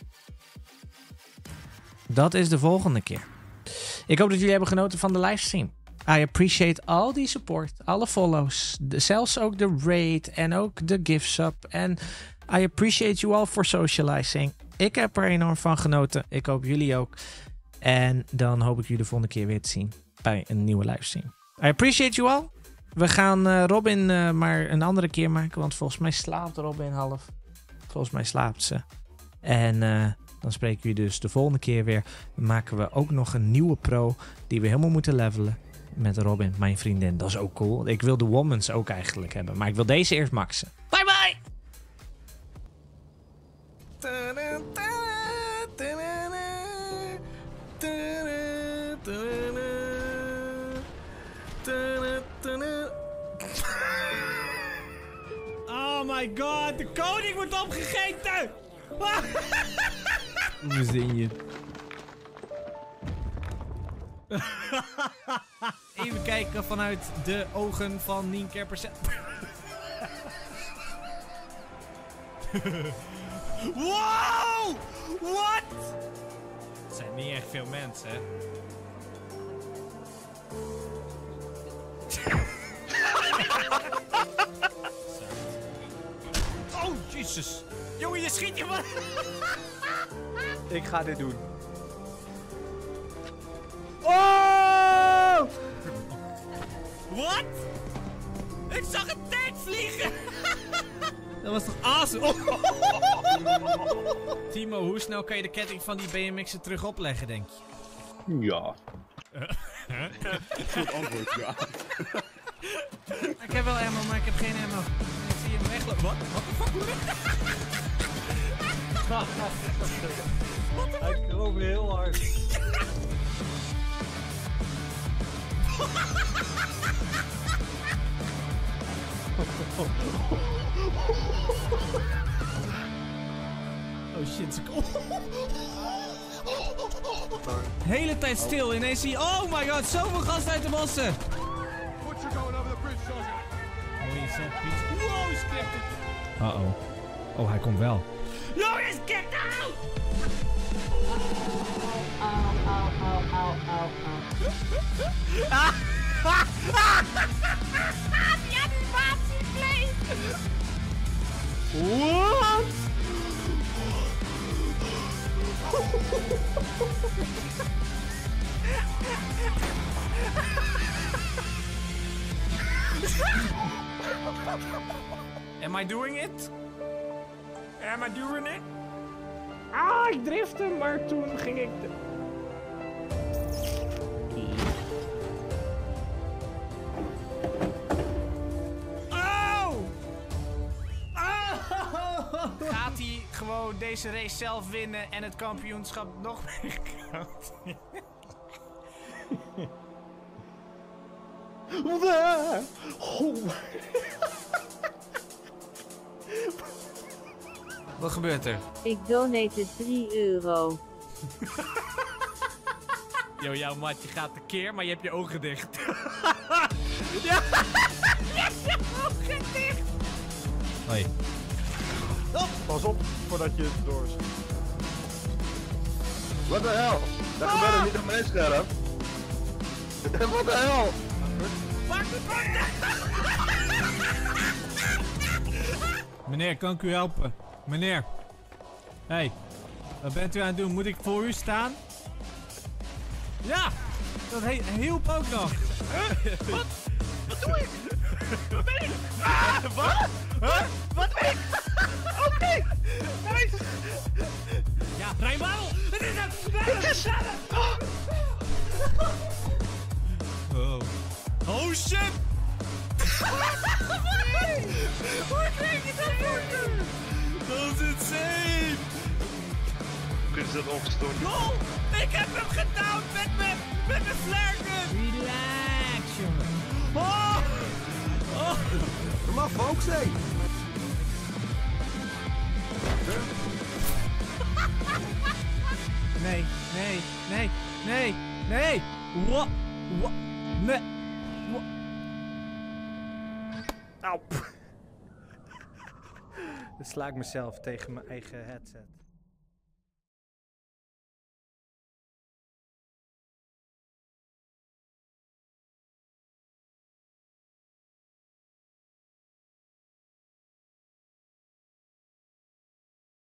Dat is de volgende keer. Ik hoop dat jullie hebben genoten van de livestream. I appreciate al die support. Alle follows. Zelfs ook de raid. En ook de gift sub. En I appreciate you all for socializing. Ik heb er enorm van genoten. Ik hoop jullie ook. En dan hoop ik jullie de volgende keer weer te zien bij een nieuwe livestream. I appreciate you all. We gaan Robin maar een andere keer maken. Want volgens mij slaapt Robin half. Volgens mij slaapt ze. En dan spreken we dus de volgende keer weer. Dan maken we ook nog een nieuwe pro. Die we helemaal moeten levelen. Met Robin, mijn vriendin. Dat is ook cool. Ik wil de Womans ook eigenlijk hebben. Maar ik wil deze eerst maxen. Bye bye! Oh my god, de koning wordt opgegeten! Hoe zing je? Even kijken vanuit de ogen van Nienke %. Wow! What? Het zijn niet echt veel mensen, hè? Oh, jezus. Jongen, je schiet je man. Ik ga dit doen. Oh! Wat? Ik zag een tank vliegen. Dat was toch awesome? Timo, hoe snel kan je de ketting van die BMX'en terug opleggen, denk je? Ja. Goed antwoord, ja. Ik heb wel ammo, maar ik heb geen ammo. Ik zie hem weglopen. Wat? Wat de fuck? Hij kroop heel hard. Oh shit, ze komt. De hele tijd stil, ineens zie je... Oh my god, zoveel gas uit de bossen! Mooie set, Piet. Wow, scripted! Uh-oh. Oh, hij komt wel. Yo, is get out! Die animatie bleef! What? Am I doing it? Am I doing it? Ah, ik drifte, maar toen ging ik... Oh! Gaat hij gewoon deze race zelf winnen en het kampioenschap nog meer koud? Wat gebeurt er? Ik donate 3 euro. Yo, jouw matje gaat tekeer, maar je hebt je ogen dicht. Ja! Je hebt je ogen dicht! Hoi. Oh, pas op voordat je het door zit. Wat de hel? Dat gebeurt er niet op mijn scherm. Wat de hel? Meneer, kan ik u helpen? Meneer. Hey, wat bent u aan het doen? Moet ik voor u staan? Ja, dat hielp ook nog. Wat? Wat doe ik? Wat ben ik? Ah, wat? Huh? Wat ben ik? Oké, nice. Ja, Rijnbouw, het is het. Oh. Oh shit! Hoe kreeg je dat voor? Dat is insane! Kunnen ze dat opgestoord? Goal! Ik heb hem gedaan met mijn flarken! Relax, jongen. Oh! Oh! Kom af, folks, hé! Nee, nee, nee, nee, nee! Wat? Wat? Nee! Wat? Auw! Dan sla ik mezelf tegen mijn eigen headset.